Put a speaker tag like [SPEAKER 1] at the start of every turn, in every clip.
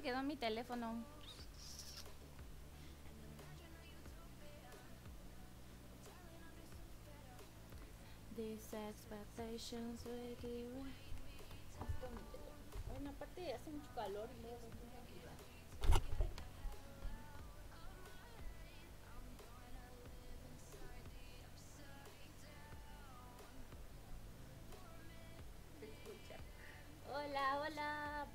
[SPEAKER 1] quedó mi teléfono? These expectations make it right. Bueno, aparte hace mucho calor y luego hola, hola.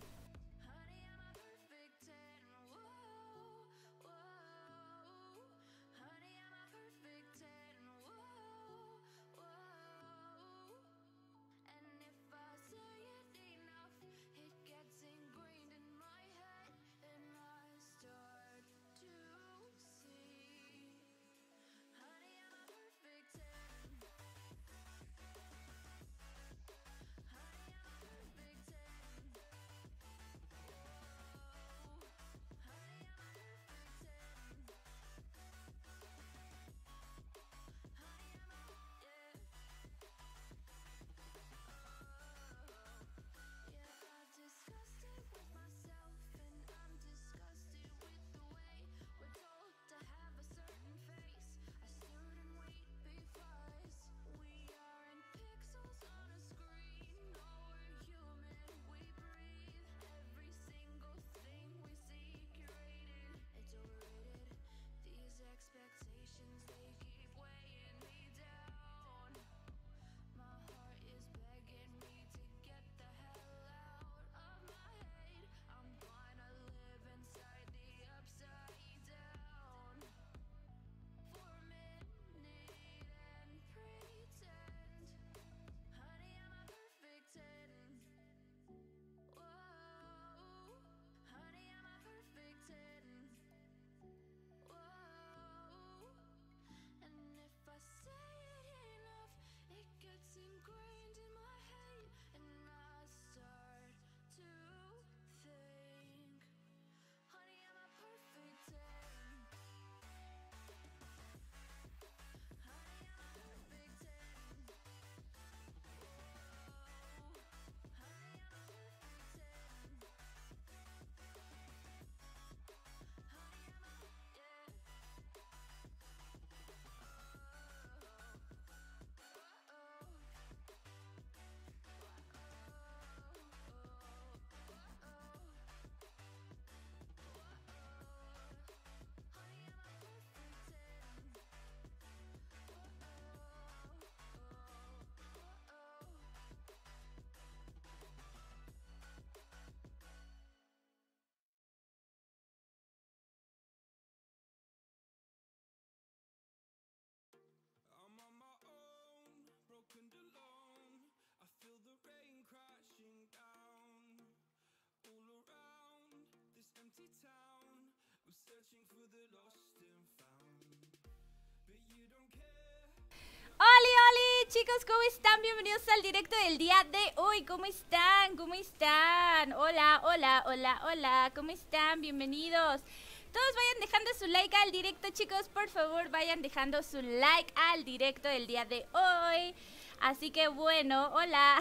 [SPEAKER 1] ¡Holi, holi! Chicos, ¿cómo están? Bienvenidos al directo del día de hoy. ¿Cómo están? ¿Cómo están? Hola, hola, hola, hola. ¿Cómo están? Bienvenidos. Todos vayan dejando su like al directo, chicos. Por favor, vayan dejando su like al directo del día de hoy. Así que bueno, hola.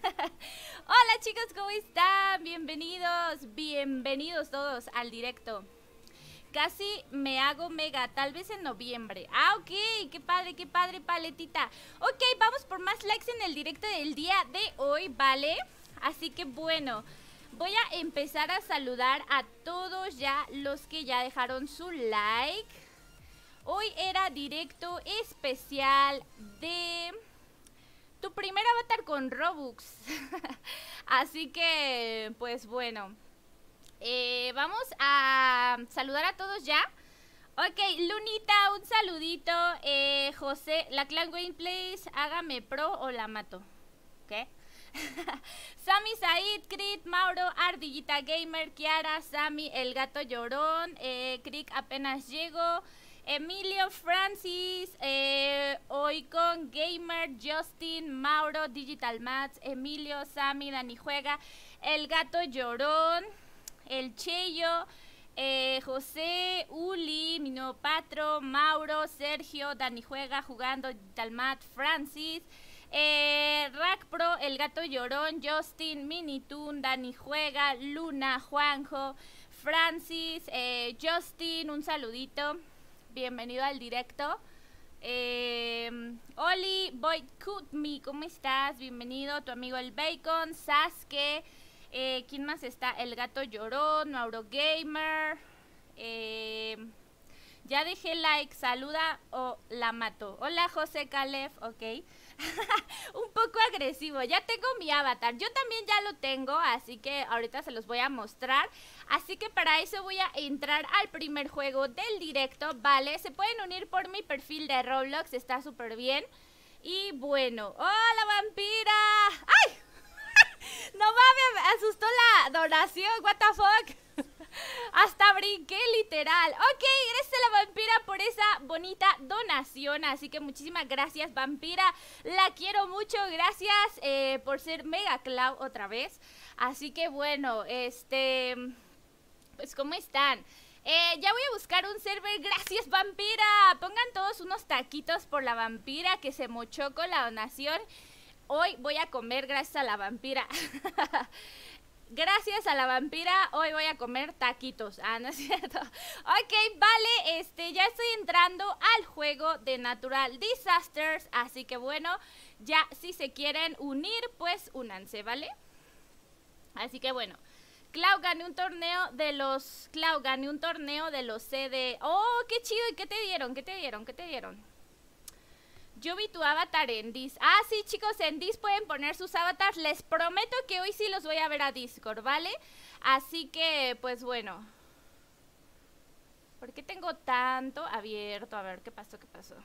[SPEAKER 1] Hola, chicos, ¿cómo están? Bienvenidos, bienvenidos todos al directo. Casi me hago mega, tal vez en noviembre. Ah, ok, qué padre, paletita. Ok, vamos por más likes en el directo del día de hoy, ¿vale? Así que bueno, voy a empezar a saludar a todos ya los que ya dejaron su like. Hoy era directo especial de tu primer avatar con Robux. Así que, pues bueno. Vamos a saludar a todos ya. Ok, Lunita, un saludito. José, la Clan Gameplays, hágame pro o la mato. ¿Qué? Sammy, Said, Crit, Mauro, Ardillita Gamer, Kiara, Sammy, el gato llorón, Crick apenas llego, Emilio, Francis, Oicon Gamer, Justin, Mauro, Digital Mats, Emilio, Sammy, Dani Juega, el gato llorón, el Cheyo, José, Uli, mi nuevo patro, Mauro, Sergio, Dani Juega, jugando, Digital Mat, Francis, Rack Pro, El Gato Llorón, Justin, Minitoon, Dani Juega, Luna, Juanjo, Francis, Justin, un saludito. Bienvenido al directo. Oli, Boy Kutmi, ¿cómo estás? Bienvenido, tu amigo el Bacon, Sasuke, ¿quién más está? El Gato Llorón, Mauro Gamer, ya dejé like, saluda o la mato. Hola José Calef, ok. Un poco agresivo, ya tengo mi avatar, yo también ya lo tengo, así que ahorita se los voy a mostrar. Así que para eso voy a entrar al primer juego del directo, ¿vale? Se pueden unir por mi perfil de Roblox, está súper bien. Y bueno, ¡hola vampira! ¡Ay! No mames, me asustó la donación, what the fuck. Hasta brinqué literal. Ok, gracias a la vampira por esa bonita donación. Así que muchísimas gracias, vampira. La quiero mucho, gracias por ser Mega Clau otra vez. Así que bueno, pues ¿cómo están? Ya voy a buscar un server, gracias vampira. Pongan todos unos taquitos por la vampira que se mochó con la donación. Hoy voy a comer gracias a la vampira. Gracias a la vampira, hoy voy a comer taquitos. Ah, no es cierto. Ok, vale, ya estoy entrando al juego de Natural Disasters. Así que bueno, ya si se quieren unir, pues únanse, ¿vale? Así que bueno, Clau, gané un torneo de los... Clau, gané un torneo de los CD. Oh, qué chido, ¿y qué te dieron? ¿Qué te dieron? ¿Qué te dieron? Yo vi tu avatar en Dis. Ah, sí, chicos, en Dis pueden poner sus avatars. Les prometo que hoy sí los voy a ver a Discord, ¿vale? Así que, pues bueno. ¿Por qué tengo tanto abierto? A ver, ¿qué pasó? ¿Qué pasó?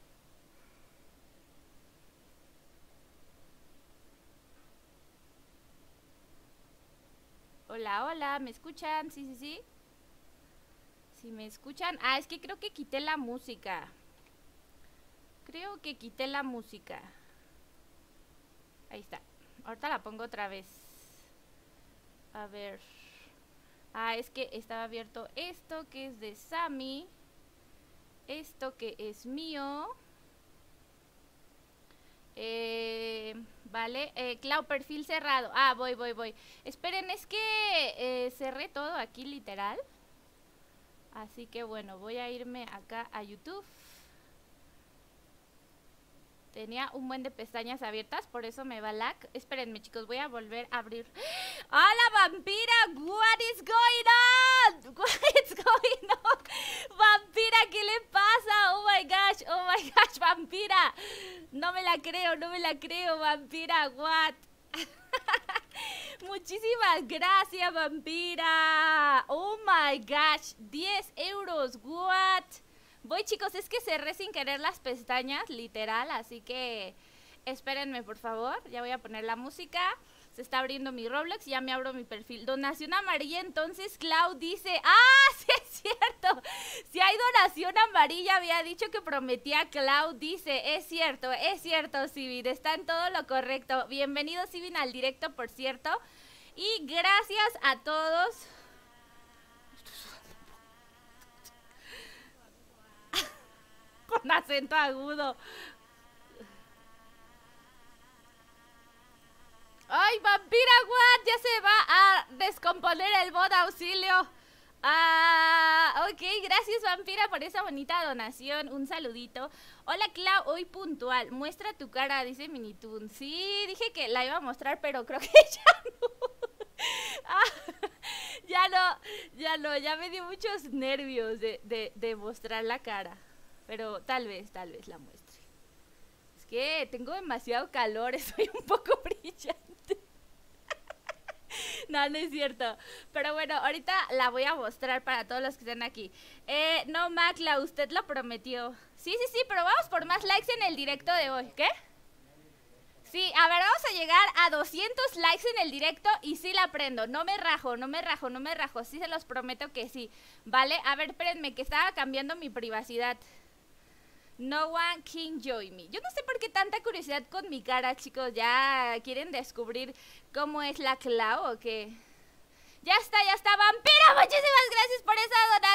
[SPEAKER 1] Hola, hola, ¿me escuchan? Sí, sí, sí. ¿Sí me escuchan? Ah, es que creo que quité la música. Creo que quité la música. Ahí está. Ahorita la pongo otra vez. A ver. Ah, es que estaba abierto esto que es de Sammy. Esto que es mío. Vale. Clau, perfil cerrado. Ah, voy. Esperen, es que cerré todo aquí literal. Así que bueno, voy a irme acá a YouTube. Tenía un buen de pestañas abiertas, por eso me va lag. Espérenme, chicos, voy a volver a abrir. ¡Hola, vampira! What is going on? What is going on? Vampira, ¿qué le pasa? Oh my gosh, vampira. No me la creo, vampira. What? Muchísimas gracias, vampira. Oh my gosh, 10 euros. What? Voy, chicos, es que cerré sin querer las pestañas, literal, así que espérenme, por favor. Ya voy a poner la música. Se está abriendo mi Roblox y ya me abro mi perfil. Donación amarilla, entonces Clau dice... ¡Ah, sí es cierto! Si hay donación amarilla, había dicho que prometía Clau, dice... Es cierto, Civil, está en todo lo correcto. Bienvenido, Civil, al directo, por cierto. Y gracias a todos... Con acento agudo. ¡Ay, vampira, what! Ya se va a descomponer el bot, auxilio. Ah, ok, gracias, vampira, por esa bonita donación. Un saludito. Hola, Clau, hoy puntual. Muestra tu cara, dice Minitoon. Sí, dije que la iba a mostrar, pero creo que ya no. Ya me dio muchos nervios de mostrar la cara. Pero tal vez la muestre. Es que tengo demasiado calor, estoy un poco brillante. No, no es cierto. Pero bueno, ahorita la voy a mostrar para todos los que están aquí. No, Macla, usted lo prometió. Sí, pero vamos por más likes en el directo de hoy. ¿Qué? Sí, a ver, vamos a llegar a 200 likes en el directo y sí la prendo. No me rajo. Sí se los prometo que sí. Vale, a ver, espérenme, que estaba cambiando mi privacidad. No one can join me. Yo no sé por qué tanta curiosidad con mi cara, chicos. ¿Ya quieren descubrir cómo es la Clau o qué? Ya está, vampira. Muchísimas gracias por esa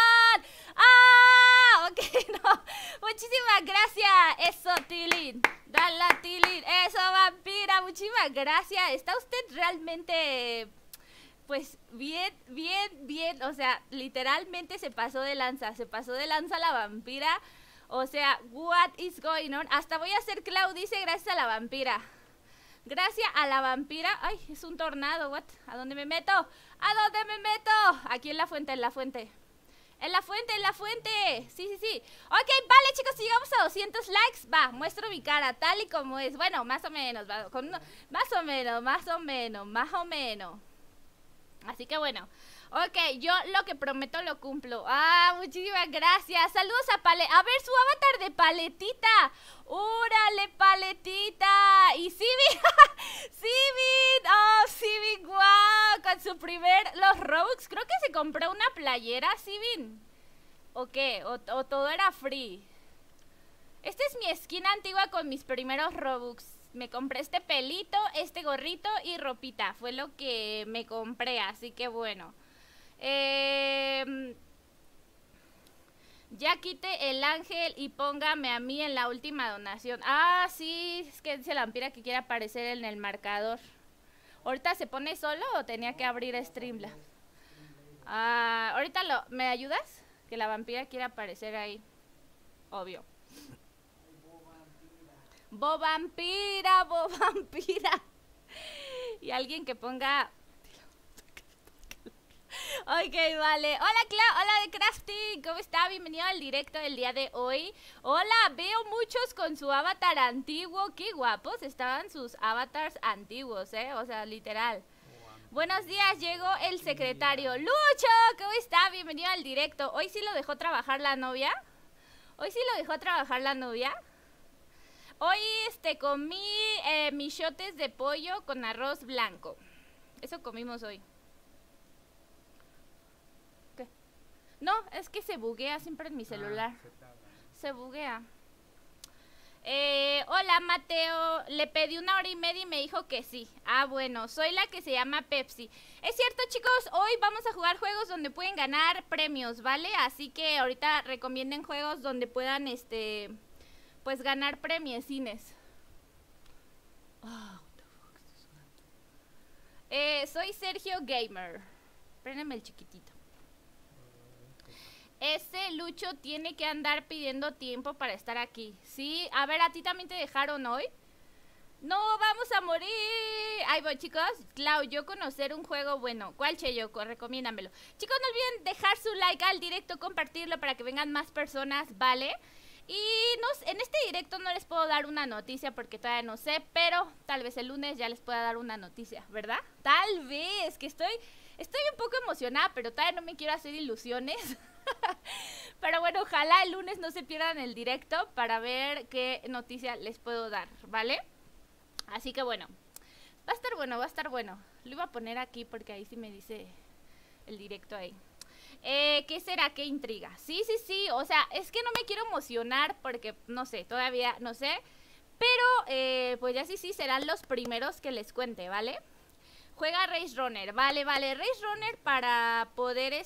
[SPEAKER 1] donación. ¡Ah! Ok, no. Muchísimas gracias. Eso, Tilín. Dala, Tilly. Eso, vampira. Muchísimas gracias. Está usted realmente... Pues bien, o sea, literalmente se pasó de lanza la vampira. O sea, what is going on? Hasta voy a hacer Clau, dice, gracias a la vampira. Gracias a la vampira. Ay, es un tornado, what? ¿A dónde me meto? ¿A dónde me meto? Aquí en la fuente, en la fuente. En la fuente, en la fuente. Sí. Ok, vale, chicos, si llegamos a 200 likes, va, muestro mi cara tal y como es. Bueno, más o menos, va, más o menos. Así que bueno, ok, yo lo que prometo lo cumplo. Ah, muchísimas gracias. Saludos a Pale. A ver, su avatar de Paletita. ¡Órale, Paletita! Y Sivin. Sivin. Oh, Sivin, guau. Con su los Robux. Creo que se compró una playera, Sivin. ¿O qué? ¿O todo era free? Esta es mi skin antigua con mis primeros Robux. Me compré este pelito, este gorrito y ropita. Fue lo que me compré, así que bueno. Ya quite el ángel y póngame a mí en la última donación. Ah, sí, es que dice la vampira que quiere aparecer en el marcador. ¿Ahorita se pone solo o tenía que abrir Streamlabs? Ah, ahorita ¿me ayudas? Que la vampira quiere aparecer ahí. Obvio. Vampira. Y alguien que ponga... Ok, vale. Hola, Clau. Hola, de Crafty. ¿Cómo está? Bienvenido al directo del día de hoy. Hola, veo muchos con su avatar antiguo. Qué guapos estaban sus avatars antiguos, O sea, literal. Buenos días, llegó el secretario. Lucho, ¿cómo está? Bienvenido al directo. ¿Hoy sí lo dejó trabajar la novia? Hoy comí michotes de pollo con arroz blanco. Eso comimos hoy. ¿Qué? No, es que se buguea siempre en mi celular. Se buguea. Hola, Mateo. Le pedí 1 hora y media y me dijo que sí. Ah, bueno, soy la que se llama Pepsi. Es cierto, chicos, hoy vamos a jugar juegos donde pueden ganar premios, ¿vale? Así que ahorita recomienden juegos donde puedan, pues ganar premiecines. Soy Sergio Gamer. Préndeme el chiquitito. Ese Lucho tiene que andar pidiendo tiempo para estar aquí. Sí, a ver, ¿a ti también te dejaron hoy? No, vamos a morir. Ahí voy, chicos. Clau, yo conocer un juego bueno. ¿Cuál, Cheyoco? Recomiéndamelo. Chicos, no olviden dejar su like al directo, compartirlo para que vengan más personas, ¿vale? Y en este directo no les puedo dar una noticia porque todavía no sé, pero tal vez el lunes ya les pueda dar una noticia, ¿verdad? Tal vez, que estoy un poco emocionada, pero todavía no me quiero hacer ilusiones. Pero bueno, ojalá el lunes no se pierdan el directo para ver qué noticia les puedo dar, ¿vale? Así que bueno, va a estar bueno. Lo iba a poner aquí porque ahí sí me dice el directo ahí. ¿Qué será? ¿Qué intriga? Sí, o sea, es que no me quiero emocionar porque, no sé, todavía no sé. Pero, pues ya sí, serán los primeros que les cuente, ¿vale? Juega Race Runner, vale, Race Runner para poder,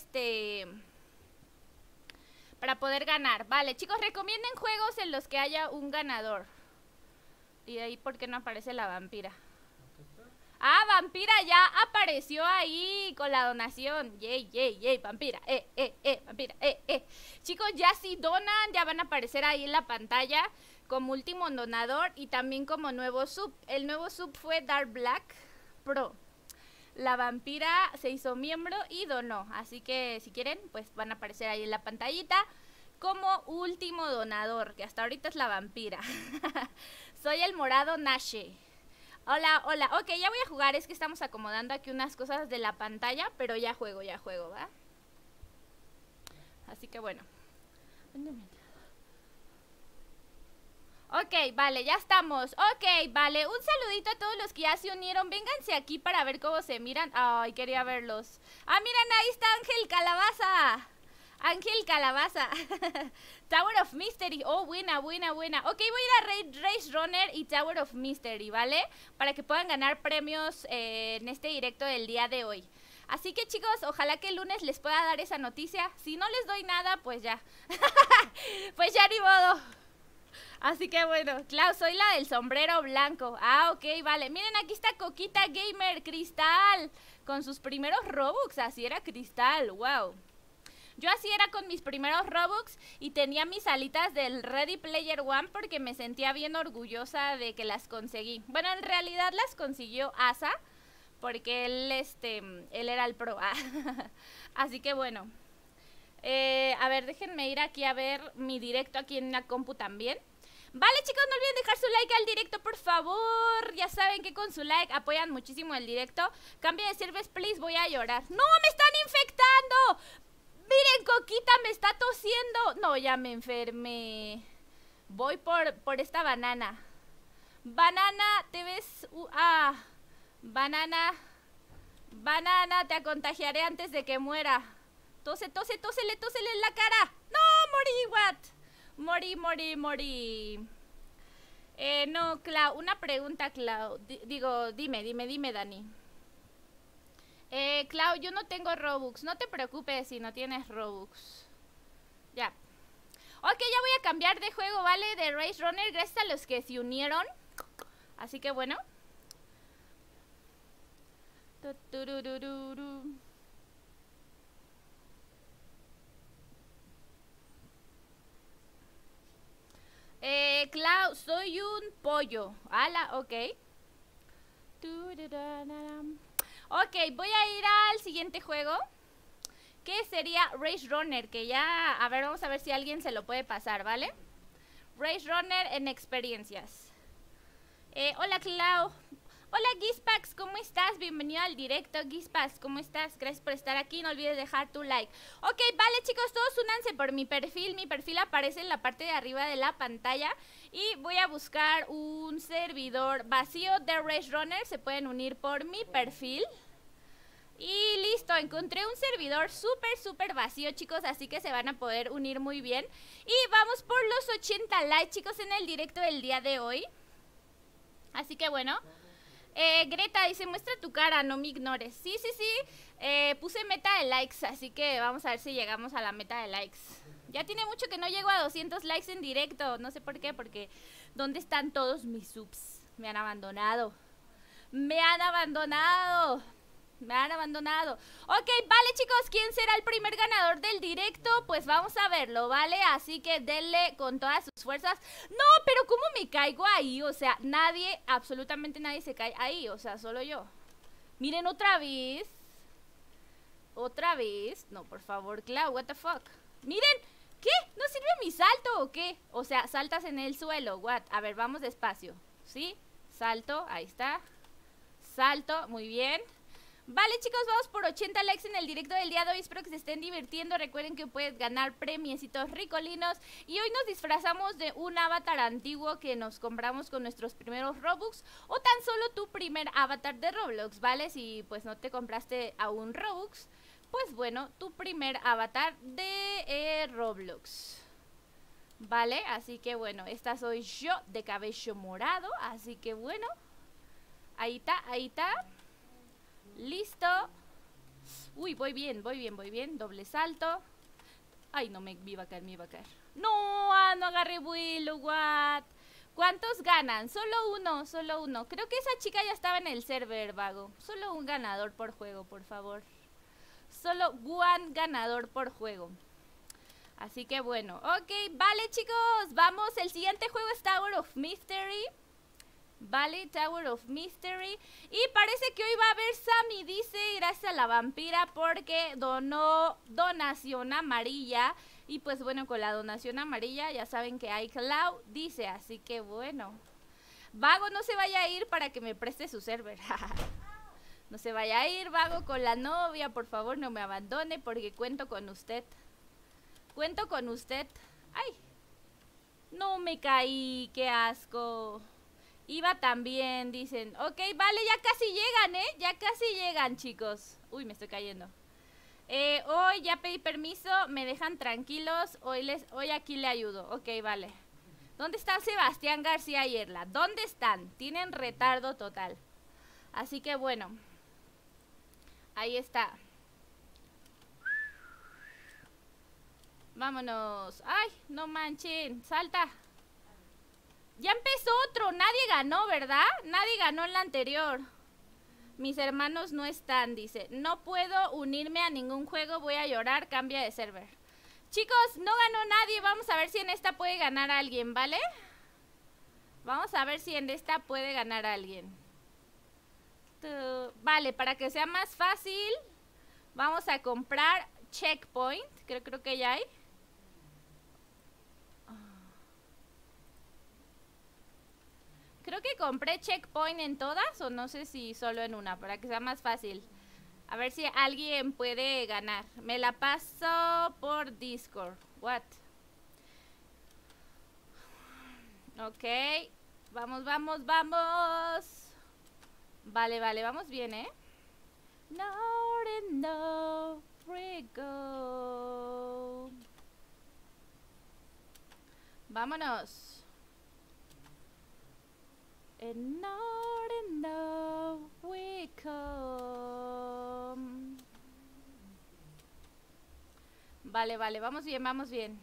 [SPEAKER 1] para poder ganar. Vale, chicos, recomienden juegos en los que haya un ganador. Y de ahí, ¿por qué no aparece la vampira? Ah, vampira ya apareció ahí con la donación. Yay, vampira, vampira, Chicos, ya si donan, ya van a aparecer ahí en la pantalla como último donador y también como nuevo sub. El nuevo sub fue Dark Black Pro. La vampira se hizo miembro y donó. Así que si quieren, pues van a aparecer ahí en la pantallita como último donador, que hasta ahorita es la vampira. Soy el morado Nashe. Hola. Ok, ya voy a jugar. Es que estamos acomodando aquí unas cosas de la pantalla, pero ya juego, ¿va? Así que bueno. Ok, vale, ya estamos. Ok, vale, un saludito a todos los que ya se unieron. Vénganse aquí para ver cómo se miran. Ay, quería verlos. Ah, miren, ahí está Ángel Calabaza. Tower of Mystery. Oh, buena. Ok, voy a ir a Race Runner y Tower of Mystery, ¿vale? Para que puedan ganar premios en este directo del día de hoy. Así que, chicos, ojalá que el lunes les pueda dar esa noticia. Si no les doy nada, pues ya. Pues ya ni modo. Así que bueno, Clau, soy la del sombrero blanco. Ah, ok, vale. Miren, aquí está Coquita Gamer, Cristal, con sus primeros Robux. Así era Cristal, wow. Yo así era con mis primeros Robux y tenía mis alitas del Ready Player One porque me sentía bien orgullosa de que las conseguí. Bueno, en realidad las consiguió Asa porque él era el pro. Así que bueno. A ver, déjenme ir aquí a ver mi directo aquí en la compu también. Vale, chicos, no olviden dejar su like al directo, por favor. Ya saben que con su like apoyan muchísimo el directo. Cambia de servers, please, voy a llorar. ¡No, me están infectando! Miren, Coquita me está tosiendo. No, ya me enfermé. Voy por esta banana. Banana, te ves... banana. Banana, te contagiaré antes de que muera. Tósele en la cara. No, morí, what? Morí. No, Clau, una pregunta, Clau. Dime, Dani. Clau, yo no tengo Robux. No te preocupes si no tienes Robux. Ya. Ok, ya voy a cambiar de juego, ¿vale? De Race Runner, gracias a los que se unieron. Así que bueno. Clau, soy un pollo. Ala, ok. Ok, voy a ir al siguiente juego, que sería Race Runner, que ya... A ver, vamos a ver si alguien se lo puede pasar, ¿vale? Race Runner en experiencias. Hola, Clau. Hola, Gispax, ¿cómo estás? Bienvenido al directo, Gispax, ¿cómo estás? Gracias por estar aquí, no olvides dejar tu like. Ok, vale, chicos, todos únanse por mi perfil aparece en la parte de arriba de la pantalla. Y voy a buscar un servidor vacío de Race Runner, se pueden unir por mi perfil. Y listo, encontré un servidor súper vacío, chicos, así que se van a poder unir muy bien. Y vamos por los 80 likes, chicos, en el directo del día de hoy. Así que bueno... Greta dice, muestra tu cara, no me ignores. Sí, puse meta de likes, así que vamos a ver si llegamos a la meta de likes. Ya tiene mucho que no llego a 200 likes en directo. No sé por qué, porque ¿dónde están todos mis subs? Me han abandonado. Ok, vale, chicos, ¿quién será el primer ganador del directo? Pues vamos a verlo, ¿vale? Así que denle con todas sus fuerzas. No, pero ¿cómo me caigo ahí? O sea, nadie, absolutamente nadie se cae ahí. O sea, solo yo. Miren, otra vez. No, por favor, Clau, what the fuck. Miren, ¿qué? ¿No sirve mi salto o qué? O sea, saltas en el suelo, what? A ver, vamos despacio. ¿Sí? Salto, ahí está. Salto, muy bien. Vale, chicos, vamos por 80 likes en el directo del día de hoy. Espero que se estén divirtiendo. Recuerden que puedes ganar premiecitos ricolinos. Y hoy nos disfrazamos de un avatar antiguo que nos compramos con nuestros primeros Robux. O tan solo tu primer avatar de Roblox, ¿vale? Si pues no te compraste aún Robux, pues bueno, tu primer avatar de Roblox, ¿vale? Así que bueno, esta soy yo de cabello morado. Así que bueno, ahí está. Listo. Uy, voy bien. Doble salto. Ay, no, me iba a caer. No, no agarré vuelo, what. ¿Cuántos ganan? Solo uno. Creo que esa chica ya estaba en el server, vago. Solo un ganador por juego, por favor. Solo one ganador por juego. Así que bueno, ok, vale, chicos. Vamos, el siguiente juego es Tower of Mystery. Vale, Tower of Mystery. Y parece que hoy va a haber Sammy, dice, gracias a la vampira, porque donó donación amarilla. Y pues bueno, con la donación amarilla ya saben que hay Cloud, dice, así que bueno. Vago, no se vaya a ir para que me preste su server. No se vaya a ir, Vago, con la novia, por favor, no me abandone porque cuento con usted. Ay, no me caí, qué asco. Iba también, dicen. Ok, vale, ya casi llegan, ya casi llegan, chicos. Uy, me estoy cayendo. Hoy ya pedí permiso, me dejan tranquilos. Hoy aquí le ayudo. Ok, vale. ¿Dónde está Sebastián García y Erla? ¿Dónde están? Tienen retardo total. Así que bueno, ahí está. Vámonos. Ay, no manchen. Salta. Ya empezó otro, nadie ganó, ¿verdad? Nadie ganó en la anterior. Mis hermanos no están, dice. No puedo unirme a ningún juego, voy a llorar, cambia de server. Chicos, no ganó nadie, vamos a ver si en esta puede ganar alguien, ¿vale? Vamos a ver si en esta puede ganar alguien. Vale, para que sea más fácil, vamos a comprar checkpoint. Creo que ya hay. Creo que compré checkpoint en todas, o no sé si solo en una, para que sea más fácil. A ver si alguien puede ganar. Me la paso por Discord. What? Ok. Vamos, vamos, vamos. Vale, vale, vamos bien, ¿eh? No, go. Vámonos. No, we come. Vale, vale, vamos bien, vamos bien.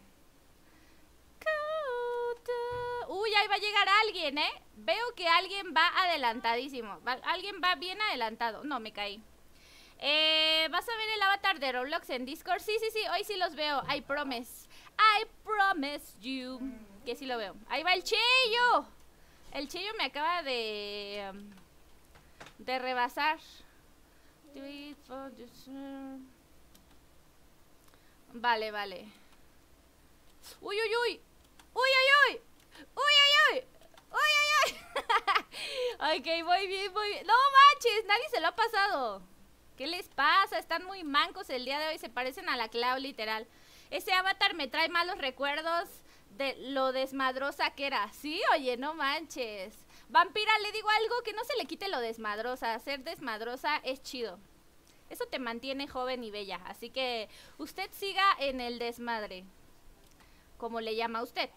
[SPEAKER 1] Uy, ahí va a llegar alguien, ¿eh? Veo que alguien va adelantadísimo. Alguien va bien adelantado. No, me caí. ¿Vas a ver el avatar de Roblox en Discord? Sí, sí, sí, hoy sí los veo. I promise you. Que sí lo veo. Ahí va el Cheyo. El Cheyo me acaba de rebasar. Vale, vale. Uy, uy, uy. Uy, uy, uy. Uy, uy, uy. Uy, uy, uy. Ok, voy bien, voy bien. No manches, nadie se lo ha pasado. ¿Qué les pasa? Están muy mancos el día de hoy. Se parecen a la Clau, literal. Ese avatar me trae malos recuerdos de lo desmadrosa que era. Sí, oye, no manches. Vampira, le digo algo, que no se le quite lo desmadrosa. Ser desmadrosa es chido. Eso te mantiene joven y bella. Así que usted siga en el desmadre, como le llama a usted.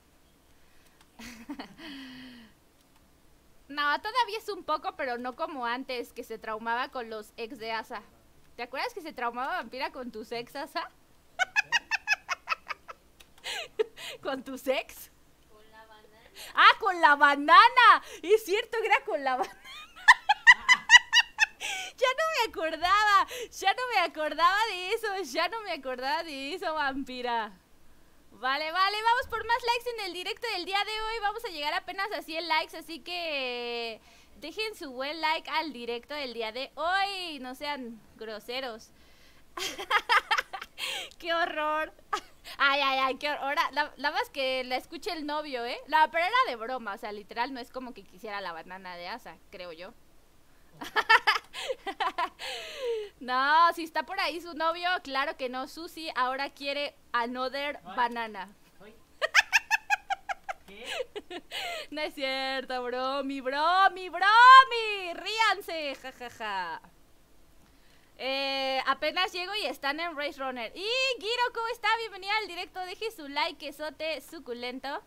[SPEAKER 1] No, todavía es un poco, pero no como antes, que se traumaba con los ex de Asa. ¿Te acuerdas que se traumaba Vampira con tus ex, Asa? ¿Con tus ex?
[SPEAKER 2] Con la banana.
[SPEAKER 1] ¡Ah, con la banana! Es cierto que era con la banana. Ya no me acordaba. Ya no me acordaba de eso. Ya no me acordaba de eso, Vampira. Vale, vale, vamos por más likes en el directo del día de hoy. Vamos a llegar apenas a 100 likes, así que dejen su buen like al directo del día de hoy. No sean groseros. ¡Qué horror! Ay, ay, ay, qué horror. Nada más que la escuche el novio, ¿eh? No, pero era de broma, o sea, literal, no es como que quisiera la banana de Asa, creo yo. No, si está por ahí su novio, claro que no. Susi ahora quiere another banana.
[SPEAKER 2] ¿Qué?
[SPEAKER 1] No es cierto, bromi. Ríanse, jajaja. Apenas llego y están en Race Runner. Y Giro, ¿cómo está? Bienvenida al directo. Deje su like, quesote suculento.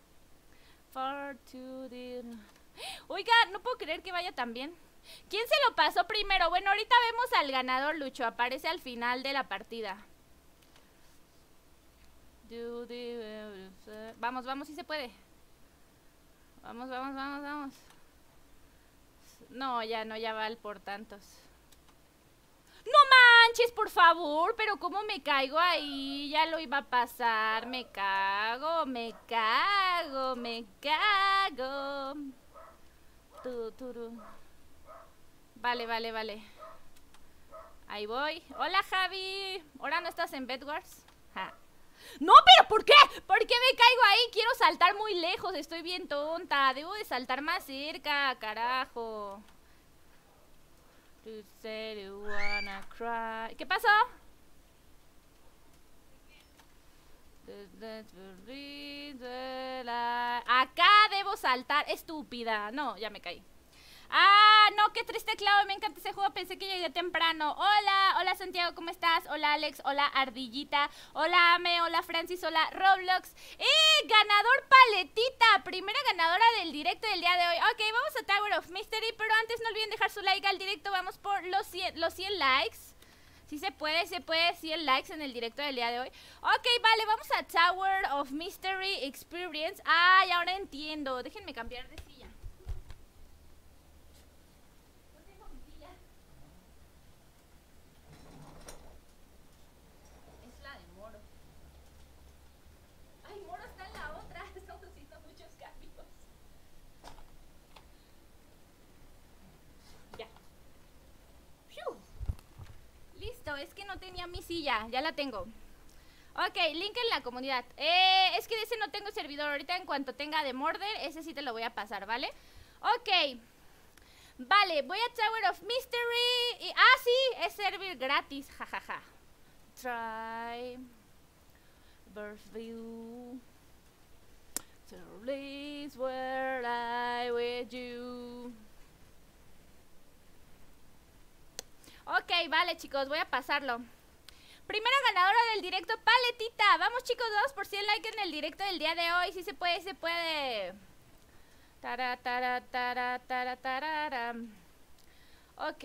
[SPEAKER 1] Oiga, no puedo creer que vaya tan bien. ¿Quién se lo pasó primero? Bueno, ahorita vemos al ganador, Lucho. Aparece al final de la partida. Vamos, vamos, si se puede. Vamos, vamos, vamos, vamos. No, ya no, ya va por tantos. ¡No manches, por favor! Pero ¿cómo me caigo ahí? Ya lo iba a pasar. Me cago. Vale, vale, vale. Ahí voy. Hola, Javi. ¿Ahora no estás en Bedwars? Ja. ¡No, pero ¿por qué? ¿Por qué me caigo ahí? Quiero saltar muy lejos. Estoy bien tonta. Debo de saltar más cerca, carajo. ¿Qué pasó? Acá debo saltar. Estúpida. No, ya me caí. Ah, no, qué triste, Clau, me encanta ese juego, pensé que llegué temprano. Hola, hola Santiago, ¿cómo estás? Hola Alex, hola Ardillita, hola Ame, hola Francis, hola Roblox. Ganador Paletita, primera ganadora del directo del día de hoy. Ok, vamos a Tower of Mystery, pero antes no olviden dejar su like al directo, vamos por los 100 likes. Sí se puede 100 likes en el directo del día de hoy. Ok, vale, vamos a Tower of Mystery Experience. Ay, ahora entiendo. Déjenme cambiar de silla. No tengo mi silla. Es la de Moro. Ay, Moro está en la otra. Estamos haciendo muchos cambios. Ya. ¡Fiu! Listo, es que no tenía mi silla, ya la tengo. Ok, link en la comunidad. Es que de ese no tengo servidor. Ahorita en cuanto tenga de Mordor, ese sí te lo voy a pasar, ¿vale? Ok. Vale, voy a Tower of Mystery y... Ah, sí, es servir gratis, jajaja. Try Birth View to release where I with you. Ok, vale, chicos, voy a pasarlo. Primera ganadora del directo, Paletita. Vamos, chicos, vamos por 100 likes en el directo del día de hoy. Sí se puede, se puede. Tara, tara, tara, tara, tarara. Ok.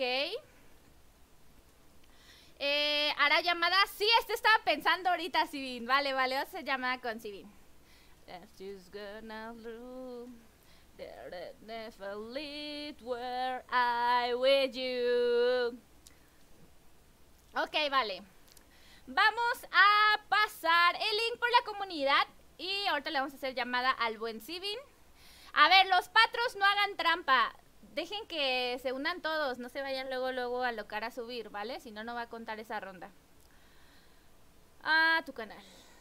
[SPEAKER 1] ¿Hará llamada? Sí, esto estaba pensando ahorita, Sivin. Vale, vale, vamos a hacer llamada con Sivin. That's just gonna lose. Never lead where I with you. Ok, vale. Vamos a pasar el link por la comunidad y ahorita le vamos a hacer llamada al buen Sivin. A ver, los patros no hagan trampa. Dejen que se unan todos, no se vayan luego a locar a subir, ¿vale? Si no, no va a contar esa ronda. Ah, tu canal.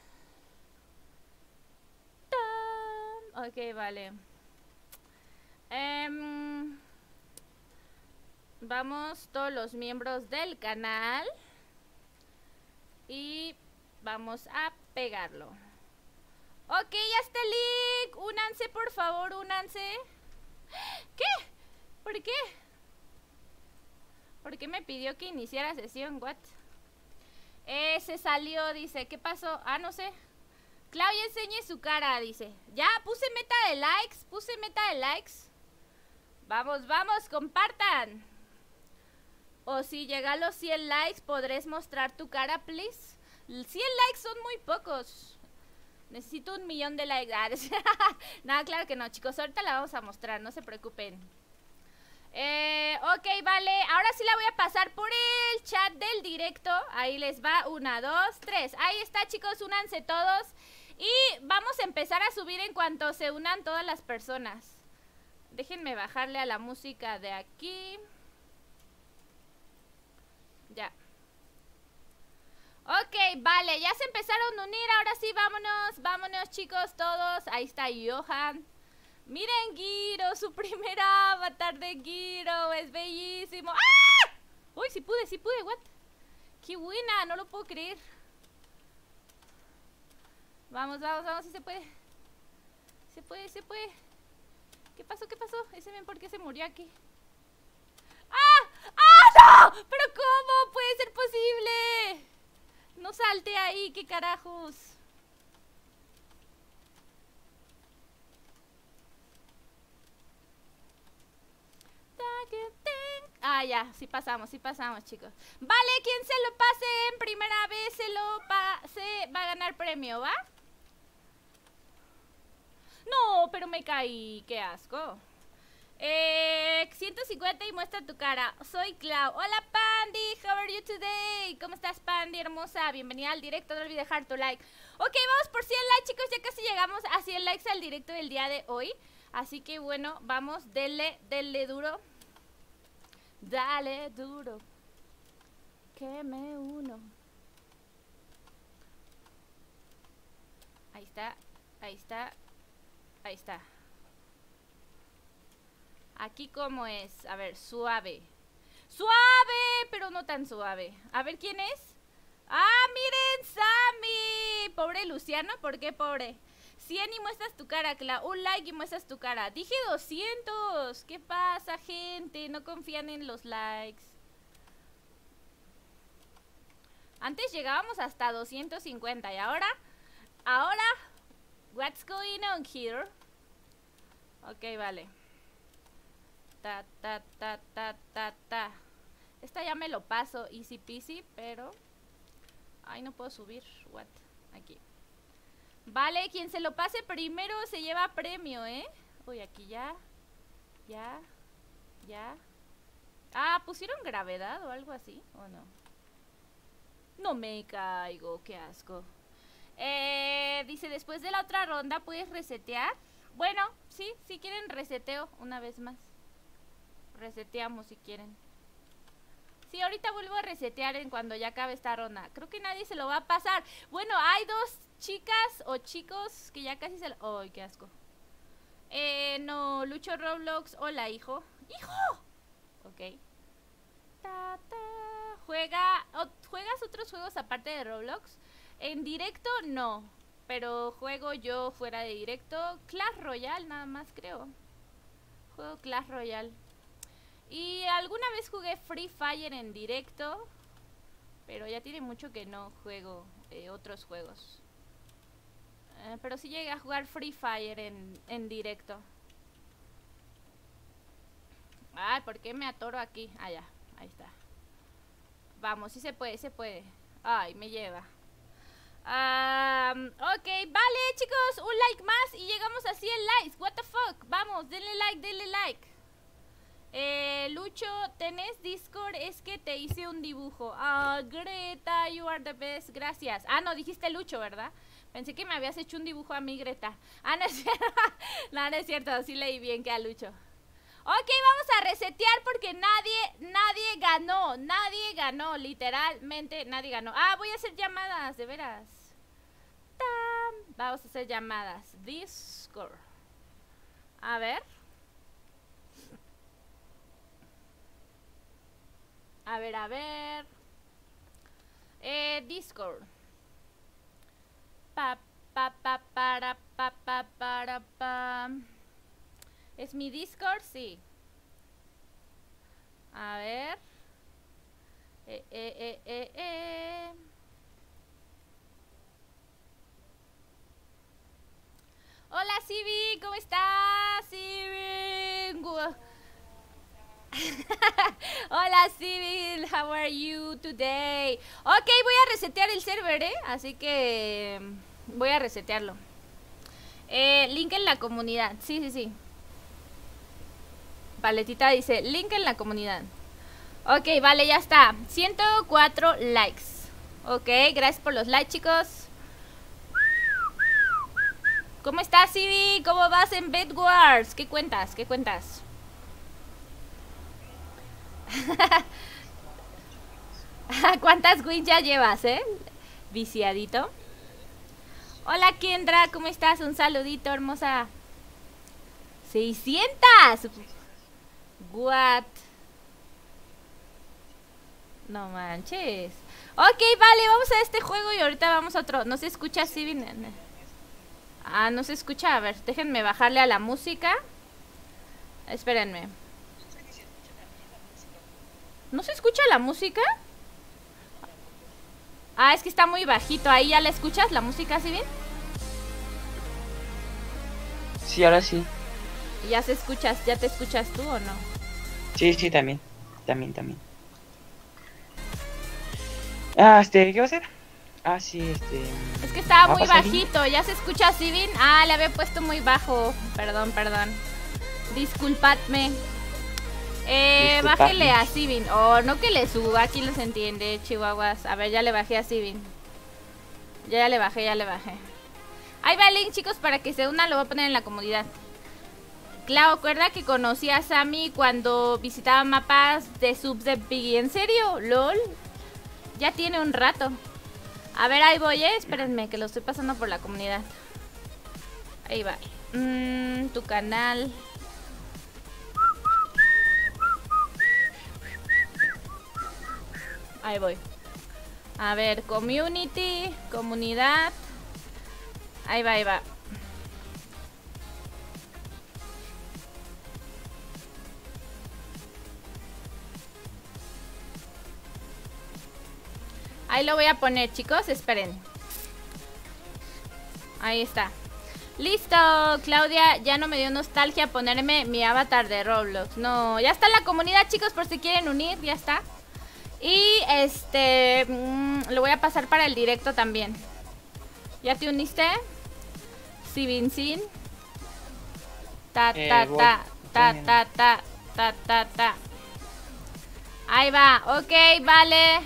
[SPEAKER 1] Ok, vale. Vamos todos los miembros del canal y vamos a pegarlo. Ok, ya está el link. Únanse, por favor, únanse. ¿Qué? ¿Por qué? ¿Por qué me pidió que iniciara sesión? What? Se salió, dice. ¿Qué pasó? Ah, no sé. Claudia enseñe su cara, dice. Ya, puse meta de likes, Vamos, vamos, compartan. O si llega a los 100 likes, ¿podrás mostrar tu cara, please? 100 likes son muy pocos. Necesito 1.000.000 de likes. Nada, claro que no, chicos. Ahorita la vamos a mostrar, no se preocupen. Ok, vale. Ahora sí la voy a pasar por el chat del directo. Ahí les va. 1, 2, 3. Ahí está, chicos. Únanse todos. Y vamos a empezar a subir en cuanto se unan todas las personas. Déjenme bajarle a la música de aquí. Ya. Ok, vale, ya se empezaron a unir. Ahora sí, vámonos, vámonos, chicos, todos. Ahí está Johan. Miren Giro, su primera avatar de Giro. Es bellísimo. ¡Ah! Uy, sí pude, what? Qué buena, no lo puedo creer. Vamos, vamos, vamos, sí se puede. Se puede, se puede. ¿Qué pasó, qué pasó? Ese men, ¿por qué se murió aquí? ¡Ah! ¡Ah, no! ¿Pero cómo puede ser posible? No salte ahí, qué carajos. Ah, ya, sí pasamos, chicos. Vale, quien se lo pase en primera vez se va a ganar premio, ¿va? No, pero me caí, qué asco. 150 y muestra tu cara. Soy Clau. Hola Pandy, how are you today? ¿Cómo estás, Pandy, hermosa? Bienvenida al directo, no olvides dejar tu like. Ok, vamos por 100 likes, chicos. Ya casi llegamos a 100 likes al directo del día de hoy. Así que bueno, vamos, denle duro. Dale duro, que me uno. Ahí está, ahí está, ahí está. Aquí como es, a ver, suave. ¡Suave! Pero no tan suave. A ver, ¿quién es? ¡Ah, miren! ¡Sammy! Pobre Luciano, ¿por qué pobre? 100 y muestras tu cara, Clau. Un like y muestras tu cara. Dije 200. ¿Qué pasa, gente? No confían en los likes. Antes llegábamos hasta 250 y ahora, what's going on here? Ok, vale. Ta. Esta ya me lo paso, easy peasy, pero... Ay, no puedo subir. What? Aquí. Vale, quien se lo pase primero se lleva premio, ¿eh? Uy, aquí ya. Ya. Ya. Ah, ¿pusieron gravedad o algo así? ¿O no? No me caigo, qué asco. Dice, después de la otra ronda puedes resetear. Bueno, sí, si quieren reseteo una vez más. Reseteamos si quieren. Sí, ahorita vuelvo a resetear en cuando ya acabe esta ronda. Creo que nadie se lo va a pasar. Bueno, hay dos chicas o chicos que ya casi se lo... ¡Ay, qué asco! No, Lucho Roblox. Hola, hijo. ¡Hijo! Ok. ¿Juegas otros juegos aparte de Roblox? En directo no, pero juego yo fuera de directo Clash Royale nada más, creo. Juego Clash Royale. Y alguna vez jugué Free Fire en directo, pero ya tiene mucho que no juego otros juegos. Pero sí llegué a jugar Free Fire en directo. Ay, ¿por qué me atoro aquí? Ah, ya, ahí está. Vamos, sí se puede, se puede. Ay, me lleva. Ok, vale, chicos, un like más y llegamos a 100 likes. What the fuck, vamos, denle like, denle like. Lucho, ¿tenés Discord? Es que te hice un dibujo. Ah, Greta, you are the best, gracias. Ah, no, dijiste Lucho, ¿verdad? Pensé que me habías hecho un dibujo a mí, Greta. Ah, no es cierto. No, no es cierto, sí leí bien que a Lucho. Ok, vamos a resetear porque nadie ganó, literalmente nadie ganó. Ah, voy a hacer llamadas, de veras. Vamos a hacer llamadas. Discord. A ver. A ver. Discord. Para. ¿Es mi Discord? Sí. A ver. Hola, Sibi, ¿cómo estás? Sibi. Hola, Sibyl, how are you today? Ok, voy a resetear el server, así que voy a resetearlo. Link en la comunidad, sí. Paletita dice, link en la comunidad. Ok, vale, ya está. 104 likes. Ok, gracias por los likes, chicos. ¿Cómo estás, Sibi? ¿Cómo vas en Bed Wars? ¿Qué cuentas? ¿Cuántas wins ya llevas, viciadito? Hola, Kendra, ¿cómo estás? Un saludito, hermosa. 600. What? No manches. Ok, vale, vamos a este juego y ahorita vamos a otro. ¿No se escucha, Sibi? Ah, no se escucha. A ver, déjenme bajarle a la música. Espérenme. ¿No se escucha la música? Ah, es que está muy bajito. ¿Ahí ya la escuchas, la música, así bien?
[SPEAKER 2] Sí, ahora sí.
[SPEAKER 1] ¿Ya se escuchas? ¿Ya te escuchas tú o no?
[SPEAKER 2] Sí, también. Ah, ¿qué va a hacer? Ah, sí,
[SPEAKER 1] Es que estaba muy bajito. ¿Ya se escucha así bien? Ah, le había puesto muy bajo. Perdón. Disculpadme. Bájele a Sibin. Oh, no que le suba, aquí los entiende, chihuahuas. A ver, ya le bajé a Sibin. Ya le bajé. Ahí va el link, chicos, para que se una, lo voy a poner en la comunidad. Claro, acuerda que conocí a Sammy cuando visitaba mapas de subs de Piggy. ¿En serio? ¿Lol? Ya tiene un rato. A ver, ahí voy, espérenme, que lo estoy pasando por la comunidad. Ahí va. Tu canal. Ahí voy. A ver, community, comunidad. Ahí va. Ahí lo voy a poner, chicos, esperen. Ahí está. Listo, Claudia, ya no me dio nostalgia ponerme mi avatar de Roblox. No, ya está en la comunidad, chicos, por si quieren unir, ya está. Y lo voy a pasar para el directo también. ¿Ya te uniste? Sí, Vincin. Ta, ta,
[SPEAKER 2] Voy.
[SPEAKER 1] ta, ta, ta, ta, ta, ta, ta. Ahí va, ok, vale.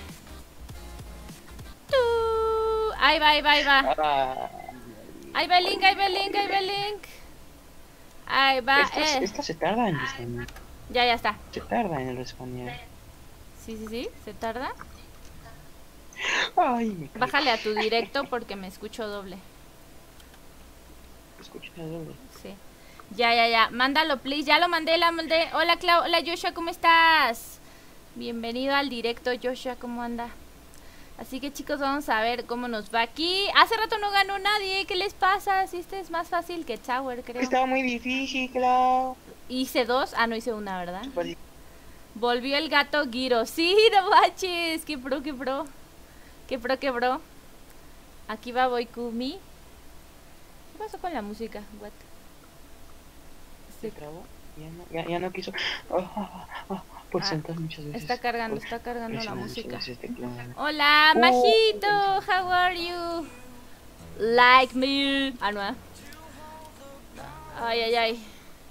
[SPEAKER 1] Ahí va, ahí va, ahí va. Ahí va el link, ahí va el link, ahí va el link. Ahí va,
[SPEAKER 2] Esto se tarda en responder.
[SPEAKER 1] Ya está.
[SPEAKER 2] Se tarda en responder.
[SPEAKER 1] Sí, se tarda.
[SPEAKER 2] Ay, me caí.
[SPEAKER 1] Bájale a tu directo porque me escucho doble.
[SPEAKER 2] Escucha doble.
[SPEAKER 1] Sí. Ya. Mándalo, please. Ya lo mandé, la mandé. Hola, Clau. Hola, Joshua, ¿cómo estás? Bienvenido al directo, Joshua, ¿cómo anda? Así que, chicos, vamos a ver cómo nos va aquí. Hace rato no ganó nadie. ¿Qué les pasa? Si este es más fácil que Tower, creo.
[SPEAKER 2] Estaba muy difícil, Clau.
[SPEAKER 1] Hice 2. Ah, no hice una, ¿verdad?
[SPEAKER 2] Super...
[SPEAKER 1] Volvió el gato Giro. Sí, no manches. Qué pro. Qué pro. Aquí va Boykumi. ¿Qué pasó con la música? What?
[SPEAKER 2] Se trabó. Ya no quiso. Por sentar muchas veces.
[SPEAKER 1] Está cargando la música. Hola,
[SPEAKER 2] Oh,
[SPEAKER 1] Majito. How are you? Like me. Ah, no. Ay.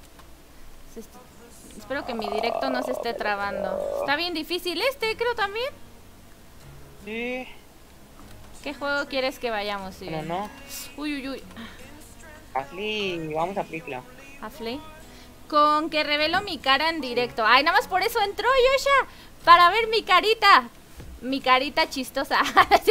[SPEAKER 1] Espero que mi directo no se esté trabando. Está bien difícil creo también.
[SPEAKER 2] Sí.
[SPEAKER 1] ¿Qué juego quieres que vayamos? Sí.
[SPEAKER 2] No.
[SPEAKER 1] Uy.
[SPEAKER 2] A Flea, vamos a Flea, Clau.
[SPEAKER 1] ¿A Flea? Con que revelo mi cara en directo. Ay, nada más por eso entró Yosha. Para ver mi carita. Mi carita chistosa.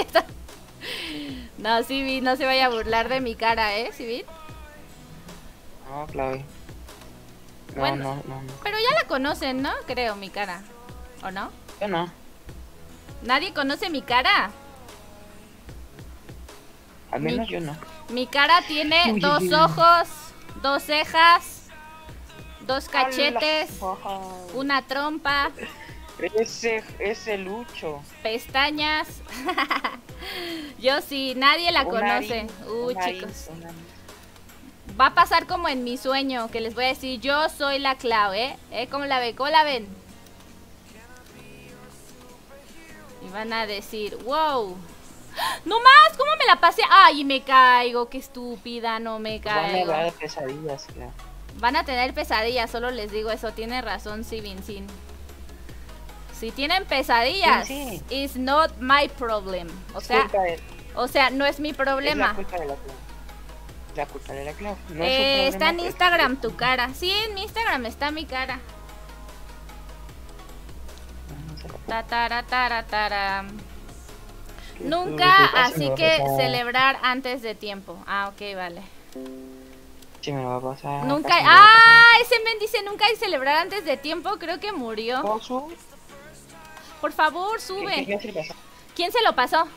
[SPEAKER 1] No, Civil, no se vaya a burlar de mi cara, Civil.
[SPEAKER 2] No, Clau. No,
[SPEAKER 1] Bueno,
[SPEAKER 2] no.
[SPEAKER 1] Pero ya la conocen, ¿no? Creo, mi cara. ¿O no?
[SPEAKER 2] Yo no.
[SPEAKER 1] ¿Nadie conoce mi cara?
[SPEAKER 2] Al menos yo no.
[SPEAKER 1] Mi cara tiene 2 ojos, 2 cejas, 2 cachetes, una trompa,
[SPEAKER 2] Ese Lucho.
[SPEAKER 1] pestañas. Yo sí, nadie la conoce.
[SPEAKER 2] Nariz,
[SPEAKER 1] Chicos.
[SPEAKER 2] una nariz.
[SPEAKER 1] Va a pasar como en mi sueño, que les voy a decir, yo soy la Clau, ¿Cómo la ven? ¿Cómo la ven? Y van a decir, wow. ¡No más! ¿Cómo me la pasé? ¡Ay, me caigo! ¡Qué estúpida! No me caigo.
[SPEAKER 2] Van a dar pesadillas, Clau.
[SPEAKER 1] Van a tener pesadillas, solo les digo eso. Tiene razón, sí, Vincin. Si tienen pesadillas,
[SPEAKER 2] Sí.
[SPEAKER 1] it's not my problem. O sea, no es mi problema.
[SPEAKER 2] Es la culpa de la Clau. La culpa de la Clau. No
[SPEAKER 1] Está en Instagram tu cara. Sí, en mi Instagram está mi cara. Tara. Nunca, así que celebrar antes de tiempo. Ah, ok, vale.
[SPEAKER 2] Sí, me lo va a pasar.
[SPEAKER 1] Nunca. Ese men dice nunca hay celebrar antes de tiempo. Creo que murió. Por favor, sube. ¿Quién se lo pasó?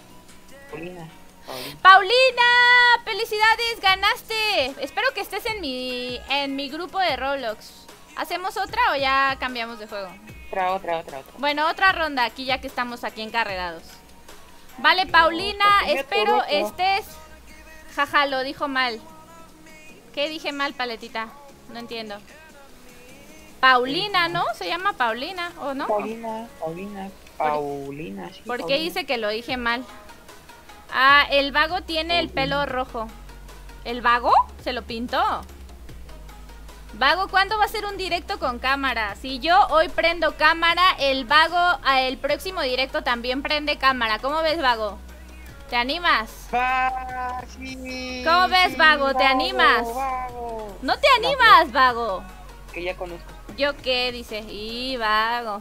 [SPEAKER 1] Paulina, felicidades, ganaste. Espero que estés en mi grupo de Roblox. ¿Hacemos otra o ya cambiamos de juego?
[SPEAKER 2] Otra.
[SPEAKER 1] Bueno, otra ronda aquí ya que estamos aquí encarrerados. Vale, Paulina, espero estés... Jaja, lo dijo mal. ¿Qué dije mal, paletita? No entiendo. Paulina, ¿no? Se llama Paulina, ¿o no?
[SPEAKER 2] Paulina. Sí,
[SPEAKER 1] ¿Por qué dice que lo dije mal? Ah, el vago tiene el pelo rojo. ¿El vago? ¿Se lo pintó? Vago, ¿cuándo va a ser un directo con cámara? Si yo hoy prendo cámara, el vago, el próximo directo también prende cámara. ¿Cómo ves, vago? ¿Te animas?
[SPEAKER 2] Sí,
[SPEAKER 1] ¿Cómo ves, vago? ¿Te animas?
[SPEAKER 2] Vago.
[SPEAKER 1] ¿No te animas, vago?
[SPEAKER 2] Que ya conozco.
[SPEAKER 1] ¿Yo qué? Dice. Y vago.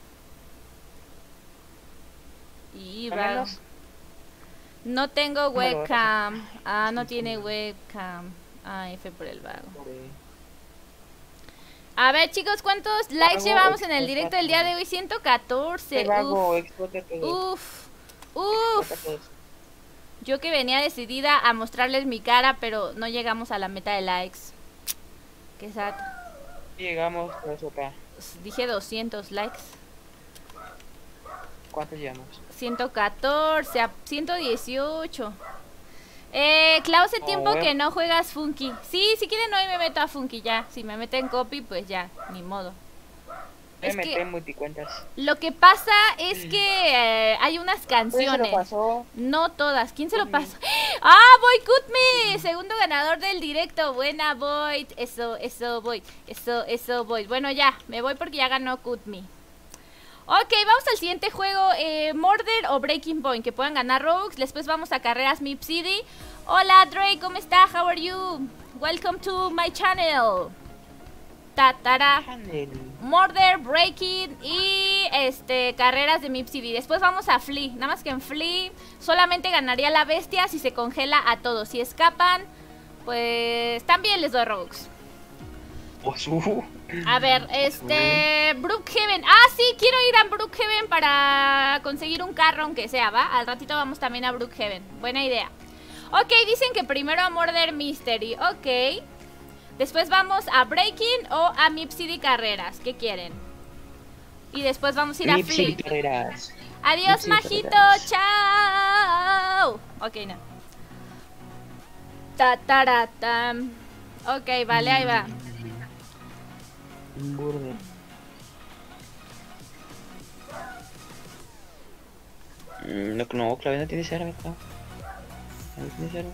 [SPEAKER 1] No tengo webcam. Ah, no tiene webcam. Ah, F por el vago. A ver, chicos, ¿cuántos likes llevamos en el directo del día de hoy? 114. Uf. Yo que venía decidida a mostrarles mi cara, pero no llegamos a la meta de likes. Qué sad.
[SPEAKER 2] Llegamos a eso acá.
[SPEAKER 1] Dije 200 likes.
[SPEAKER 2] ¿Cuántos llevamos?
[SPEAKER 1] 114, a 118. Clau, hace tiempo que no juegas Funky. Sí, si quieren hoy me meto a Funky ya. Si me meten copy, pues ya, ni modo.
[SPEAKER 2] me
[SPEAKER 1] es
[SPEAKER 2] metí
[SPEAKER 1] que
[SPEAKER 2] en multicuentas.
[SPEAKER 1] lo que pasa es que hay unas
[SPEAKER 2] ¿Quién se
[SPEAKER 1] canciones.
[SPEAKER 2] lo pasó?
[SPEAKER 1] No todas. ¿Quién se lo
[SPEAKER 2] Kutmi.
[SPEAKER 1] pasó? ¡Ah, Boy Kutmi! Segundo ganador del directo. Buena, Boy. Eso, Boy. Eso, Boy. Bueno, ya. Me voy porque ya ganó Kutmi. Ok, vamos al siguiente juego. Murder o Breaking Point. Que puedan ganar Rogues. Después vamos a carreras Mip City. Hola, Drake. ¿Cómo está? How are you? Welcome to my channel. Tatara. Murder, Breaking y carreras de Mip City. Después vamos a Flea. Nada más que en Flea solamente ganaría la bestia si se congela a todos. Si escapan, pues también les doy Rogues. A ver, Brookhaven. Ah, sí, quiero ir a Brookhaven para conseguir un carro, aunque sea, ¿va? Al ratito vamos también a Brookhaven. Buena idea. Ok, dicen que primero a Murder Mystery. Ok. Después vamos a Breaking o a Mip City Carreras. ¿Qué quieren? Y después vamos a ir a Flea.
[SPEAKER 2] Carreras.
[SPEAKER 1] Adiós, Majito.
[SPEAKER 2] Carreras.
[SPEAKER 1] Chao. Ok, no. Tataratam. Ok, vale, ahí va.
[SPEAKER 2] Un burde. No, Claudia no tiene cero, ¿verdad? No tiene cero.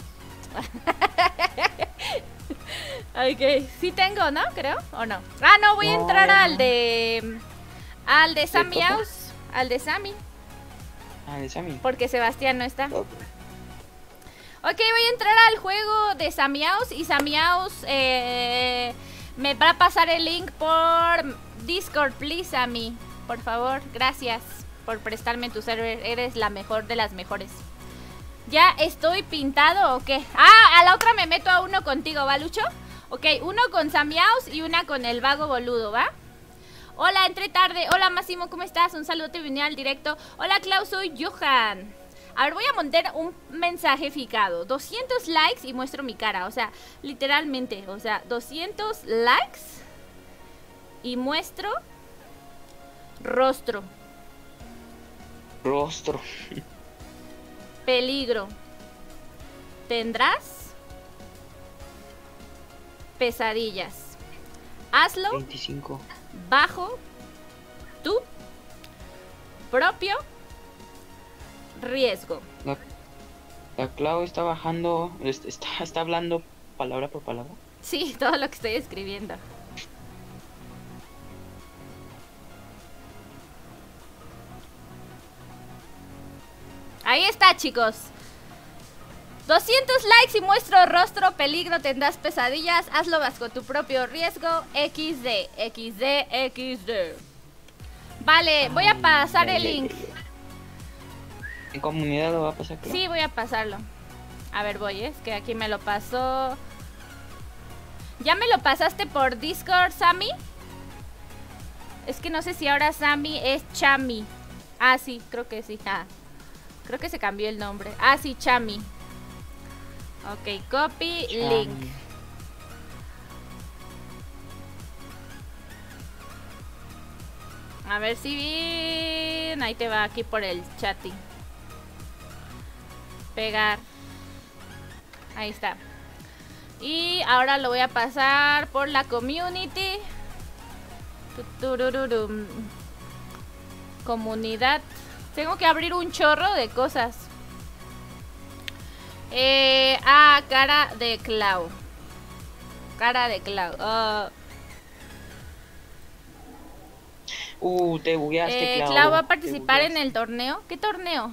[SPEAKER 1] Ok, sí tengo, ¿no? Creo, ¿o no? Ah, no, voy a entrar al de Sammy
[SPEAKER 2] Topo?
[SPEAKER 1] House. Al de Sammy,
[SPEAKER 2] Ah, de Sammy.
[SPEAKER 1] porque Sebastián no está.
[SPEAKER 2] Ok.
[SPEAKER 1] Ok, voy a entrar al juego de Sammy House. Y Sammy House me va a pasar el link por Discord, please, Sammy. Por favor, gracias por prestarme tu server. Eres la mejor de las mejores. ¿Ya estoy pintado o qué? Ah, a la otra me meto a uno contigo, ¿va, Lucho? Ok, uno con Sammy House y una con el vago boludo, ¿va? Hola, entré tarde. Hola, Máximo, ¿cómo estás? Un saludo, te vine al directo. Hola, Klaus, soy Johan. A ver, voy a montar un mensaje ficado. 200 likes y muestro mi cara. O sea, literalmente. O sea, 200 likes y muestro rostro.
[SPEAKER 2] Rostro.
[SPEAKER 1] Peligro. Tendrás pesadillas. Hazlo
[SPEAKER 2] 25.
[SPEAKER 1] bajo tu propio riesgo.
[SPEAKER 2] La Clau está bajando, está hablando palabra por palabra.
[SPEAKER 1] Sí, todo lo que estoy escribiendo. Ahí está, chicos. 200 likes y muestro rostro, peligro, tendrás pesadillas, hazlo bajo tu propio riesgo, XD, XD, XD. Vale, voy a pasar el link.
[SPEAKER 2] ¿En comunidad lo va a pasar, Clau?
[SPEAKER 1] Sí, voy a pasarlo. A ver, voy, es que aquí me lo pasó. ¿Ya me lo pasaste por Discord, Sammy? Es que no sé si ahora Sammy es Chami. Ah, sí, creo que sí. Ah, creo que se cambió el nombre. Ah, sí, Chami. Ok, copy, link. A ver si bien. Ahí te va aquí por el chatting. Pegar. Ahí está. Y ahora lo voy a pasar por la community. Tuturururum. Comunidad. Tengo que abrir un chorro de cosas. Cara de Clau. Cara de Clau.
[SPEAKER 2] Te bugueaste, Clau.
[SPEAKER 1] Clau va a participar en el torneo. ¿Qué torneo?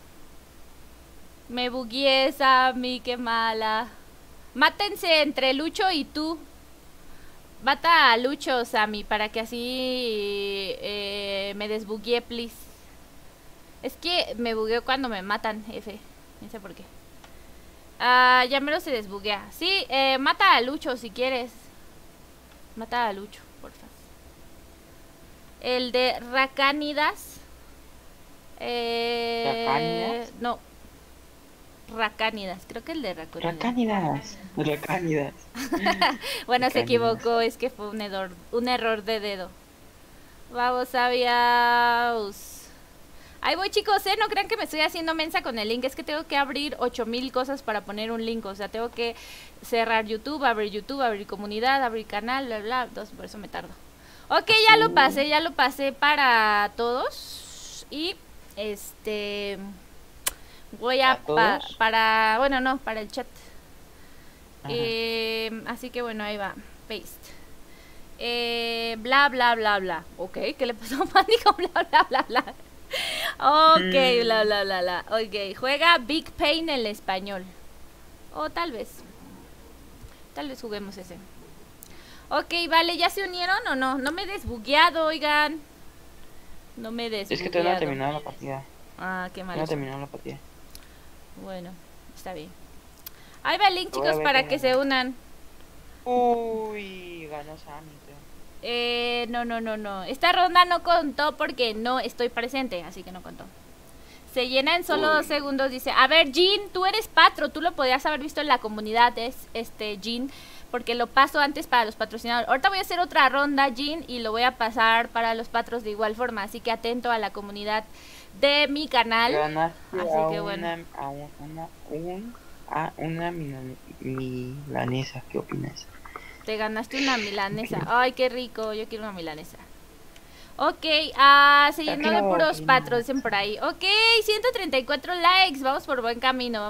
[SPEAKER 1] Me bugueé, Sammy, qué mala. Mátense entre Lucho y tú. Mata a Lucho, Sammy, para que así me desbuguee, please. Es que me bugueo cuando me matan, F. No sé por qué. Ya me lo se desbuguea. Sí, mata a Lucho si quieres. Mata a Lucho, porfa. El de Racánidas.
[SPEAKER 2] ¿Racánidas?
[SPEAKER 1] No. Racánidas, creo que el de Racánidas.
[SPEAKER 2] Racánidas.
[SPEAKER 1] Bueno, se
[SPEAKER 2] Racánidas.
[SPEAKER 1] equivocó, es que fue un error de dedo. Vamos, sabios. Ahí voy, chicos, no crean que me estoy haciendo mensa con el link. Es que tengo que abrir 8000 cosas para poner un link. O sea, tengo que cerrar YouTube, abrir comunidad, abrir canal, bla, bla. Entonces, por eso me tardo. Ok, ya lo pasé para todos. Y voy a
[SPEAKER 2] ¿Para todos?
[SPEAKER 1] para, bueno, no, para el chat.
[SPEAKER 2] Ajá.
[SPEAKER 1] Así que bueno, ahí va. Paste. Bla bla bla bla. Ok, ¿qué le pasó a Mandy con bla bla bla bla? Ok, bla bla bla bla. Ok, juega Big Pain en español. O tal vez juguemos ese. Ok, vale, ¿ya se unieron o no? No me he desbugueado, oigan. No me he desbugueado.
[SPEAKER 2] Es que todavía no ha terminado la partida.
[SPEAKER 1] Ah, qué
[SPEAKER 2] No
[SPEAKER 1] mal.
[SPEAKER 2] ha terminado la partida.
[SPEAKER 1] Bueno, está bien. Ahí va el link,
[SPEAKER 2] Lo voy a
[SPEAKER 1] chicos,
[SPEAKER 2] ver
[SPEAKER 1] para
[SPEAKER 2] cómo
[SPEAKER 1] que
[SPEAKER 2] va.
[SPEAKER 1] se unan.
[SPEAKER 2] Uy, ganó Sammy, creo.
[SPEAKER 1] No. Esta ronda no contó porque no estoy presente, así que no contó. Se llena en solo 2 segundos, dice. A ver, Jean, tú eres patro, tú lo podías haber visto en la comunidad, Jean, porque lo paso antes para los patrocinadores. Ahorita voy a hacer otra ronda, Jean, y lo voy a pasar para los patros de igual forma, así que atento a la comunidad de mi canal.
[SPEAKER 2] Ganaste
[SPEAKER 1] Así
[SPEAKER 2] a
[SPEAKER 1] que bueno.
[SPEAKER 2] una milanesa. ¿Qué opinas?
[SPEAKER 1] Te ganaste una milanesa. Ay, qué rico, yo quiero una milanesa. Ok, se llenó de puros patros, dicen por ahí. Ok, 134 likes, vamos por buen camino,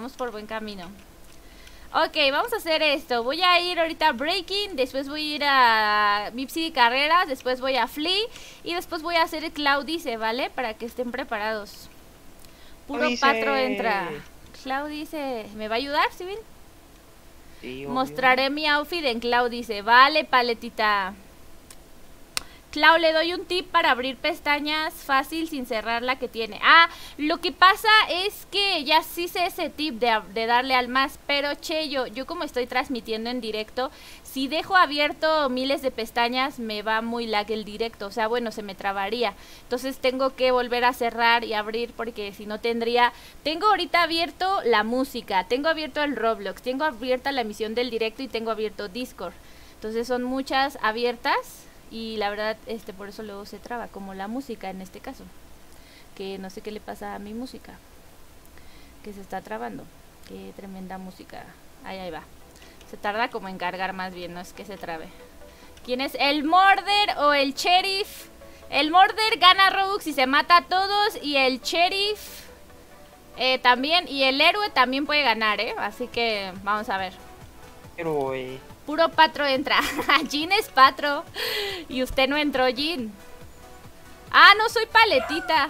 [SPEAKER 1] Ok, vamos a hacer esto. Voy a ir ahorita a Breaking, después voy a ir a Mipsy Carreras, después voy a Flea y después voy a hacer el Claudice, ¿vale? Para que estén preparados. Puro patro entra. Claudice, ¿me va a ayudar, Sibin?
[SPEAKER 2] Sí,
[SPEAKER 1] mostraré mi outfit en Claudice. Vale, paletita. Clau, le doy un tip para abrir pestañas fácil sin cerrar la que tiene. Ah, lo que pasa es que ya sí sé ese tip de darle al más, pero che, yo como estoy transmitiendo en directo, si dejo abierto miles de pestañas me va muy lag el directo, o sea, bueno, se me trabaría. Entonces tengo que volver a cerrar y abrir porque si no tendría... Tengo ahorita abierto la música, tengo abierto el Roblox, tengo abierta la emisión del directo y tengo abierto Discord. Entonces son muchas abiertas. Y la verdad, por eso luego se traba, como la música en este caso. Que no sé qué le pasa a mi música. Que se está trabando. Qué tremenda música. Ahí va. Se tarda como en cargar más bien, no es que se trabe. ¿Quién es? ¿El Murder o el Sheriff? El Murder gana Robux y se mata a todos. Y el Sheriff también. Y el héroe también puede ganar, Así que vamos a ver.
[SPEAKER 2] Héroe.
[SPEAKER 1] Puro patro entra. Jean es patro. Y usted no entró, Jean. Ah, no soy paletita.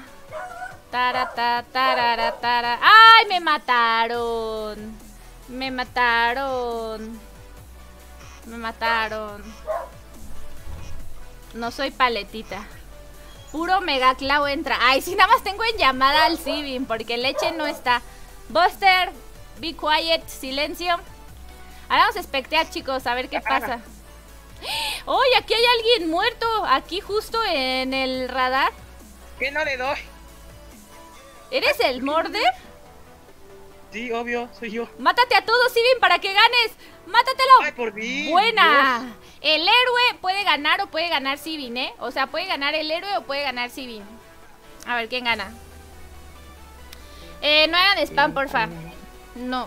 [SPEAKER 1] Tara. ¡Ay, me mataron! Me mataron. No soy paletita. Puro mega Clau entra. Ay, si nada más tengo en llamada al Sibin, porque Leche no está. Buster, be quiet, silencio. Ahora vamos a espectear, chicos, a ver qué pasa. ¡Uy! Aquí hay alguien muerto. Aquí justo en el radar.
[SPEAKER 3] ¿Qué no le doy?
[SPEAKER 1] ¿Eres el Murder?
[SPEAKER 3] Sí, obvio, soy yo.
[SPEAKER 1] Mátate a todos, Sibin, para que ganes. ¡Mátatelo!
[SPEAKER 3] ¡Ay, por mí!
[SPEAKER 1] ¡Buena!
[SPEAKER 3] Dios.
[SPEAKER 1] El héroe puede ganar o puede ganar Sibin, O sea, puede ganar el héroe o puede ganar Sibin. A ver, ¿quién gana? No hagan spam, porfa. No.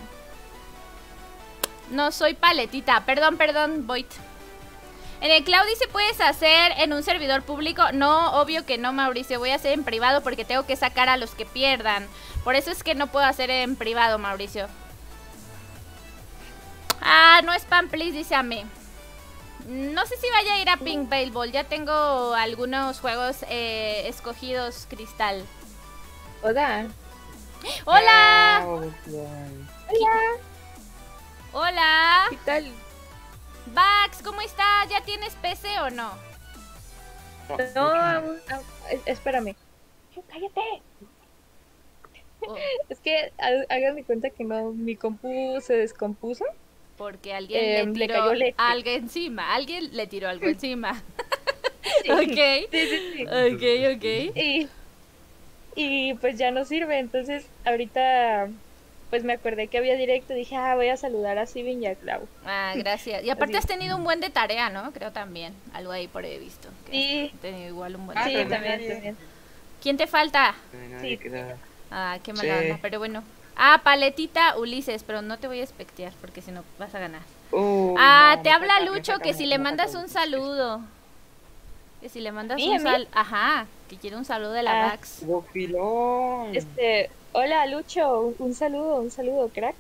[SPEAKER 1] No soy paletita. Perdón, Void. En el Claudice puedes hacer en un servidor público. No, obvio que no, Mauricio. Voy a hacer en privado porque tengo que sacar a los que pierdan. Por eso es que no puedo hacer en privado, Mauricio. Ah, no spam, please, dice Ame. No sé si vaya a ir a Pink Baseball. Ya tengo algunos juegos escogidos, Cristal.
[SPEAKER 4] Hola.
[SPEAKER 1] ¡Hola!
[SPEAKER 4] Hola.
[SPEAKER 1] Hola.
[SPEAKER 4] ¿Qué tal?
[SPEAKER 1] Bax, ¿cómo estás? ¿Ya tienes PC o no?
[SPEAKER 4] No, aún, espérame. ¡Cállate!
[SPEAKER 1] Oh,
[SPEAKER 4] Es que hagan de cuenta que no, mi compu se descompuso.
[SPEAKER 1] porque alguien le tiró
[SPEAKER 4] cayó leche.
[SPEAKER 1] algo encima. Alguien le tiró algo encima.
[SPEAKER 4] Sí.
[SPEAKER 1] Ok.
[SPEAKER 4] Sí.
[SPEAKER 1] Ok.
[SPEAKER 4] Y pues ya no sirve. Entonces ahorita pues me acordé que había directo. Dije, voy a saludar a Sibin y a Clau.
[SPEAKER 1] Ah, gracias. Y aparte
[SPEAKER 4] Así.
[SPEAKER 1] has tenido un buen de tarea, ¿no? Creo también. Algo ahí por ahí he visto. Que
[SPEAKER 4] Sí.
[SPEAKER 1] has tenido igual un buen
[SPEAKER 4] Sí,
[SPEAKER 1] de tarea.
[SPEAKER 4] también.
[SPEAKER 1] ¿Quién te falta?
[SPEAKER 4] Sí.
[SPEAKER 1] Ah, qué mala
[SPEAKER 2] Sí.
[SPEAKER 1] onda, pero bueno. Ah, paletita Ulises, pero no te voy a espectear porque si no vas a ganar.
[SPEAKER 2] No,
[SPEAKER 1] Te
[SPEAKER 2] me
[SPEAKER 1] habla
[SPEAKER 2] falta- me
[SPEAKER 1] Lucho
[SPEAKER 2] falta
[SPEAKER 1] que si le
[SPEAKER 2] me
[SPEAKER 1] mandas
[SPEAKER 2] falta
[SPEAKER 1] un saludo. Que si le mandas
[SPEAKER 4] ¿Sí,
[SPEAKER 1] un
[SPEAKER 4] a mí?
[SPEAKER 1] Ajá, que quiere un saludo de la
[SPEAKER 4] Ah.
[SPEAKER 1] Vax.
[SPEAKER 2] Gofilón.
[SPEAKER 4] Hola Lucho, un saludo, crack.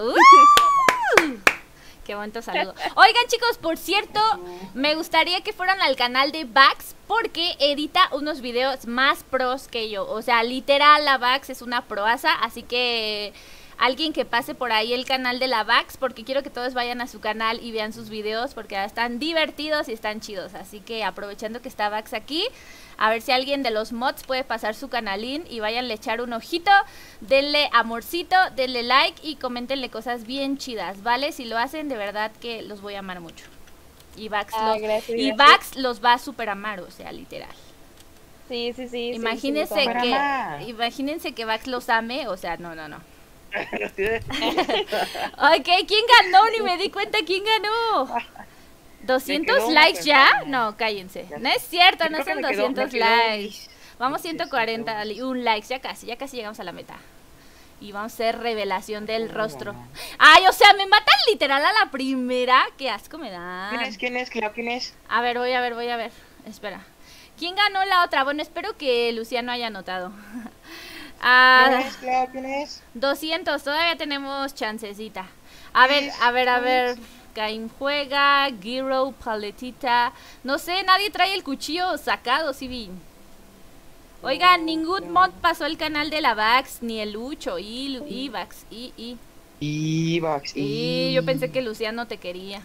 [SPEAKER 1] Qué bonito saludo. Oigan, chicos, por cierto, me gustaría que fueran al canal de Vax porque edita unos videos más pros que yo. O sea, literal, la Vax es una proaza, así que alguien que pase por ahí el canal de la Vax, porque quiero que todos vayan a su canal y vean sus videos porque están divertidos y están chidos. Así que aprovechando que está Vax aquí, a ver si alguien de los mods puede pasar su canalín y váyanle a echar un ojito, denle amorcito, denle like y coméntenle cosas bien chidas, ¿vale? Si lo hacen, de verdad que los voy a amar mucho. Y Vax,
[SPEAKER 4] gracias.
[SPEAKER 1] Vax los va a super amar, o sea, literal.
[SPEAKER 4] Sí.
[SPEAKER 1] Imagínense
[SPEAKER 4] sí,
[SPEAKER 2] Para amar.
[SPEAKER 1] imagínense que Vax los ame, o sea, no. Ok, ¿quién ganó? Ni me di cuenta quién ganó. ¿200 likes ya? No, cállense. No es cierto, no son 200 likes. Vamos 140 un likes, ya casi llegamos a la meta. Y vamos a hacer revelación del rostro. Ay, o sea, me matan literal a la primera. Qué asco me da.
[SPEAKER 2] ¿Quién es, Clau? ¿Quién es?
[SPEAKER 1] A ver, voy a ver. Espera. ¿Quién ganó la otra? Bueno, espero que Luciano haya anotado.
[SPEAKER 2] ¿Quién es, Clau? ¿Quién es?
[SPEAKER 1] 200, todavía tenemos chancecita. A ver. Caim juega, Giro, Paletita. No sé, nadie trae el cuchillo sacado, sí vi. Oigan, ningún mod pasó el canal de la Vax, ni el Lucho, y Vax,
[SPEAKER 2] Y Vax.
[SPEAKER 1] Y yo pensé que Luciano te quería.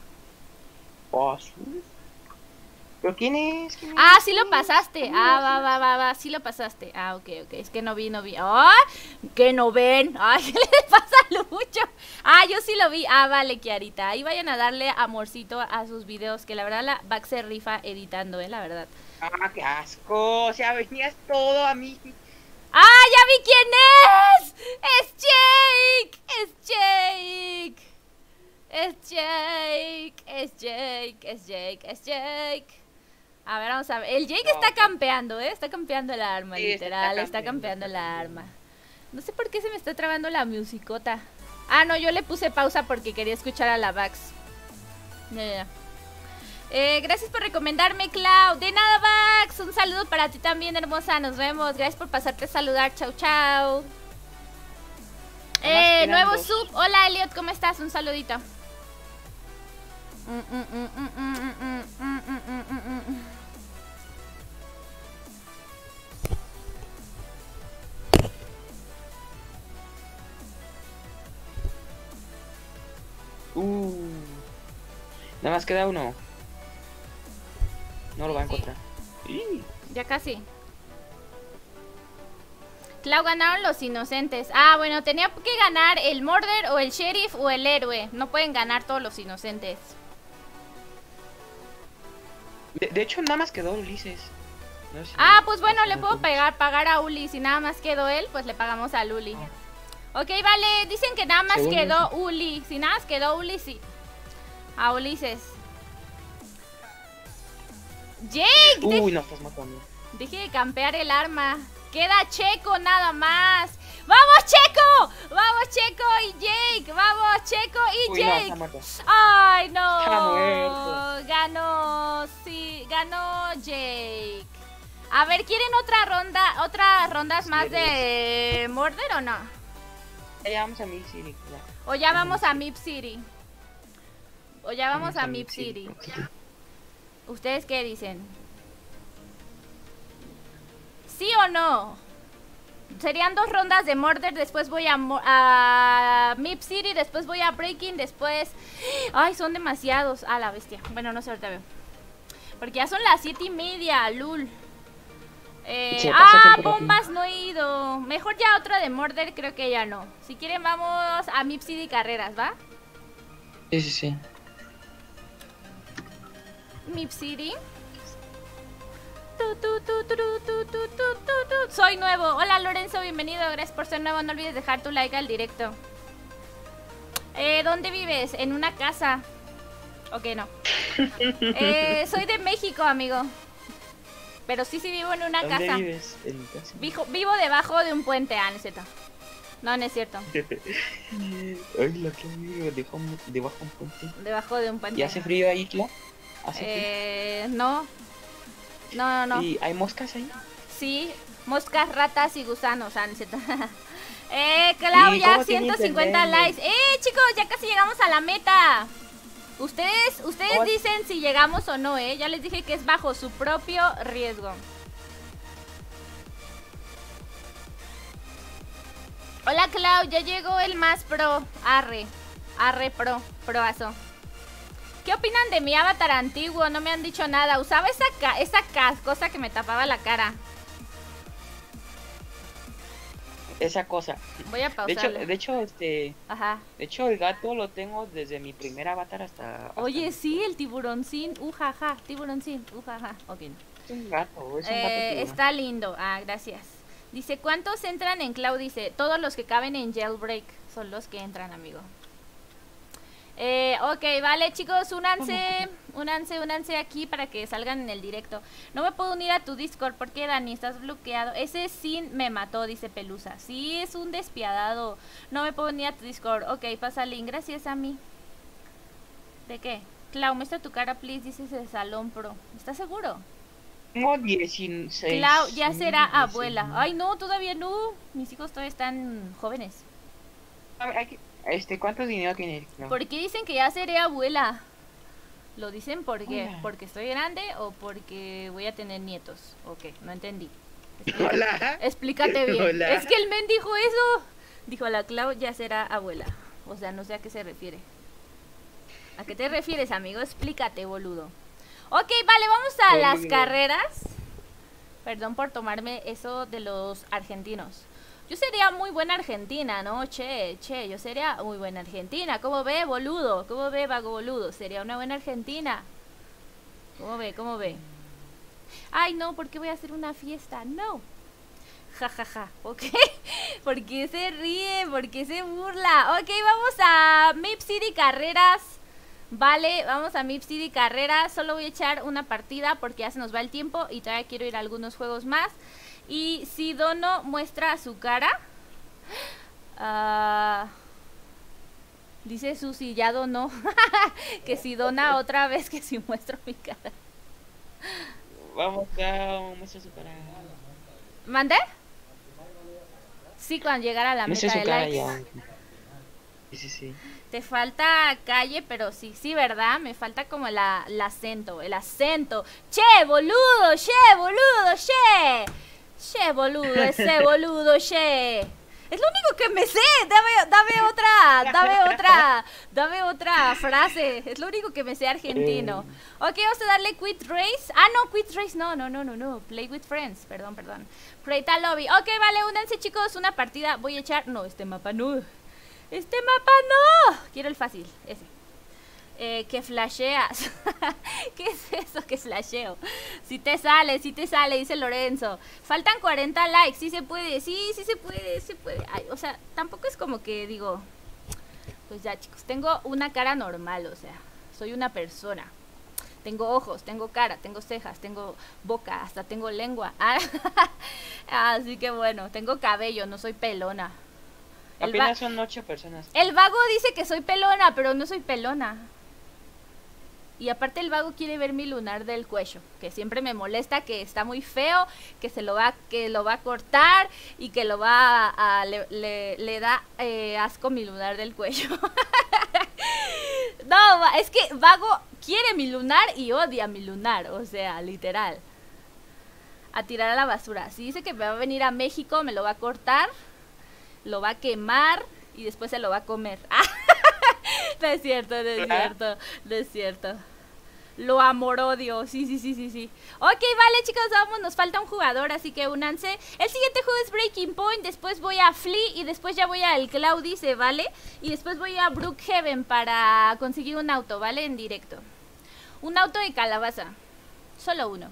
[SPEAKER 2] ¿Pero quién es?
[SPEAKER 1] Ah, sí lo pasaste. Ah, va, sí lo pasaste. Ah, ok. Es que no vi. ¡Ah! Que no ven. Ay, ¿qué le pasa a Lucho? Ah, yo sí lo vi. Ah, vale, Kiarita. Ahí vayan a darle amorcito a sus videos, que la verdad la Vax se rifa editando, la verdad.
[SPEAKER 3] Ah, qué asco. O sea, venías todo a mí.
[SPEAKER 1] ¡Ah, ya vi quién es! ¡Es Jake! A ver, vamos a ver. El Jake está campeando, Está campeando el arma,
[SPEAKER 3] Sí,
[SPEAKER 1] literal. Está campeando el arma. No sé por qué se me está trabando la musicota. Ah, no, yo le puse pausa porque quería escuchar a la Vax. Ya. Gracias por recomendarme, Clau. De nada, Vax. Un saludo para ti también, hermosa. Nos vemos. Gracias por pasarte a saludar. Chau. Nuevo sub. Hola, Elliot. ¿Cómo estás? Un saludito.
[SPEAKER 2] Nada más queda uno. No lo va a encontrar.
[SPEAKER 1] Ya casi. Clau, ganaron los inocentes. Ah, bueno, tenía que ganar el Murder o el Sheriff o el héroe. No pueden ganar todos los inocentes.
[SPEAKER 2] De hecho, nada más quedó Ulises. No sé si
[SPEAKER 1] Pues bueno, le puedo pagar a Uli. Si nada más quedó él, pues le pagamos a Uli. Ok, vale, dicen que nada más quedó Uli. Si nada más quedó Uli, sí. A Ulises. Jake,
[SPEAKER 2] Uy, no, estás matando.
[SPEAKER 1] deje de campear el arma. Queda Checo nada más. ¡Vamos, Checo! ¡Vamos, Checo y Jake! ¡Vamos, Checo y
[SPEAKER 2] Uy, no,
[SPEAKER 1] Jake!
[SPEAKER 2] está muerto.
[SPEAKER 1] ¡Ay, no!
[SPEAKER 2] Está muerto.
[SPEAKER 1] Ganó, sí, ganó Jake. A ver, ¿quieren otras rondas más de Murder o no?
[SPEAKER 2] Ya vamos a Mip City.
[SPEAKER 1] ¿O ya vamos a Mip City? ¿Ustedes qué dicen? ¿Sí o no? Serían 2 rondas de Murder, después voy a Mip City, después voy a Breaking, después... Ay, son demasiados. Ah, la bestia. Bueno, no sé, ahorita veo. Porque ya son las 7:30, lul. Bombas no he ido. Mejor ya otra de Murder, creo que ya no. Si quieren vamos a Mip City Carreras, ¿va?
[SPEAKER 2] Sí.
[SPEAKER 1] Mip City. Soy nuevo. Hola Lorenzo, bienvenido. Gracias por ser nuevo. No olvides dejar tu like al directo. ¿Dónde vives? En una casa. Ok, no. Soy de México, amigo. Pero sí vivo en una casa.
[SPEAKER 2] ¿Dónde vives? En casa.
[SPEAKER 1] Vivo debajo de un puente. No es cierto. No es cierto.
[SPEAKER 2] Ay, la que vive debajo de un puente.
[SPEAKER 1] Debajo de un puente.
[SPEAKER 2] ¿Y hace frío ahí, Clau?
[SPEAKER 1] No. No, no, no.
[SPEAKER 2] ¿Y hay moscas ahí?
[SPEAKER 1] Sí, moscas, ratas y gusanos. Ah, no es cierto. Clau,
[SPEAKER 2] ¿Y
[SPEAKER 1] ya
[SPEAKER 2] cómo tiene
[SPEAKER 1] 150
[SPEAKER 2] internet?
[SPEAKER 1] likes. Chicos, ya casi llegamos a la meta. Ustedes
[SPEAKER 2] Oh.
[SPEAKER 1] dicen si llegamos o no, Ya les dije que es bajo su propio riesgo. Hola, Clau, ya llegó el más pro. Arre proazo. ¿Qué opinan de mi avatar antiguo? No me han dicho nada. Usaba esa cosa que me tapaba la cara.
[SPEAKER 2] Esa cosa.
[SPEAKER 1] Voy a
[SPEAKER 2] De
[SPEAKER 1] pausarlo.
[SPEAKER 2] hecho,
[SPEAKER 1] Ajá.
[SPEAKER 2] de hecho, el gato lo tengo desde mi primer avatar hasta
[SPEAKER 1] Oye, sí, el tiburoncín. Ujaja, tiburoncín. Ujaja. Ok.
[SPEAKER 2] Es un gato, es un gato tiburón.
[SPEAKER 1] Está lindo. Ah, gracias. Dice, ¿cuántos entran en Cloud? Dice, todos los que caben en Jailbreak son los que entran, amigo. Ok, vale, chicos, únanse aquí para que salgan en el directo. No me puedo unir a tu Discord porque, Dani, estás bloqueado. Ese Sin me mató, dice Pelusa. Sí, es un despiadado. No me puedo unir a tu Discord. Ok, pasa link. Gracias a mí. ¿De qué? Clau, muestra tu cara, please, dices de Salón Pro. ¿Estás seguro?
[SPEAKER 2] Tengo 16.
[SPEAKER 1] Clau, ya será
[SPEAKER 2] 16.
[SPEAKER 1] abuela. Ay, no, todavía no. Mis hijos todavía están jóvenes.
[SPEAKER 2] A ver, ¿cuántos dinero tiene? No.
[SPEAKER 1] ¿Por qué dicen que ya seré abuela? ¿Lo dicen por qué?
[SPEAKER 2] Hola.
[SPEAKER 1] ¿Porque estoy grande o porque voy a tener nietos? Ok, no entendí.
[SPEAKER 3] Hola.
[SPEAKER 1] Explícate bien.
[SPEAKER 3] Hola.
[SPEAKER 1] Es que el men dijo eso. Dijo, la Clau ya será abuela. O sea, no sé a qué se refiere. ¿A qué te refieres, amigo? Explícate, boludo. Ok, vale, vamos a las
[SPEAKER 2] Boludo.
[SPEAKER 1] carreras. Perdón por tomarme eso de los argentinos. Yo sería muy buena argentina, ¿no? Che, yo sería muy buena argentina. ¿Cómo ve, boludo? ¿Cómo ve, vago boludo? Sería una buena argentina. ¿Cómo ve? Ay, no, ¿por qué voy a hacer una fiesta? No. Ja, ja, ja. ¿Ok? ¿Por qué se ríe? ¿Por qué se burla? Ok, vamos a Mip City Carreras. Vale, vamos a Mip City Carreras. Solo voy a echar una partida porque ya se nos va el tiempo y todavía quiero ir a algunos juegos más. Y si Dono muestra su cara, dice Susi, ya donó. Que si dona otra vez, que si muestro mi cara.
[SPEAKER 2] Vamos a muestra su cara.
[SPEAKER 1] ¿Mandé? Sí, cuando llegara a la
[SPEAKER 2] Muestra
[SPEAKER 1] meta
[SPEAKER 2] su
[SPEAKER 1] de
[SPEAKER 2] cara
[SPEAKER 1] likes.
[SPEAKER 2] ya. Sí.
[SPEAKER 1] Te falta calle, pero sí, ¿verdad? Me falta como el acento, Che, boludo, Che, boludo, ese boludo, che. Es lo único que me sé. Dame otra frase. Es lo único que me sé argentino. Ok, vamos a darle quit race. Ah, no, quit race. No. Play with friends. Perdón. Create a lobby. Ok, vale, únanse, chicos. Una partida. Voy a echar. No, este mapa no. Quiero el fácil, ese. Que flasheas. ¿Qué es eso que flasheo? Si te sale, dice Lorenzo. Faltan 40 likes, sí se puede. Sí se puede. Ay, o sea, tampoco es como que digo, pues ya, chicos, tengo una cara normal, o sea, soy una persona. Tengo ojos, tengo cara, tengo cejas, tengo boca, hasta tengo lengua. Así que bueno, tengo cabello, no soy pelona.
[SPEAKER 2] Apenas son 8 personas.
[SPEAKER 1] El vago dice que soy pelona, pero no soy pelona. Y aparte el vago quiere ver mi lunar del cuello, que siempre me molesta, que está muy feo, que lo va a cortar y que le da asco mi lunar del cuello. No, es que vago quiere mi lunar y odia mi lunar, o sea, literal. A tirar a la basura. Si dice que me va a venir a México, me lo va a cortar, lo va a quemar y después se lo va a comer. No es cierto. Lo amor-odio. Sí. Ok, vale, chicos, vamos. Nos falta un jugador, así que únanse. El siguiente juego es Breaking Point. Después voy a Flea y después ya voy al Claudice, ¿vale? Y después voy a Brookhaven para conseguir un auto, ¿vale? En directo. Un auto de calabaza. Solo uno.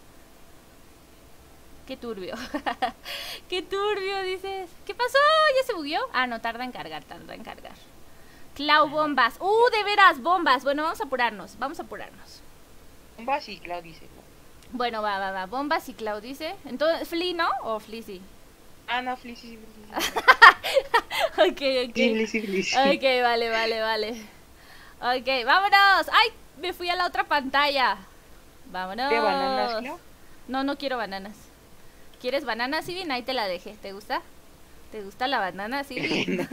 [SPEAKER 1] Qué turbio. Qué turbio, dices. ¿Qué pasó? ¿Ya se bugueó? Ah, no, tarda en cargar. Clau, bombas. De veras, bombas. Bueno, vamos a apurarnos.
[SPEAKER 2] Bombas y Clau dice, ¿no?
[SPEAKER 1] Bueno, va. Bombas y Clau dice. Entonces, Flea, ¿no? ¿O Flea sí?
[SPEAKER 2] Ah, no, Flea sí.
[SPEAKER 1] Ok.
[SPEAKER 2] Sí.
[SPEAKER 1] Ok, vale. Ok, vámonos. ¡Ay! Me fui a la otra pantalla. Vámonos.
[SPEAKER 2] ¿Qué bananas, Clau?
[SPEAKER 1] No, no quiero bananas. ¿Quieres bananas, Sivin? Ahí te la dejé. ¿Te gusta? ¿Te gusta la banana, Sivin?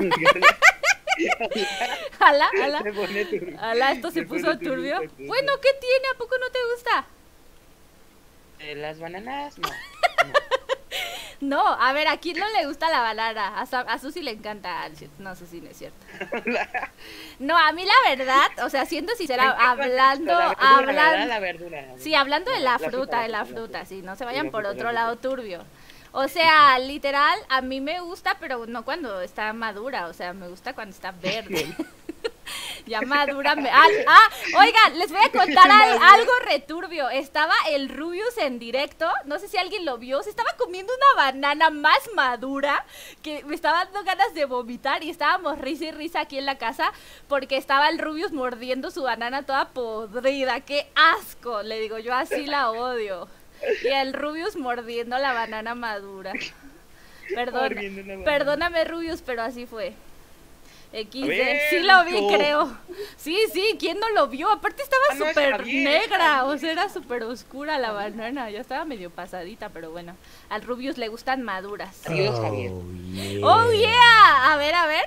[SPEAKER 1] Ala, ala.
[SPEAKER 3] Se pone turbio.
[SPEAKER 1] Ala, esto se
[SPEAKER 3] Se
[SPEAKER 1] puso
[SPEAKER 3] pone turbio
[SPEAKER 1] turbio.
[SPEAKER 3] esta cosa.
[SPEAKER 1] Bueno, ¿qué tiene? ¿A poco no te gusta?
[SPEAKER 3] Las bananas, no.
[SPEAKER 1] No, a ver, ¿a quién no le gusta la banana? A Susi le encanta. No, Susi no es cierto. No, a mí la verdad, o sea, siendo sincera, hablando,
[SPEAKER 3] La verdura.
[SPEAKER 1] sí, hablando de la fruta, sí, no se vayan por otro lado turbio. O sea, literal, a mí me gusta, pero no cuando está madura, o sea, me gusta cuando está verde. Ya madura me... oigan, les voy a contar algo returbio. Estaba el Rubius en directo, no sé si alguien lo vio, se estaba comiendo una banana más madura que me estaba dando ganas de vomitar y estábamos risa y risa aquí en la casa porque estaba el Rubius mordiendo su banana toda podrida. ¡Qué asco! Le digo, yo así la odio. Y el Rubius mordiendo la banana madura. Perdóname, Rubius, pero así fue. XD,
[SPEAKER 3] ver,
[SPEAKER 1] sí lo vi,
[SPEAKER 3] no.
[SPEAKER 1] creo. Sí, ¿quién no lo vio? Aparte estaba
[SPEAKER 3] No,
[SPEAKER 1] súper
[SPEAKER 3] está bien,
[SPEAKER 1] negra,
[SPEAKER 3] está
[SPEAKER 1] o sea, era súper oscura la banana. Ya estaba medio pasadita, pero bueno. Al Rubius le gustan maduras.
[SPEAKER 3] Adiós, Javier.
[SPEAKER 1] ¡Oh, yeah! A ver.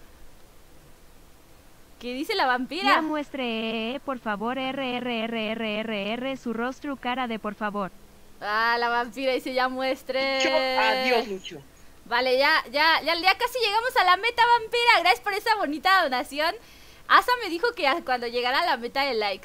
[SPEAKER 1] ¿Qué dice la vampira?
[SPEAKER 5] Ya muestre, por favor, su rostro cara de por favor.
[SPEAKER 1] Ah, la vampira dice ya muestre.
[SPEAKER 3] Adiós, Lucho.
[SPEAKER 1] Vale, ya casi llegamos a la meta, vampira. Gracias por esa bonita donación. Asa me dijo que cuando llegara a la meta de likes.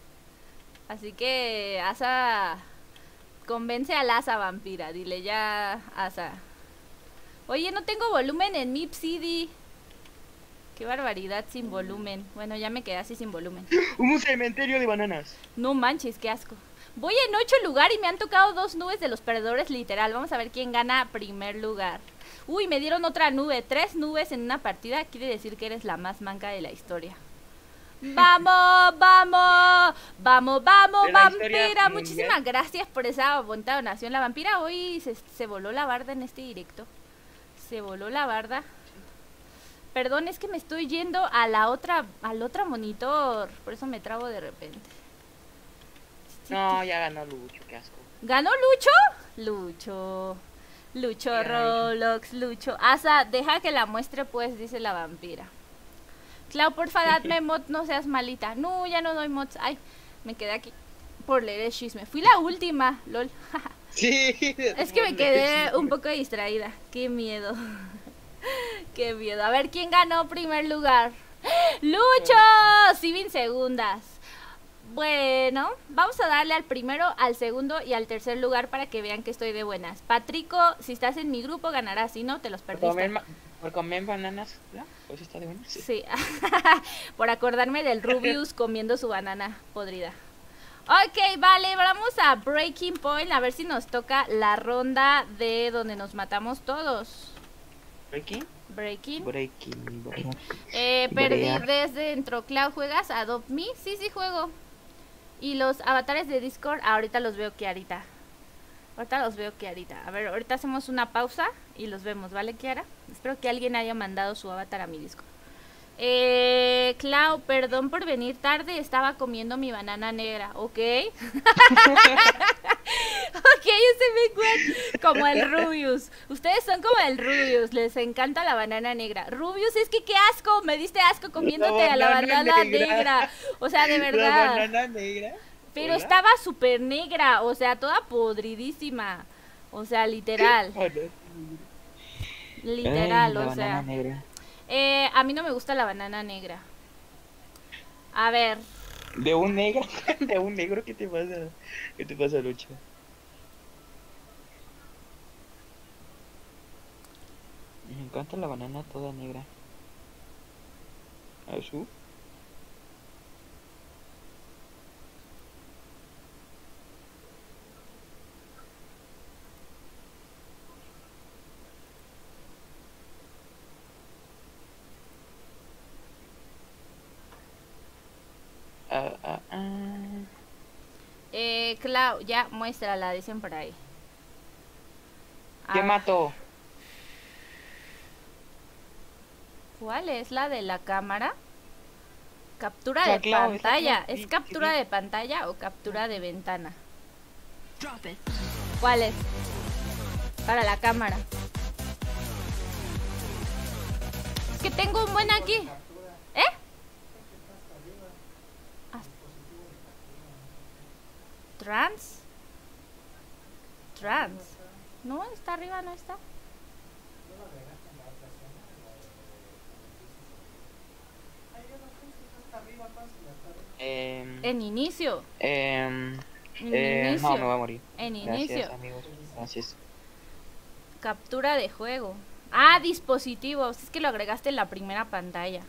[SPEAKER 1] Así que, Asa, convence al Asa, vampira. Dile ya, Asa. Oye, no tengo volumen en mi CD. Qué barbaridad sin volumen. Bueno, ya me quedé así sin volumen.
[SPEAKER 3] Un cementerio de bananas.
[SPEAKER 1] No manches, qué asco. Voy en 8 lugar y me han tocado 2 nubes de los perdedores, literal. Vamos a ver quién gana primer lugar. Uy, me dieron otra nube. 3 nubes en una partida. Quiere decir que eres la más manca de la historia. ¡Vamos, vamos! ¡Vamos, vamos,
[SPEAKER 3] De la
[SPEAKER 1] vampira!
[SPEAKER 3] historia
[SPEAKER 1] Muchísimas gracias por esa bonita donación. La vampira hoy se voló la barda en este directo. Se voló la barda. Perdón, es que me estoy yendo a al otro monitor. Por eso me trabo de repente.
[SPEAKER 3] No, ya ganó Lucho, qué asco.
[SPEAKER 1] ¿Ganó Lucho? Lucho
[SPEAKER 3] Ya,
[SPEAKER 1] Roblox, Lucho. Asa, deja que la muestre pues, dice la vampira. Clau, porfa, dadme mod, no seas malita. No, ya no doy mods. Ay, me quedé aquí por leer el chisme. Fui la última, lol.
[SPEAKER 3] Sí.
[SPEAKER 1] Es que me quedé un poco distraída. Qué miedo. Qué miedo. A ver, ¿quién ganó primer lugar? ¡Lucho! Sivin segundas. Bueno, vamos a darle al primero, al segundo y al tercer lugar para que vean que estoy de buenas. Patrico, si estás en mi grupo ganarás, si no, te los perdiste.
[SPEAKER 3] Por comer bananas, ¿no? Pues está de buenas.
[SPEAKER 1] Sí, por acordarme del Rubius comiendo su banana podrida. Ok, vale, vamos a Breaking Point, a ver si nos toca la ronda de donde nos matamos todos.
[SPEAKER 3] ¿Breaking?
[SPEAKER 1] Breaking.
[SPEAKER 3] Breaking.
[SPEAKER 1] Perdí desde dentro. Clau, ¿juegas Adopt Me? Sí, juego. Y los avatares de Discord, ahorita los veo Kiarita. A ver, ahorita hacemos una pausa y los vemos, ¿vale, Kiara? Espero que alguien haya mandado su avatar a mi Discord. Clau, perdón por venir tarde, estaba comiendo mi banana negra, ¿ok? Ok, ese me cuenta. Como el Rubius. Ustedes son como el Rubius, les encanta la banana negra. Rubius, es que qué asco, me diste asco comiéndote a la banana negra. O sea, de verdad.
[SPEAKER 3] ¿La banana negra?
[SPEAKER 1] Pero
[SPEAKER 3] ¿Hola?
[SPEAKER 1] estaba súper negra, o sea, toda podridísima. O sea, literal. Literal, o sea.
[SPEAKER 2] Negra.
[SPEAKER 1] A mí no me gusta la banana negra. A ver.
[SPEAKER 3] ¿De un negro? ¿De un negro? ¿Qué te pasa? ¿Qué te pasa, Lucho?
[SPEAKER 2] Me encanta la banana toda negra. ¿Azul?
[SPEAKER 1] Clau, ya muéstrala, dicen por ahí.
[SPEAKER 3] ¿Qué
[SPEAKER 1] Ah,
[SPEAKER 3] mató?
[SPEAKER 1] ¿cuál es la de la cámara? Captura
[SPEAKER 3] La
[SPEAKER 1] de
[SPEAKER 3] Clau,
[SPEAKER 1] pantalla.
[SPEAKER 3] esa Clau,
[SPEAKER 1] ¿Es
[SPEAKER 3] sí,
[SPEAKER 1] captura
[SPEAKER 3] sí.
[SPEAKER 1] de pantalla o captura de ventana? ¿Cuál es? Para la cámara. Es que tengo un buen aquí. ¿Eh? Ah. Trans. No, está arriba, no está. En inicio. En inicio.
[SPEAKER 2] No, me voy a morir.
[SPEAKER 1] En
[SPEAKER 2] Gracias,
[SPEAKER 1] inicio.
[SPEAKER 2] amigos. Gracias.
[SPEAKER 1] Captura de juego. Ah, dispositivos. Es que lo agregaste en la primera pantalla.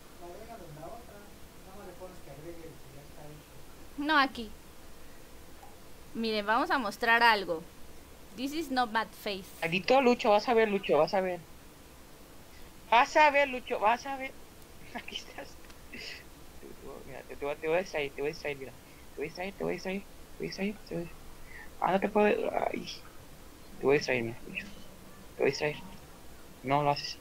[SPEAKER 1] No, aquí. Miren, vamos a mostrar algo. This is not bad face.
[SPEAKER 2] Maldito Lucho, vas a ver, Lucho, vas a ver. Vas a ver, Lucho, vas a ver. Aquí estás. Mira, te voy a distraer, mira. Te voy a distraer. Ah, no te puedo. Ay. Te voy a distraer, mira, Lucho. Te voy a distraer. No lo haces.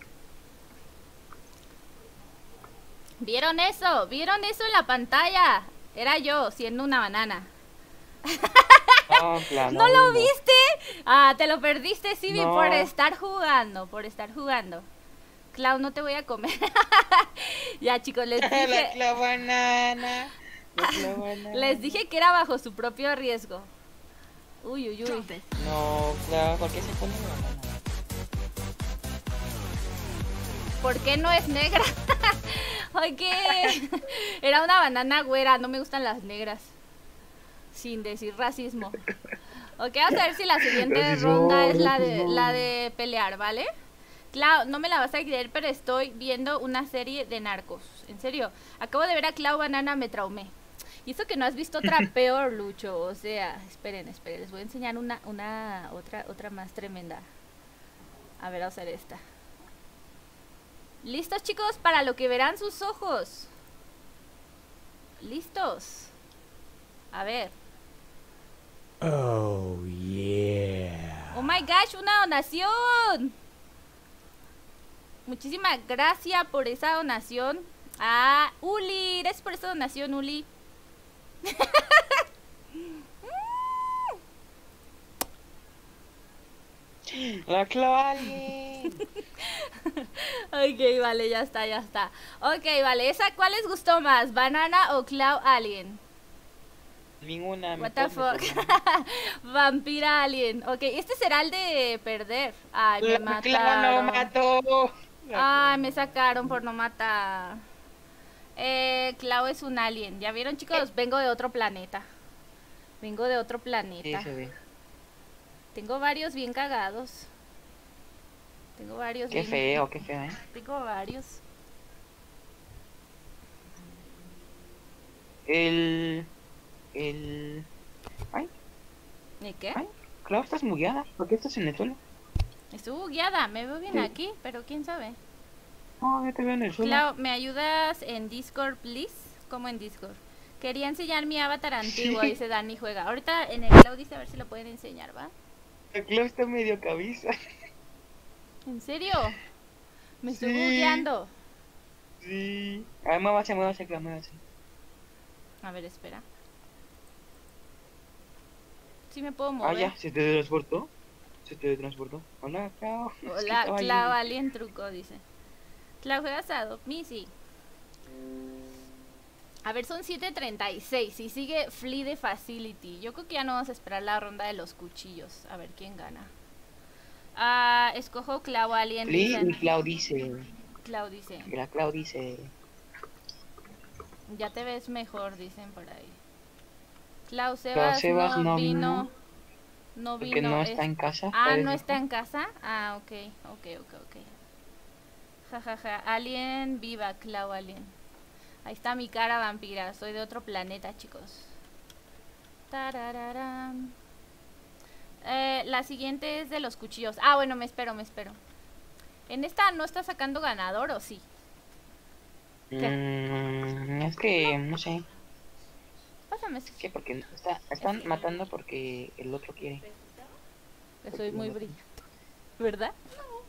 [SPEAKER 1] ¿Vieron eso? ¿Vieron eso en la pantalla? Era yo, siendo una banana.
[SPEAKER 2] No, claro.
[SPEAKER 1] ¿No lo viste? Ah, te lo perdiste, Sibi,
[SPEAKER 2] No.
[SPEAKER 1] por estar jugando. Clau, no te voy a comer. Ya, chicos, les
[SPEAKER 2] La
[SPEAKER 1] dije,
[SPEAKER 2] clavanana.
[SPEAKER 1] les dije que era bajo su propio riesgo. Uy.
[SPEAKER 2] No, claro, ¿por qué se pone la banana?
[SPEAKER 1] ¿Por qué no es negra? Ok. Era una banana güera, no me gustan las negras. Sin decir racismo. Ok, vamos a ver si la siguiente
[SPEAKER 2] Racismo,
[SPEAKER 1] ronda es
[SPEAKER 2] racismo.
[SPEAKER 1] la de pelear, ¿vale? Clau, no me la vas a creer, pero estoy viendo una serie de narcos. En serio, acabo de ver a Clau Banana, me traumé. Y eso que no has visto otra peor, Lucho. O sea, esperen, les voy a enseñar otra más tremenda. A ver, vamos a ver esta. ¿Listos, chicos? Para lo que verán sus ojos. ¿Listos? A ver.
[SPEAKER 6] Oh, yeah.
[SPEAKER 1] Oh my gosh, una donación. Muchísimas gracias por esa donación. Ah, Uli, gracias por esa donación, Uli.
[SPEAKER 2] La clava alguien.
[SPEAKER 1] Ok, vale, ya está. Ok, vale, ¿esa cuál les gustó más? ¿Banana o Cloud Alien?
[SPEAKER 2] Ninguna.
[SPEAKER 1] What the fuck. Vampira Alien. Ok, este será el de perder. Ay, me
[SPEAKER 2] La clava no
[SPEAKER 1] mataron.
[SPEAKER 2] mató.
[SPEAKER 1] Ay, me sacaron por no matar. Clau es un alien. ¿Ya vieron, chicos? Vengo de otro planeta.
[SPEAKER 2] Sí, se ve.
[SPEAKER 1] Tengo varios bien cagados.
[SPEAKER 2] Qué feo, ¿eh?
[SPEAKER 1] Tengo varios.
[SPEAKER 2] Ay,
[SPEAKER 1] ¿Y qué?
[SPEAKER 2] ay, Clau, estás mugueada. ¿Por qué estás en el suelo?
[SPEAKER 1] Estoy bugueada. Me veo bien
[SPEAKER 2] Sí.
[SPEAKER 1] aquí, pero quién sabe.
[SPEAKER 2] No, yo te veo en el suelo.
[SPEAKER 1] Clau, ¿me ayudas en Discord, please? ¿Cómo en Discord? Quería enseñar mi avatar antiguo,
[SPEAKER 2] Sí.
[SPEAKER 1] dice Dani Juega. Ahorita en el Clau dice a ver si lo pueden enseñar, ¿va?
[SPEAKER 2] Clau está medio cabeza.
[SPEAKER 1] ¿En serio? Me estoy
[SPEAKER 2] Sí.
[SPEAKER 1] bugueando.
[SPEAKER 2] Sí. A ver, muévase, Clau, muévase.
[SPEAKER 1] A ver, espera. Sí me puedo mover.
[SPEAKER 2] Ah, ya, se te transportó. Hola, Clau. Es que
[SPEAKER 1] Hola,
[SPEAKER 2] estaba ahí.
[SPEAKER 1] Clau, alien truco, dice. Clau, juegas a Adopt Me, sí. A ver, son 7:36 y sigue Flea de Facility. Yo creo que ya no vamos a esperar la ronda de los cuchillos. A ver quién gana. Ah, escojo Clau, alien.
[SPEAKER 2] Lee
[SPEAKER 1] dicen.
[SPEAKER 2] y Clau dice.
[SPEAKER 1] Clau dice.
[SPEAKER 2] La Clau dice.
[SPEAKER 1] Ya te ves mejor, dicen por ahí. Clau Sebas,
[SPEAKER 2] Sebas
[SPEAKER 1] no
[SPEAKER 2] no
[SPEAKER 1] vino. No
[SPEAKER 2] Porque
[SPEAKER 1] vino.
[SPEAKER 2] no
[SPEAKER 1] es-
[SPEAKER 2] está en casa.
[SPEAKER 1] Ah,
[SPEAKER 2] ¿sabes?
[SPEAKER 1] ¿no está en casa? Ah, ok. Jajaja, alien viva, Clau alien. Ahí está mi cara vampira, soy de otro planeta, chicos. Tarararán. La siguiente es de los cuchillos. Ah, bueno, me espero. ¿En esta no está sacando ganador o sí?
[SPEAKER 2] Es que no sé.
[SPEAKER 1] Pásame,
[SPEAKER 2] ¿Qué? Porque están matando porque el otro quiere.
[SPEAKER 1] que soy muy brillante. ¿Verdad?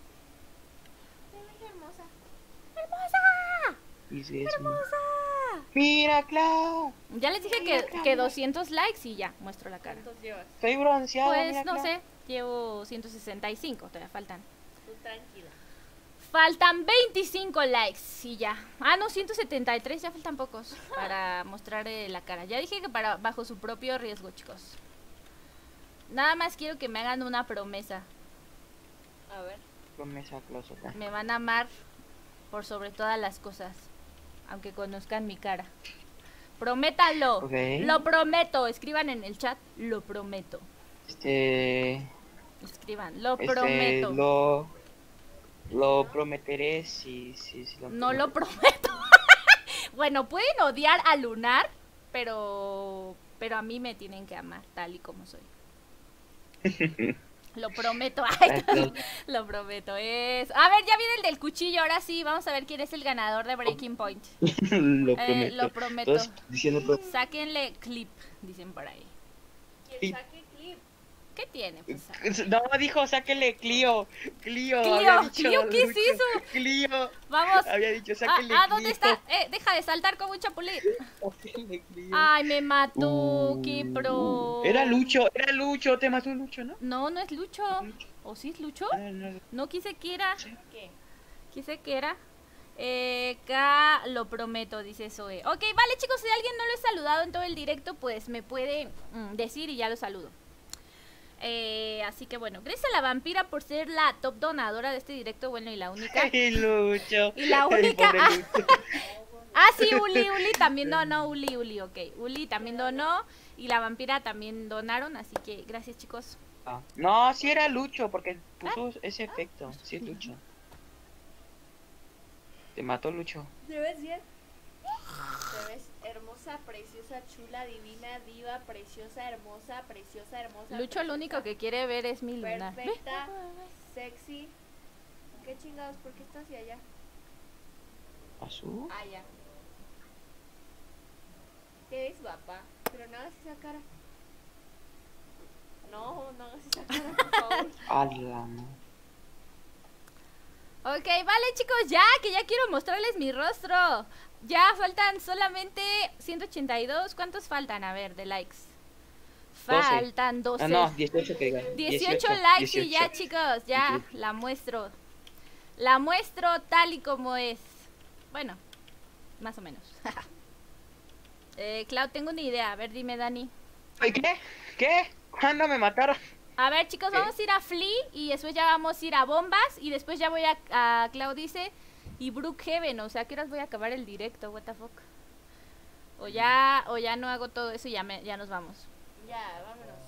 [SPEAKER 2] Y si es
[SPEAKER 1] ¡Hermosa!
[SPEAKER 2] Mira, Clau.
[SPEAKER 1] Ya les dije que 200 likes y ya, muestro la cara.
[SPEAKER 4] ¿Cuántos llevas?
[SPEAKER 2] Estoy bronceado.
[SPEAKER 1] Pues
[SPEAKER 2] mira,
[SPEAKER 1] no
[SPEAKER 2] Clau.
[SPEAKER 1] sé, llevo 165, todavía faltan.
[SPEAKER 4] Tú tranquila.
[SPEAKER 1] Faltan 25 likes y ya. Ah, no, 173, ya faltan pocos para mostrar la cara. Ya dije que para bajo su propio riesgo, chicos. Nada más quiero que me hagan una promesa.
[SPEAKER 4] A ver.
[SPEAKER 2] Promesa, Clausota.
[SPEAKER 1] Me van a amar por sobre todas las cosas, aunque conozcan mi cara. Prométanlo.
[SPEAKER 2] Ok.
[SPEAKER 1] Lo prometo. Escriban en el chat, lo prometo. Escriban, lo prometo.
[SPEAKER 2] Lo prometeré si lo
[SPEAKER 1] No lo
[SPEAKER 2] prometo.
[SPEAKER 1] prometo. Bueno, pueden odiar a Lunar, pero a mí me tienen que amar tal y como soy. Lo prometo. Ay, lo prometo. A ver, ya viene el del cuchillo. Ahora sí, vamos a ver quién es el ganador de Breaking Point.
[SPEAKER 2] Lo prometo.
[SPEAKER 1] Lo prometo.
[SPEAKER 2] Todos diciendo
[SPEAKER 1] Sáquenle clip, dicen por ahí.
[SPEAKER 4] ¿Quién
[SPEAKER 2] Sí.
[SPEAKER 4] saque clip?
[SPEAKER 1] ¿Qué tiene? Pues,
[SPEAKER 2] No, dijo, sáquele Clio. Clio,
[SPEAKER 1] Clio,
[SPEAKER 2] había dicho.
[SPEAKER 1] Clio, ¿qué es
[SPEAKER 2] Lucho.
[SPEAKER 1] eso?
[SPEAKER 2] Clio.
[SPEAKER 1] vamos.
[SPEAKER 2] Había dicho, sáquele
[SPEAKER 1] ¿Dónde
[SPEAKER 2] Clio.
[SPEAKER 1] está? Deja de saltar como un chapulín.
[SPEAKER 2] Sáquele Clio.
[SPEAKER 1] Ay, me mató. Qué pro.
[SPEAKER 2] Era Lucho, te mató Lucho, ¿no?
[SPEAKER 1] No, no es Lucho. ¿O sí es Lucho?
[SPEAKER 2] No.
[SPEAKER 1] No quise que era.
[SPEAKER 4] ¿Qué?
[SPEAKER 1] Quise que era. Lo prometo, dice Zoe. Ok, vale, chicos, si alguien no lo he saludado en todo el directo, pues me puede decir y ya lo saludo. Así que bueno, gracias a la vampira por ser la top donadora de este directo, bueno, y la única.
[SPEAKER 2] Ay, Lucho.
[SPEAKER 1] Y la
[SPEAKER 2] Ay,
[SPEAKER 1] única.
[SPEAKER 2] pobre Lucho.
[SPEAKER 1] Sí, Uli también donó, Uli, ok. Uli también donó y la vampira también donaron, así que gracias, chicos.
[SPEAKER 2] No, sí era Lucho, porque puso ese efecto. Sí es Lucho. Te mató Lucho.
[SPEAKER 4] ¿Te ves bien? Te ves hermosa, preciosa, chula, divina, diva, preciosa, hermosa, preciosa, hermosa.
[SPEAKER 1] Lucho lo único que quiere ver es mi luna.
[SPEAKER 4] Perfecta, sexy. ¿Qué chingados? ¿Por qué estás hacia allá?
[SPEAKER 2] ¿Azul?
[SPEAKER 4] Ah, ya. Te ves guapa, pero no hagas esa cara. No hagas esa cara, por favor.
[SPEAKER 2] Ala, no.
[SPEAKER 1] Ok, vale, chicos, que ya quiero mostrarles mi rostro. Ya faltan solamente 182. ¿Cuántos faltan? A ver, de likes.
[SPEAKER 2] 12.
[SPEAKER 1] Faltan 12.
[SPEAKER 2] Ah, no, 18 que diga.
[SPEAKER 1] 18 likes y
[SPEAKER 2] 18.
[SPEAKER 1] ya, chicos, ya
[SPEAKER 2] 18.
[SPEAKER 1] la muestro. La muestro tal y como es. Bueno, más o menos. Clau, tengo una idea. A ver, dime, Dani.
[SPEAKER 2] Ay, ¿Qué? ¿Cuándo me mataron?
[SPEAKER 1] A ver, chicos,
[SPEAKER 2] ¿Qué?
[SPEAKER 1] vamos a ir a Flea y después ya vamos a ir a Bombas y después ya voy a Clau dice y Brookhaven, o sea, ¿qué horas voy a acabar el directo? What the fuck. O ya no hago todo eso y ya nos vamos.
[SPEAKER 4] Ya, vámonos.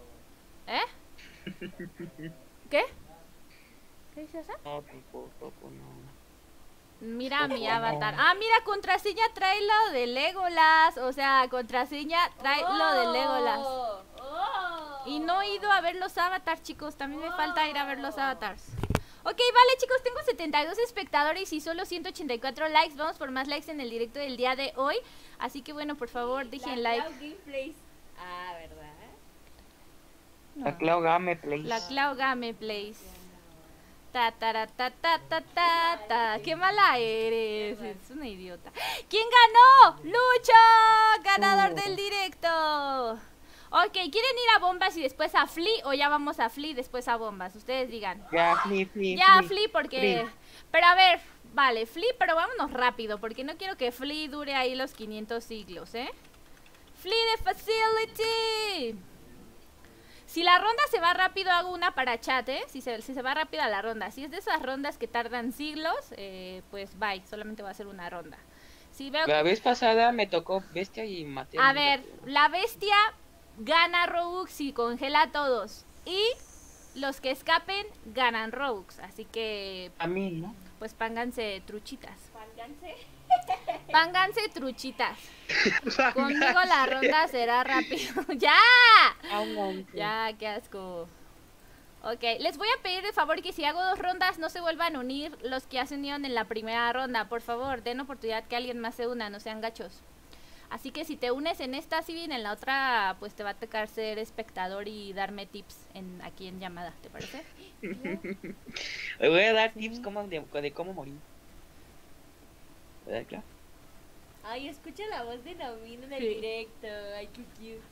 [SPEAKER 1] ¿Qué? ¿Qué dices?
[SPEAKER 2] No, tampoco, no.
[SPEAKER 1] Mira mi
[SPEAKER 2] No.
[SPEAKER 1] avatar. Mira, contraseña trae lo de Legolas. O sea, contraseña trae lo de Legolas. Y no he ido a ver los avatars, chicos. También me falta ir a ver los avatars. Ok, vale, chicos, tengo 72 espectadores y solo 184 likes. Vamos por más likes en el directo del día de hoy. Así que bueno, por favor, dejen like.
[SPEAKER 4] Gameplays. ¿Verdad?
[SPEAKER 2] La Clau Gameplays.
[SPEAKER 1] La Clau Gameplays. Ta, ta, ta, ta, ta, ta, ta. Qué mala eres. Es una idiota. ¿Quién ganó? ¡Lucho! Ganador del directo. Ok, ¿quieren ir a Bombas y después a Flea o ya vamos a Flea y después a Bombas? Ustedes digan.
[SPEAKER 2] Ya, Flea.
[SPEAKER 1] Ya, Flea porque...
[SPEAKER 2] Flea.
[SPEAKER 1] Pero a ver, vale, Flea, pero vámonos rápido porque no quiero que Flea dure ahí los 500 siglos, ¿eh? Flea de Facility. Si la ronda se va rápido, hago una para chat, ¿eh? Si se va rápido a la ronda. Si es de esas rondas que tardan siglos, pues bye, solamente va a ser una ronda. Si veo...
[SPEAKER 2] La vez pasada me tocó bestia y maté.
[SPEAKER 1] A ver, la bestia gana Robux y congela a todos. Y los que escapen ganan Robux. Así que,
[SPEAKER 2] A mí, ¿no?
[SPEAKER 1] pues pónganse truchitas.
[SPEAKER 4] Pónganse.
[SPEAKER 1] Pónganse truchitas. Conmigo la ronda será rápido. ¡Ya! Ya, qué asco. Ok, les voy a pedir de favor que si hago 2 rondas no se vuelvan a unir los que ya se unieron en la primera ronda. Por favor, den oportunidad que alguien más se una, no sean gachos. Así que si te unes en esta, si bien en la otra, pues te va a tocar ser espectador y darme tips aquí en llamada, ¿te parece?
[SPEAKER 2] Le voy a dar tips de cómo morir. ¿Verdad, Clau?
[SPEAKER 1] Ay, escucha la voz de Naomi en el
[SPEAKER 4] Sí.
[SPEAKER 1] directo. Ay, qué cute.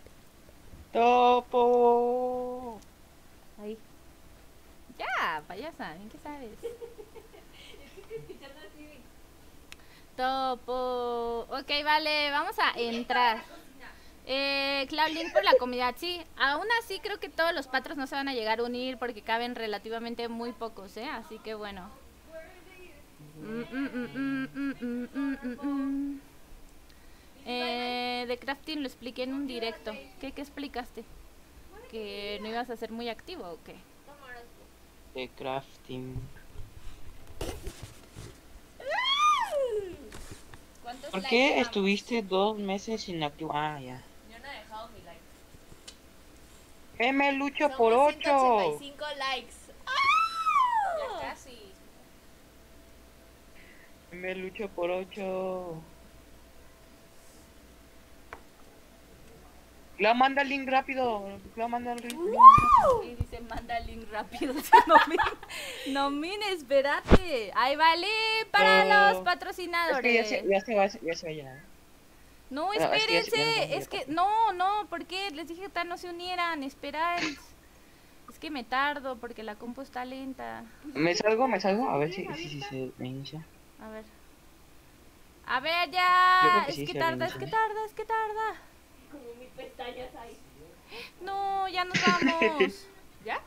[SPEAKER 3] Topo.
[SPEAKER 1] Ay. Ya, payasa, ¿en qué sabes? Topo. Ok, vale, vamos a entrar. Claudine por la comunidad, sí. Aún así creo que todos los patros no se van a llegar a unir porque caben relativamente muy pocos, ¿eh? Así que bueno. De crafting lo expliqué en un directo. ¿Qué explicaste? ¿Que no ibas a ser muy activo o qué?
[SPEAKER 3] De crafting.
[SPEAKER 1] ¿Cuántos
[SPEAKER 3] ¿Por
[SPEAKER 1] likes
[SPEAKER 3] qué
[SPEAKER 1] llevamos?
[SPEAKER 3] estuviste 2 meses inactivo? Ah, ya.
[SPEAKER 1] Yo no he dejado mi like.
[SPEAKER 3] Me lucho por 8.
[SPEAKER 1] 185 likes. Ya casi.
[SPEAKER 3] Me lucho por 8. La manda el link rápido. La manda el link.
[SPEAKER 1] Y dice, manda link rápido. Nomin, espérate. Ahí vale para
[SPEAKER 3] No.
[SPEAKER 1] los patrocinadores.
[SPEAKER 3] Es que ya se va ya.
[SPEAKER 1] No,
[SPEAKER 3] es que ya
[SPEAKER 1] espérense.
[SPEAKER 3] ya
[SPEAKER 1] Es que,
[SPEAKER 3] pasó.
[SPEAKER 1] no, ¿por qué? Les dije que tal no se unieran. Esperan. Es que me tardo porque la compu está lenta.
[SPEAKER 3] ¿Me salgo? A ver si se me inicia.
[SPEAKER 1] A ver. A ver,
[SPEAKER 3] Yo
[SPEAKER 1] ya.
[SPEAKER 3] creo que
[SPEAKER 1] Es
[SPEAKER 3] sí
[SPEAKER 1] que
[SPEAKER 3] se
[SPEAKER 1] tarda,
[SPEAKER 3] inicia.
[SPEAKER 1] es que tarda. Como mis pestañas ahí. No, ya nos vamos. ¿Ya?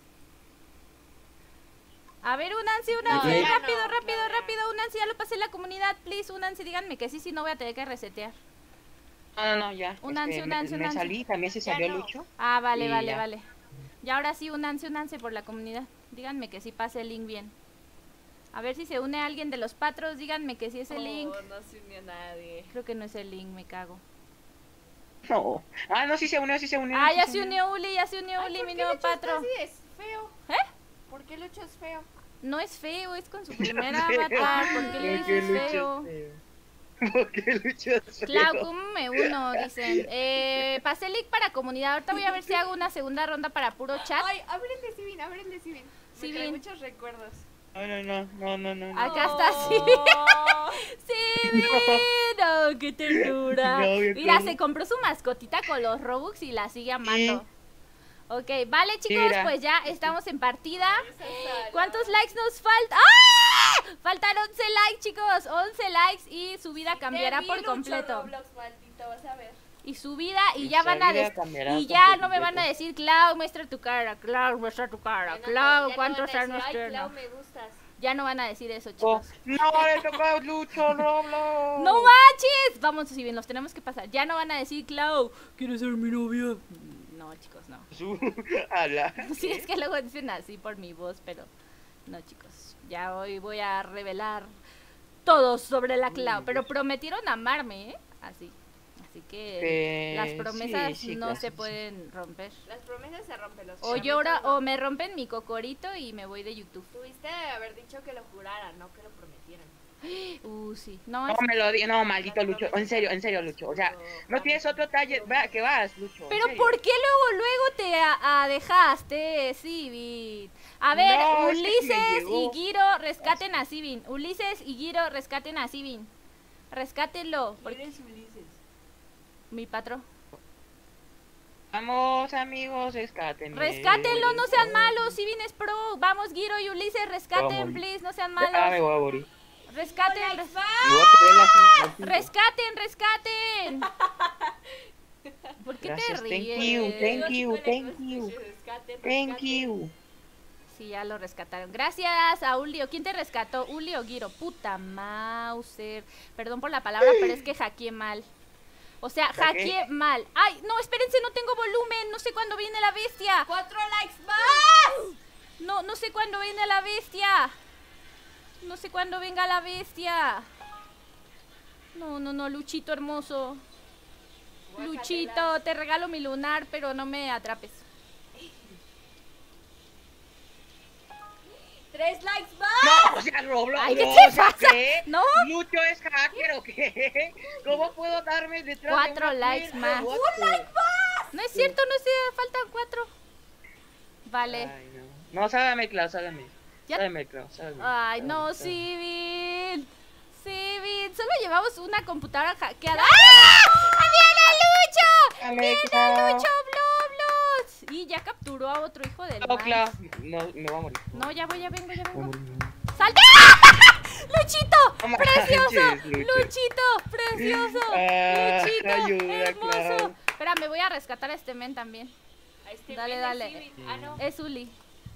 [SPEAKER 1] A ver, únanse,
[SPEAKER 3] No,
[SPEAKER 1] rápido,
[SPEAKER 3] ya
[SPEAKER 1] rápido, únanse, ya lo pasé en la comunidad, please, únanse, díganme que sí, si no voy a tener que resetear.
[SPEAKER 3] No, ya.
[SPEAKER 1] Únanse, únanse,
[SPEAKER 3] me
[SPEAKER 1] únanse.
[SPEAKER 3] salí, también se salió Lucho.
[SPEAKER 1] Ah, vale,
[SPEAKER 3] Y
[SPEAKER 1] vale,
[SPEAKER 3] ya.
[SPEAKER 1] vale. Y ahora sí, únanse por la comunidad. Díganme que sí pase el link bien. A ver si se une alguien de los patros, díganme que sí es el link.
[SPEAKER 7] No se unió nadie.
[SPEAKER 1] Creo que no es el link, me cago.
[SPEAKER 3] No. Ah, no, sí se unió.
[SPEAKER 1] Ah,
[SPEAKER 3] sí
[SPEAKER 1] ya se unió Uli, mi nuevo patro.
[SPEAKER 7] Es feo.
[SPEAKER 1] ¿Eh?
[SPEAKER 7] ¿Por qué Lucho es feo?
[SPEAKER 1] No es feo, es con su primera avatar. ¿Por qué le dices feo?
[SPEAKER 3] ¿Por qué Lucho es feo?
[SPEAKER 1] Clau, ¿cómo me uno? Dicen. Pasé link para comunidad. Ahorita voy a ver si hago una segunda ronda para puro chat.
[SPEAKER 7] Ay, ábrenle Sibin, ábrenle Sibin. Me
[SPEAKER 1] Sibin.
[SPEAKER 7] trae muchos recuerdos.
[SPEAKER 3] No.
[SPEAKER 1] Acá está Sibin. Sibin. Oh, qué ternura.
[SPEAKER 3] No, bien
[SPEAKER 1] Mira,
[SPEAKER 3] cool.
[SPEAKER 1] se compró su mascotita con los Robux y la sigue amando. Ok, vale chicos,
[SPEAKER 3] mira.
[SPEAKER 1] pues ya estamos en partida. ¿Cuántos likes nos faltan? ¡Ah! Faltan 11 likes chicos, 11 likes y su vida cambiará por completo.
[SPEAKER 7] Roblox, maldito, vas a ver.
[SPEAKER 1] Y su vida y
[SPEAKER 3] Y
[SPEAKER 1] ya
[SPEAKER 3] su
[SPEAKER 1] van a
[SPEAKER 3] vida cambiará
[SPEAKER 1] y
[SPEAKER 3] por
[SPEAKER 1] ya no me
[SPEAKER 3] completo.
[SPEAKER 1] van a decir Clau, muestra tu cara, Clau, muestra tu cara, Clau, ¿cuántos años
[SPEAKER 7] Ay,
[SPEAKER 1] tienes?
[SPEAKER 7] Clau, me gustas.
[SPEAKER 1] Ya no van a decir eso,
[SPEAKER 3] Oh,
[SPEAKER 1] chicos.
[SPEAKER 3] no, le tocó a Lucho Roblox.
[SPEAKER 1] ¡No manches! Vamos, si bien los tenemos que pasar. Ya no van a decir Clau, ¿quieres ser mi novia? No, chicos, no.
[SPEAKER 3] Ala.
[SPEAKER 1] Sí, es que luego dicen así por mi voz, pero no, chicos. Ya hoy voy a revelar todo sobre la Clau, pero prometieron amarme, ¿eh? Así que las promesas
[SPEAKER 3] sí,
[SPEAKER 1] no
[SPEAKER 3] claro,
[SPEAKER 1] se
[SPEAKER 3] sí.
[SPEAKER 1] pueden romper.
[SPEAKER 7] Las promesas se rompen los
[SPEAKER 1] O llora o me rompen mi cocorito y me voy de YouTube.
[SPEAKER 7] Tuviste de haber dicho que lo juraran, no que lo prometieran.
[SPEAKER 1] Sí. No,
[SPEAKER 3] No me lo di, no, maldito Lucho. En serio, Lucho. O sea, no tienes otro taller. Va, que vas, Lucho. en
[SPEAKER 1] pero
[SPEAKER 3] serio.
[SPEAKER 1] ¿por qué luego te dejaste, Sibin? A ver,
[SPEAKER 3] No, es que
[SPEAKER 1] Ulises
[SPEAKER 3] me
[SPEAKER 1] y
[SPEAKER 3] llegó.
[SPEAKER 1] Giro rescaten a Sibin. Ulises y Giro rescaten a Sibin. Rescátenlo. Porque
[SPEAKER 7] ¿Quién es Ulises?
[SPEAKER 1] mi patrón.
[SPEAKER 3] Vamos, amigos, rescátenme.
[SPEAKER 1] Rescátenlo, no sean malos. Sibin es pro. Vamos, Giro y Ulises, rescaten,
[SPEAKER 3] morir.
[SPEAKER 1] please, no sean
[SPEAKER 3] Ah, me
[SPEAKER 1] malos.
[SPEAKER 3] voy a morir.
[SPEAKER 1] Rescaten,
[SPEAKER 3] Me voy a poner
[SPEAKER 1] rescaten. ¿Por qué
[SPEAKER 3] Gracias,
[SPEAKER 1] te
[SPEAKER 3] thank
[SPEAKER 1] ríes?
[SPEAKER 3] you. Thank you.
[SPEAKER 1] Sí, ya lo rescataron. Gracias a Ulio. ¿Quién te rescató? Ulio o Giro. Puta Mauser. Perdón por la palabra, pero es que hackeé mal. O sea, hackeé mal. Ay, no, espérense, no tengo volumen. No sé cuándo viene la bestia.
[SPEAKER 7] 4 likes más.
[SPEAKER 1] No sé cuándo viene la bestia. No sé cuándo venga la bestia. No, Luchito hermoso. Luchito, te regalo mi lunar, pero no me atrapes.
[SPEAKER 7] 3 likes más.
[SPEAKER 3] No, o sea, Roblox.
[SPEAKER 1] Ay, ¿qué
[SPEAKER 3] no,
[SPEAKER 1] te
[SPEAKER 3] o sea,
[SPEAKER 1] pasa?
[SPEAKER 3] ¿qué?
[SPEAKER 1] ¿No?
[SPEAKER 3] ¿Lucho es hacker o qué? ¿Cómo puedo darme detrás
[SPEAKER 1] 4
[SPEAKER 3] de una
[SPEAKER 1] likes
[SPEAKER 3] puerta?
[SPEAKER 1] más.
[SPEAKER 3] What the-
[SPEAKER 1] No es cierto, no sé, faltan 4. Vale.
[SPEAKER 3] Ay, no. No, sábame, Clau, sábame.
[SPEAKER 1] Ya-
[SPEAKER 3] Sábame, Clau, sábame.
[SPEAKER 1] Ay, no,
[SPEAKER 3] Sábame.
[SPEAKER 1] Sibin. Sibin, solo llevamos una computadora hackeada. ¡Ah! ¡Viene Lucho! ¡Viene Lucho Bloblos! Y ya capturó a otro hijo del
[SPEAKER 2] No,
[SPEAKER 1] mal.
[SPEAKER 2] Clau. No, me voy a morir.
[SPEAKER 1] No, ya voy, ya vengo, ya
[SPEAKER 2] Me voy a
[SPEAKER 1] vengo.
[SPEAKER 2] morir.
[SPEAKER 1] ¡Salte! ¡Ah! ¡Luchito!
[SPEAKER 2] No
[SPEAKER 1] ¡Precioso!
[SPEAKER 2] manches, Lucho.
[SPEAKER 1] ¡Luchito! ¡Precioso!
[SPEAKER 2] Ah,
[SPEAKER 1] ¡Luchito!
[SPEAKER 2] ayuda,
[SPEAKER 1] ¡Hermoso!
[SPEAKER 2] Clau.
[SPEAKER 1] Espera, me voy a rescatar a este men también.
[SPEAKER 7] A este
[SPEAKER 1] Dale,
[SPEAKER 7] men
[SPEAKER 1] dale.
[SPEAKER 7] de Civil. Ah, no.
[SPEAKER 1] Es Uli.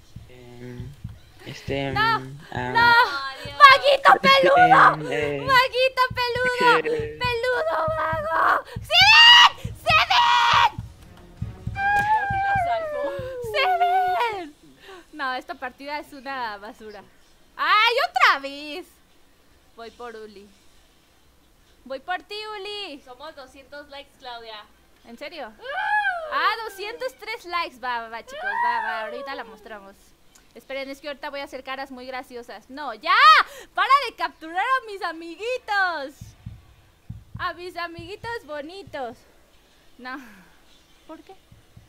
[SPEAKER 2] No.
[SPEAKER 1] ¡No!
[SPEAKER 7] Adiós.
[SPEAKER 1] ¡Maguito peludo!
[SPEAKER 2] Eh,
[SPEAKER 1] ¡Maguito peludo!
[SPEAKER 2] eh.
[SPEAKER 1] ¡Peludo vago! ¡Seven! ¡Seven!
[SPEAKER 7] Creo que lo salvó.
[SPEAKER 1] ¡Seven! No, esta partida es una basura. ¡Ay, otra vez! Voy por Uli. Voy por ti, Uli.
[SPEAKER 7] Somos 200 likes, Claudia.
[SPEAKER 1] ¿En serio? Ah, 203 likes. Va, chicos. Va. Ahorita la mostramos. Esperen, es que ahorita voy a hacer caras muy graciosas. ¡No, ya! ¡Para de capturar a mis amiguitos! A mis amiguitos bonitos. No. ¿Por qué?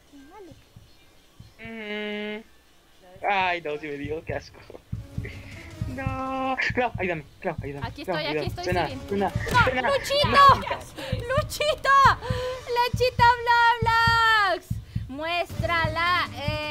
[SPEAKER 1] Vale.
[SPEAKER 2] Ay, no, si me dio, qué asco. No. Clau, ayúdame, Clau, ayúdame.
[SPEAKER 1] Aquí
[SPEAKER 2] Clau,
[SPEAKER 1] estoy,
[SPEAKER 2] ayúdame.
[SPEAKER 1] aquí estoy,
[SPEAKER 2] Suena,
[SPEAKER 1] sí.
[SPEAKER 2] suena,
[SPEAKER 1] ¡No,
[SPEAKER 2] suena.
[SPEAKER 1] Luchito! ¡Luchito! ¡Luchito Blablax! Muéstrala,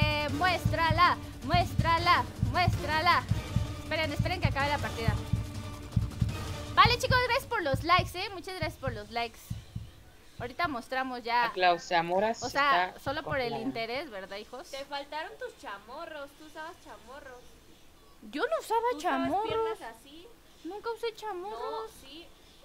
[SPEAKER 1] muéstrala. Esperen que acabe la partida. Vale, chicos, gracias por los likes, muchas gracias por los likes. Ahorita mostramos ya.
[SPEAKER 2] Clau Zamoras.
[SPEAKER 1] O sea,
[SPEAKER 2] está
[SPEAKER 1] solo por el
[SPEAKER 2] congelada.
[SPEAKER 1] interés, ¿verdad, hijos?
[SPEAKER 7] Te faltaron tus chamorros. Tú usabas chamorros.
[SPEAKER 1] Yo no usaba
[SPEAKER 7] ¿Tú usabas
[SPEAKER 1] chamorros.
[SPEAKER 7] piernas así?
[SPEAKER 1] Nunca usé
[SPEAKER 7] No,
[SPEAKER 1] chamorros.
[SPEAKER 7] sí.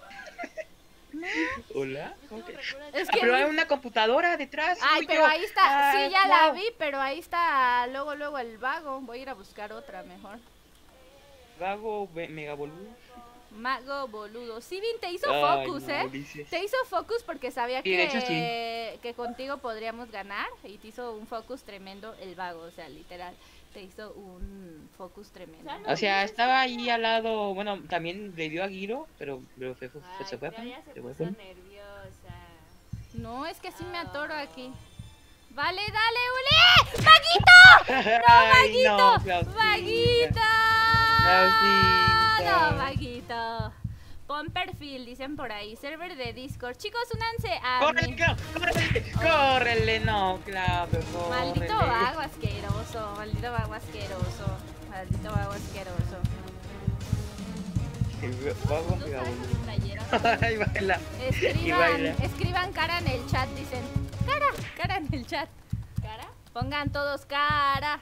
[SPEAKER 2] Hola.
[SPEAKER 7] Yo tengo
[SPEAKER 2] Ok.
[SPEAKER 7] recuerdos
[SPEAKER 1] Es
[SPEAKER 2] Ah,
[SPEAKER 1] que
[SPEAKER 2] pero hay una computadora detrás.
[SPEAKER 1] Ay,
[SPEAKER 2] Lucho.
[SPEAKER 1] pero ahí está. Sí, ya la
[SPEAKER 2] Clau.
[SPEAKER 1] vi, pero ahí está luego el vago. Voy a ir a buscar otra mejor.
[SPEAKER 2] Vago, mega boludo.
[SPEAKER 1] Mago boludo. Sí, Vin, te hizo
[SPEAKER 2] Ay,
[SPEAKER 1] focus,
[SPEAKER 2] no, Ulises.
[SPEAKER 1] Te hizo focus porque sabía
[SPEAKER 2] Sí, de hecho,
[SPEAKER 1] que contigo podríamos ganar. Y te hizo un focus tremendo el vago. O sea, literal. Te hizo un focus tremendo.
[SPEAKER 2] O sea, estaba ahí al lado. Bueno, también le dio a Guiro, pero se fue.
[SPEAKER 7] Claudia se
[SPEAKER 2] Se fue.
[SPEAKER 7] puso nerviosa.
[SPEAKER 1] No, es que así me atoro aquí. Vale, dale, Uli. ¡Vaguito!
[SPEAKER 2] Ay, no,
[SPEAKER 1] ¡Vaguito!
[SPEAKER 2] Clausita.
[SPEAKER 1] ¡Vaguito!
[SPEAKER 2] Clausita.
[SPEAKER 1] No, vaguito. Pon perfil, dicen por ahí. Server de Discord. Chicos, únanse a
[SPEAKER 2] ¡Córrele,
[SPEAKER 1] mi...
[SPEAKER 2] Clau! ¡Córrele! ¡Córrele! No, Clau, córrele.
[SPEAKER 1] Maldito vago asqueroso. Maldito vago asqueroso. Maldito vago asqueroso.
[SPEAKER 2] Vago,
[SPEAKER 7] ¿Tú
[SPEAKER 2] mega
[SPEAKER 7] sabes
[SPEAKER 2] boludo.
[SPEAKER 7] sus playeras?
[SPEAKER 2] Ay, baila. Y baila.
[SPEAKER 1] Escriban cara en el chat, dicen. Cara en el chat.
[SPEAKER 7] ¿Cara?
[SPEAKER 1] Pongan todos cara.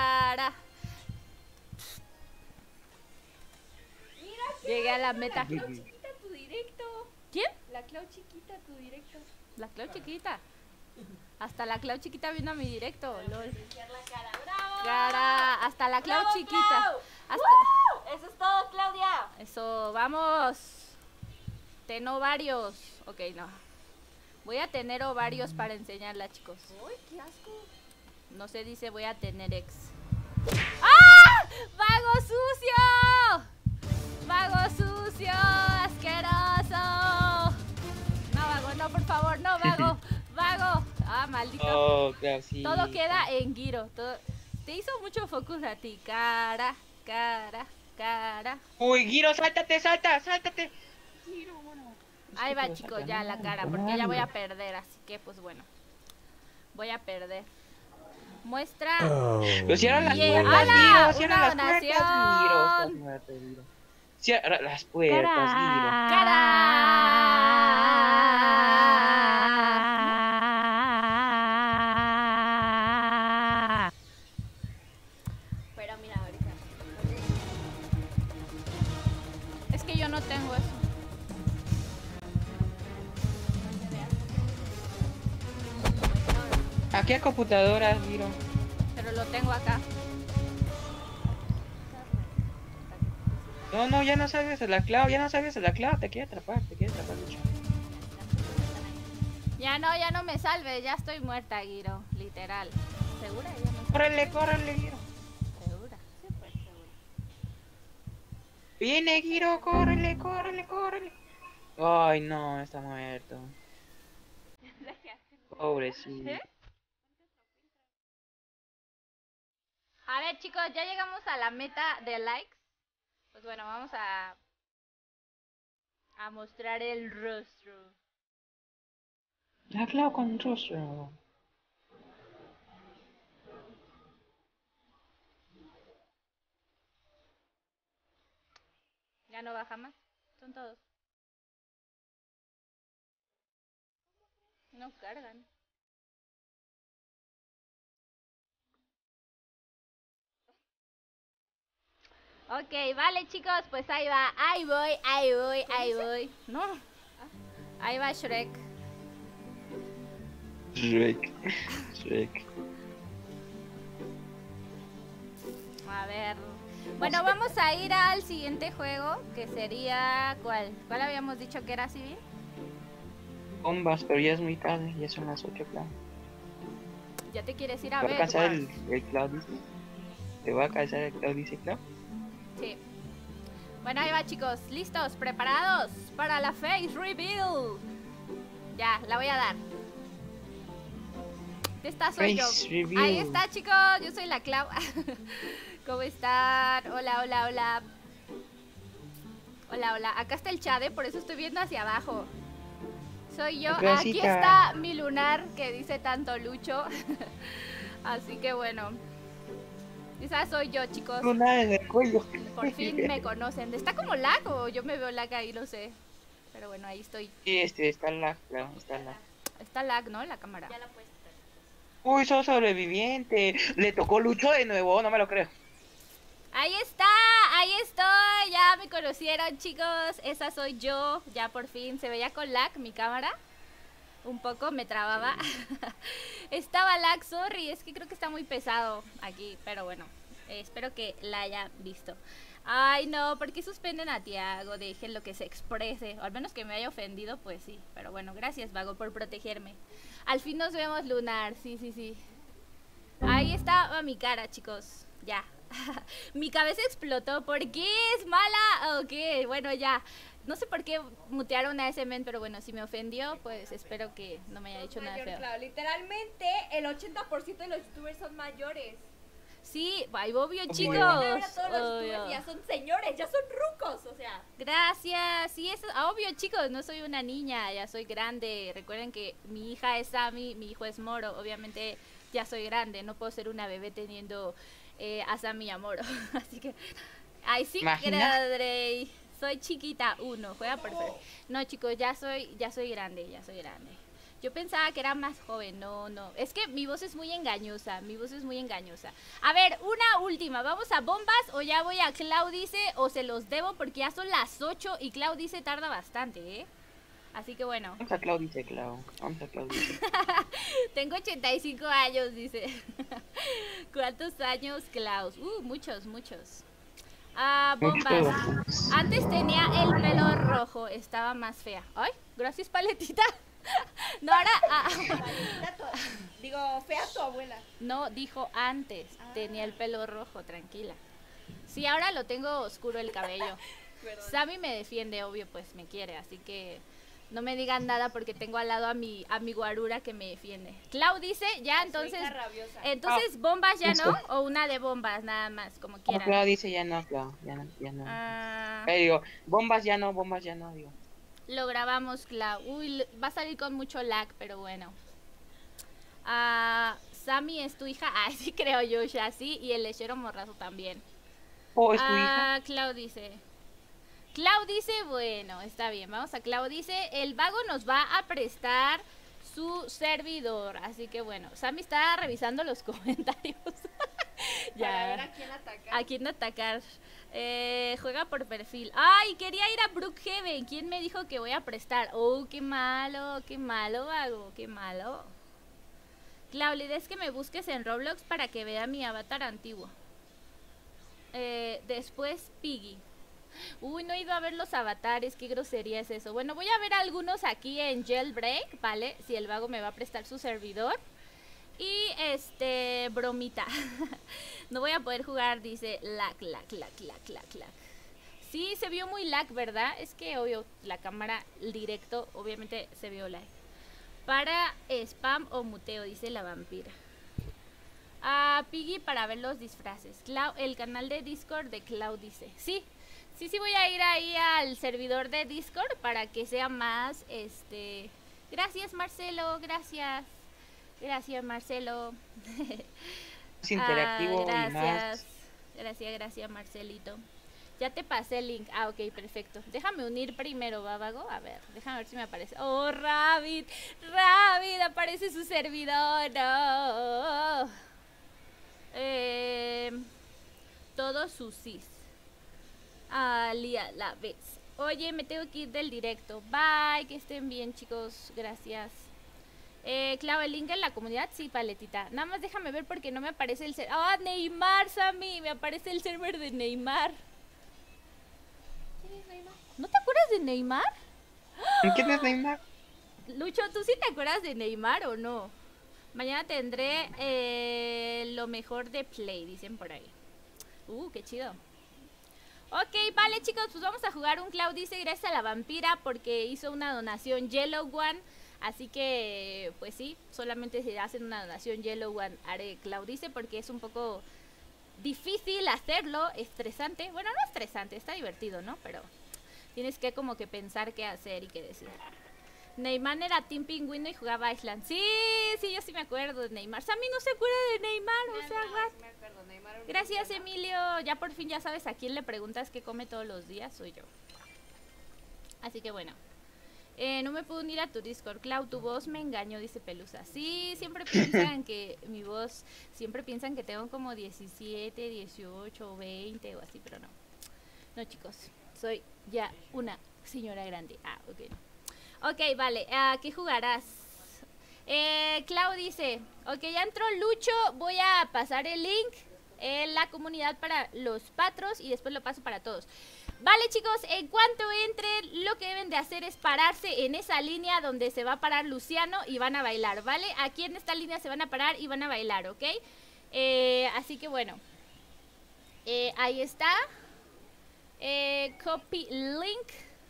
[SPEAKER 1] Llegué a la meta.
[SPEAKER 7] Clau chiquita, tu directo.
[SPEAKER 1] ¿Quién?
[SPEAKER 7] La Clau chiquita, tu directo.
[SPEAKER 1] La Clau chiquita. Hasta la Clau chiquita vino a mi directo, lol.
[SPEAKER 7] Apreciar la cara. ¡Bravo!
[SPEAKER 1] Cara, hasta la Clau
[SPEAKER 7] ¡Bravo,
[SPEAKER 1] chiquita.
[SPEAKER 7] Clau!
[SPEAKER 1] Hasta...
[SPEAKER 7] Eso es todo, Claudia.
[SPEAKER 1] Eso, vamos. Ten ovarios. Ok, no. Voy a tener ovarios para enseñarla, chicos.
[SPEAKER 7] Uy, qué asco.
[SPEAKER 1] No se dice voy a tener ex. ¡Ah! ¡Vago sucio! ¡Vago sucio! ¡Asqueroso! No, vago, no, por favor, no, vago. Vago. Ah, maldito.
[SPEAKER 2] Oh, Clausita.
[SPEAKER 1] Todo queda en Guiro. Todo... Te hizo mucho focus a ti. Cara.
[SPEAKER 2] Uy, Guiro, sáltate. Guiro, bueno.
[SPEAKER 1] Ahí va, chicos, ya la cara, porque ya voy a perder, así que pues bueno. Voy a perder. Muestra.
[SPEAKER 2] Pero cierra las
[SPEAKER 1] Yeah,
[SPEAKER 2] puertas,
[SPEAKER 1] ¡hala!
[SPEAKER 2] Guiro, cierra
[SPEAKER 1] Una
[SPEAKER 2] las puertas,
[SPEAKER 1] donación.
[SPEAKER 2] Guiro. Estás muerto, Guiro. Cierra las puertas, Guiro.
[SPEAKER 7] Pero mira, ahorita.
[SPEAKER 1] Es que yo no tengo eso.
[SPEAKER 2] Aquí hay computadoras, Guiro.
[SPEAKER 1] Pero lo tengo acá.
[SPEAKER 2] No, ya no sabes a la Clau, te quiere atrapar, Lucho.
[SPEAKER 1] Ya no me salve, ya estoy muerta, Guiro. Literal. ¿Segura? Ya no
[SPEAKER 2] Córrele, Guiro.
[SPEAKER 1] segura.
[SPEAKER 2] Viene, Guiro, córrele. Ay, no, está muerto. Pobrecito.
[SPEAKER 1] A ver, chicos, ya llegamos a la meta de likes. Pues bueno, vamos a A mostrar el rostro.
[SPEAKER 2] Ah, claro, con rostro.
[SPEAKER 1] Ya no baja más. Son todos. No cargan. Ok, vale chicos, pues ahí va. Ahí voy, ahí voy, ahí voy. No. Ahí va Shrek.
[SPEAKER 2] Shrek. Shrek.
[SPEAKER 1] A ver. Bueno, vamos a ir al siguiente juego, que sería... ¿Cuál? ¿Cuál habíamos dicho que era, Civil?
[SPEAKER 2] Bombas, pero ya es muy tarde, ya son las 8, claro.
[SPEAKER 1] Ya te quieres ir a
[SPEAKER 2] ¿Te va a
[SPEAKER 1] ver.
[SPEAKER 2] cansar
[SPEAKER 1] Guau.
[SPEAKER 2] el Claudice? ¿Te va a cansar el Claudice, Clau?
[SPEAKER 1] Sí. Bueno, ahí va chicos. ¿Listos? ¿Preparados? Para la face reveal. Ya, la voy a dar. Esta soy yo.
[SPEAKER 2] Face reveal.
[SPEAKER 1] Ahí está chicos, yo soy la Clau. ¿Cómo están? Hola, hola, hola. Hola, hola. Acá está el chat, por eso estoy viendo hacia abajo. Soy yo. Aquí
[SPEAKER 2] Gracias.
[SPEAKER 1] está mi lunar que dice tanto Lucho. Así que bueno. Esa soy yo, chicos.
[SPEAKER 2] Lunar en el cuello.
[SPEAKER 1] Por fin me conocen. ¿Está como lag o yo me veo lag ahí? No sé. Pero bueno, ahí estoy.
[SPEAKER 2] Sí, está lag, claro, está lag.
[SPEAKER 1] Está lag, ¿no? La cámara.
[SPEAKER 7] Ya la puedes quitar.
[SPEAKER 2] Uy, sos sobreviviente. Le tocó Lucho de nuevo, no me lo creo.
[SPEAKER 1] Ahí está, ahí estoy. Ya me conocieron, chicos. Esa soy yo. Ya por fin se veía con lag mi cámara. Un poco me trababa. Estaba lag, sorry. Es que creo que está muy pesado aquí. Pero bueno, espero que la hayan visto. Ay, no, ¿por qué suspenden a Tiago? Déjenlo que se exprese. O al menos que me haya ofendido, pues sí. Pero bueno, gracias, Vago, por protegerme. Al fin nos vemos, Lunar. Sí, sí, sí. Ahí estaba mi cara, chicos. Ya. Mi cabeza explotó. ¿Por qué? ¿Es mala? Ok, bueno, ya. No sé por qué mutearon a ese men, pero bueno, si me ofendió, pues espero que no me haya dicho nada
[SPEAKER 7] Mayor,
[SPEAKER 1] feo.
[SPEAKER 7] claro, literalmente el 80% de los youtubers son mayores.
[SPEAKER 1] Sí, ay, obvio,
[SPEAKER 2] Obvio.
[SPEAKER 1] chicos.
[SPEAKER 7] Ahora todos los
[SPEAKER 1] Obvio.
[SPEAKER 7] youtubers ya son señores, ya son rucos, o sea.
[SPEAKER 1] Gracias, sí, eso, obvio chicos, no soy una niña, ya soy grande. Recuerden que mi hija es Sammy, mi hijo es Moro, obviamente ya soy grande, no puedo ser una bebé teniendo a Sammy y a Moro. Así que, ay sí,
[SPEAKER 2] ¿Imaginas?
[SPEAKER 1] Grey, soy chiquita, juega perfecto. No chicos, ya soy grande, ya soy grande. Yo pensaba que era más joven, no, es que mi voz es muy engañosa, A ver, una última, ¿vamos a bombas o ya voy a Claudice o se los debo porque ya son las 8 y Claudice tarda bastante, ¿eh? Así que bueno,
[SPEAKER 2] Vamos a Claudice, Clau. Vamos a Claudice.
[SPEAKER 1] tengo 85 años, dice. ¿Cuántos años, Klaus? Muchos. Ah, bombas.
[SPEAKER 2] Mucho.
[SPEAKER 1] Antes tenía el pelo rojo, estaba más fea. Ay, gracias, paletita. No, ahora...
[SPEAKER 7] Digo, fea tu abuela.
[SPEAKER 1] No, dijo antes, tenía el pelo rojo, tranquila. Sí, ahora lo tengo oscuro el cabello.
[SPEAKER 7] Perdón.
[SPEAKER 1] Sammy me defiende, obvio, pues me quiere, así que no me digan nada porque tengo al lado a mi guarura que me defiende. Clau dice, ya, entonces...
[SPEAKER 7] Soy rabiosa.
[SPEAKER 1] Entonces, bombas ya
[SPEAKER 2] Listo.
[SPEAKER 1] no, o una de bombas, nada más, como
[SPEAKER 2] No,
[SPEAKER 1] quieran.
[SPEAKER 2] Claudice ya no, Clau. Ya no.
[SPEAKER 1] Ah,
[SPEAKER 2] Digo, bombas ya no, digo.
[SPEAKER 1] lo grabamos, Clau. Uy, va a salir con mucho lag, pero bueno. Ah, Sammy es tu hija. Ah, sí creo yo, ya sí. Y el lechero morrazo también.
[SPEAKER 2] Oh, ¿es tu hija?
[SPEAKER 1] Clau dice, bueno, está bien, vamos a Clau dice, el vago nos va a prestar su servidor, así que bueno, Sammy está revisando los comentarios.
[SPEAKER 7] Para ver
[SPEAKER 1] Ya,
[SPEAKER 7] a quién atacar.
[SPEAKER 1] a quién atacar. Juega por perfil. Ay, quería ir a Brookhaven. ¿Quién me dijo que voy a prestar? Oh, qué malo, vago, qué malo. Clau, la idea es que me busques en Roblox para que vea mi avatar antiguo. Después Piggy. Uy, no he ido a ver los avatares, qué grosería es eso. Bueno, voy a ver algunos aquí en Jailbreak, ¿vale? Si el vago me va a prestar su servidor. Y bromita. No voy a poder jugar, dice lag. Sí, se vio muy lag, ¿verdad? Es que obvio, la cámara directo, obviamente se vio lag. Para spam o muteo, dice la vampira. Piggy para ver los disfraces. El canal de Discord de Clau dice. Sí, Sí, voy a ir ahí al servidor de Discord para que sea más, Gracias, Marcelo, gracias. Gracias, Marcelo.
[SPEAKER 2] Es interactivo y
[SPEAKER 1] gracias.
[SPEAKER 2] más.
[SPEAKER 1] Gracias, Marcelito. Ya te pasé el link. Ah, ok, perfecto. Déjame unir primero, Bávago. A ver, déjame ver si me aparece. Oh, Rabbit, aparece su servidor. No. Todos sus cis. Alia la vez. Oye, me tengo que ir del directo. Bye, que estén bien, chicos. Gracias. Claro, el link en la comunidad, sí, paletita. Nada más déjame ver porque no me aparece el server. ¡Ah, Neymar, Sammy! Me aparece el server de Neymar.
[SPEAKER 7] ¿Quién es Neymar?
[SPEAKER 1] ¿No te acuerdas de Neymar?
[SPEAKER 2] ¿Quién es Neymar?
[SPEAKER 1] Lucho, ¿tú sí te acuerdas de Neymar o no? Mañana tendré lo mejor de Play, dicen por ahí. Qué chido. Ok, vale, chicos, pues vamos a jugar un Cloud. Dice gracias a la vampira porque hizo una donación Yellow One. Así que, pues sí, solamente si hacen una donación Yellow One haré Cloud. Dice porque es un poco difícil hacerlo, estresante. Bueno, no estresante, está divertido, ¿no? Pero tienes que como que pensar qué hacer y qué decir. Neymar era Team Pingüino y jugaba Island. Sí, yo sí me acuerdo de Neymar. Sammy no se acuerda de Neymar, o sea, what? Gracias, Emilio. Ya por fin ya sabes a quién le preguntas qué come todos los días, soy yo. Así que bueno. No me puedo unir a tu Discord. Clau, tu voz me engañó, dice Pelusa. Sí, siempre piensan que mi voz, siempre piensan que tengo como 17, 18 o 20 o así, pero no. No, chicos, soy ya una señora grande. Ok. Ok, vale, ¿qué jugarás? Clau dice, ok, ya entró Lucho, voy a pasar el link en la comunidad para los patros y después lo paso para todos. Vale, chicos, en cuanto entre, lo que deben de hacer es pararse en esa línea donde se va a parar Luciano y van a bailar, ¿vale? Aquí en esta línea se van a parar y van a bailar, ¿ok? Así que bueno, ahí está. Copy link.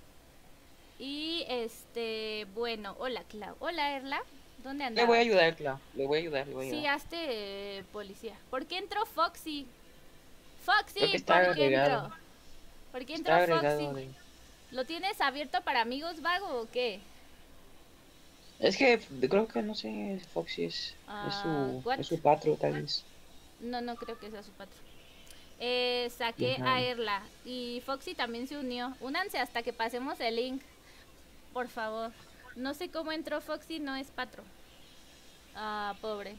[SPEAKER 1] Y bueno, hola Clau. Hola Erla, ¿dónde andas?
[SPEAKER 2] Le voy a ayudar, Clau. Le voy a ayudar.
[SPEAKER 1] Sí, hazte policía. ¿Por qué entró Foxy? Foxy,
[SPEAKER 2] Creo que está
[SPEAKER 1] ¿por qué
[SPEAKER 2] agregado.
[SPEAKER 1] entró? ¿Por qué entró
[SPEAKER 2] Está agregado
[SPEAKER 1] Foxy?
[SPEAKER 2] de-
[SPEAKER 1] ¿Lo tienes abierto para amigos, Vago, o qué?
[SPEAKER 2] Es que creo que no sé, Foxy
[SPEAKER 1] ¿what?
[SPEAKER 2] es su patro, tal vez.
[SPEAKER 1] No creo que sea su patrón. Saqué
[SPEAKER 2] Ajá.
[SPEAKER 1] a Erla y Foxy también se unió. Únanse hasta que pasemos el link. Por favor. No sé cómo entró Foxy, no es patrón. Pobre.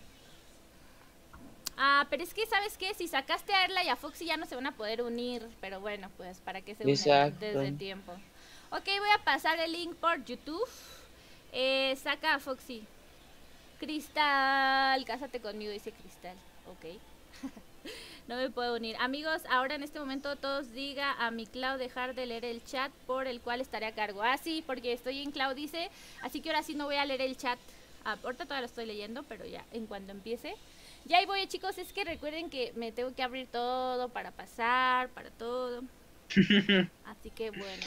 [SPEAKER 1] Pero es que, ¿sabes qué? Si sacaste a Erla y a Foxy ya no se van a poder unir. Pero bueno, pues, ¿para qué se unen
[SPEAKER 2] Exacto.
[SPEAKER 1] desde tiempo? Ok, voy a pasar el link por YouTube. Saca a Foxy. Cristal, cásate conmigo, dice Cristal. Ok. No me puedo unir. Amigos, ahora en este momento todos diga a mi Clau dejar de leer el chat por el cual estaré a cargo. Sí, porque estoy en Clau, dice. Así que ahora sí no voy a leer el chat. Ahorita todavía lo estoy leyendo, pero ya en cuanto empiece. Ya ahí voy, chicos. Es que recuerden que me tengo que abrir todo para pasar, para todo. Así que bueno.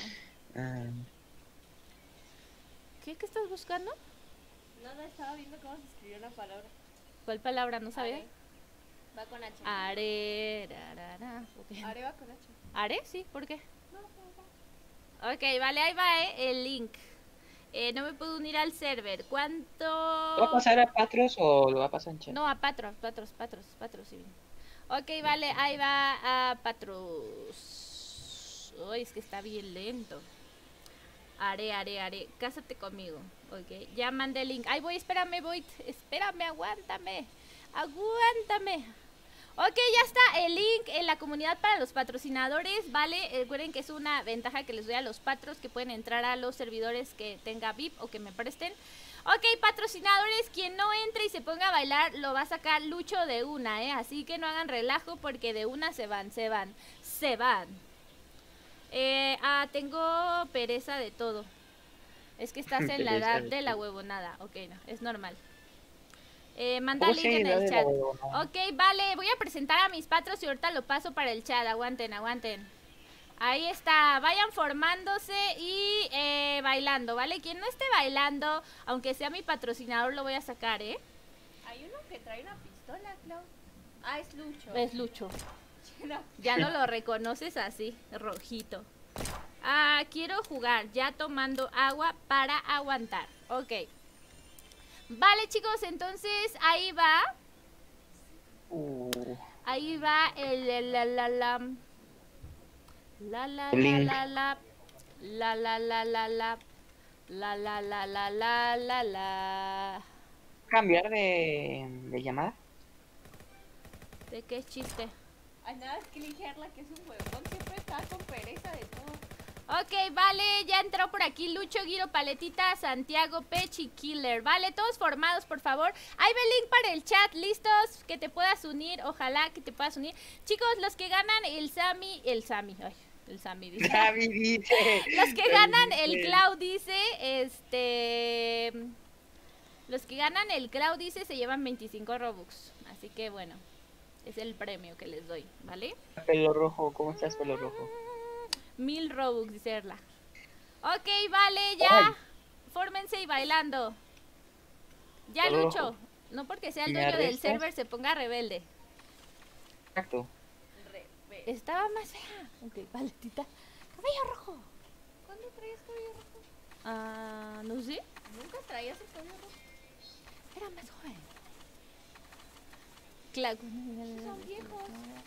[SPEAKER 1] ¿Qué estás buscando?
[SPEAKER 7] No, estaba viendo cómo se escribió la palabra.
[SPEAKER 1] ¿Cuál palabra? ¿No sabía?
[SPEAKER 7] Are. Va con H.
[SPEAKER 1] Are, rarara, ok.
[SPEAKER 7] Are va con H.
[SPEAKER 1] ¿Are? Sí, ¿por qué? Ok, vale, ahí va, el link. No me puedo unir al server. ¿Cuánto?
[SPEAKER 2] ¿Lo va a pasar a Patros o lo va a pasar en chat?
[SPEAKER 1] No, a Patros, sí. Ok, vale, ahí va a Patros. Uy, es que está bien lento. Are, cásate conmigo. Ok, ya mandé el link. Ay, espérame, aguántame. Ok, ya está el link en la comunidad para los patrocinadores, ¿vale? Recuerden que es una ventaja que les doy a los patros que pueden entrar a los servidores que tenga VIP o que me presten. Ok, patrocinadores, quien no entre y se ponga a bailar lo va a sacar Lucho de una, ¿eh? Así que no hagan relajo porque de una se van. Tengo pereza de todo. Es que estás en la edad de la huevonada. Ok, no, es normal. Manda link en el chat. Ok, vale, voy a presentar a mis patros y ahorita lo paso para el chat. Aguanten. Ahí está, vayan formándose y bailando, ¿vale? Quien no esté bailando, aunque sea mi patrocinador, lo voy a sacar, ¿eh?
[SPEAKER 7] Hay uno que trae una pistola, Clau. Es Lucho.
[SPEAKER 1] Es Lucho. Ya no lo reconoces así, rojito. Quiero jugar, ya tomando agua para aguantar. Ok. Vale, chicos, entonces ahí va. Ahí va el la.
[SPEAKER 2] ¿Cambiar de llamada?
[SPEAKER 1] ¿De qué chiste?
[SPEAKER 7] Ay, nada, es que eligerla, que es un huevón. Siempre está con pereza de todo.
[SPEAKER 1] Ok, vale, ya entró por aquí Lucho, Guiro, Paletita, Santiago, Pechi, Killer. Vale, todos formados, por favor. Ahí ve el link para el chat, listos, que te puedas unir, ojalá que te puedas unir. Chicos, los que ganan el Sammy dice.
[SPEAKER 2] Gaby dice.
[SPEAKER 1] Los que ganan el Cloud dice, los que ganan el Cloud dice se llevan 25 Robux. Así que bueno, es el premio que les doy, ¿vale?
[SPEAKER 2] Pelo rojo, ¿cómo estás, pelo rojo?
[SPEAKER 1] 1000 Robux, dice Erla. Ok, vale, ya.
[SPEAKER 2] Ay.
[SPEAKER 1] Fórmense y bailando. Ya,
[SPEAKER 2] Pelo
[SPEAKER 1] Lucho.
[SPEAKER 2] rojo.
[SPEAKER 1] No porque sea el
[SPEAKER 2] ¿Me
[SPEAKER 1] dueño del
[SPEAKER 2] arrestas?
[SPEAKER 1] server se ponga rebelde.
[SPEAKER 2] Exacto.
[SPEAKER 1] Estaba más fea. Ok, paletita. Cabello rojo.
[SPEAKER 7] ¿Cuándo traías cabello rojo?
[SPEAKER 1] No sé.
[SPEAKER 7] Nunca traías el cabello rojo.
[SPEAKER 1] Era más joven. Claro.
[SPEAKER 7] Son viejos.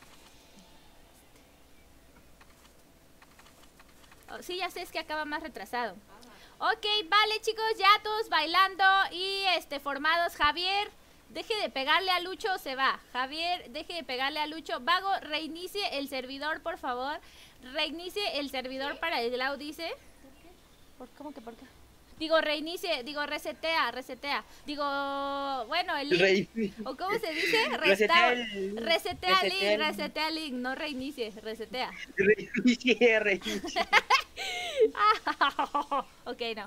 [SPEAKER 1] Oh, sí, ya sé, es que acaba más retrasado. Ok, vale, chicos, ya todos bailando y formados. Javier, deje de pegarle a Lucho, se va. Javier, deje de pegarle a Lucho. Vago, reinicie el servidor, por favor. Reinicie el servidor para el Cloud, dice. ¿Cómo que por qué? Digo, reinicie, digo, resetea. Digo, bueno, el link. ¿O cómo se dice? Resetea el link, no reinicie, resetea.
[SPEAKER 2] Reinicie.
[SPEAKER 1] Ok, no.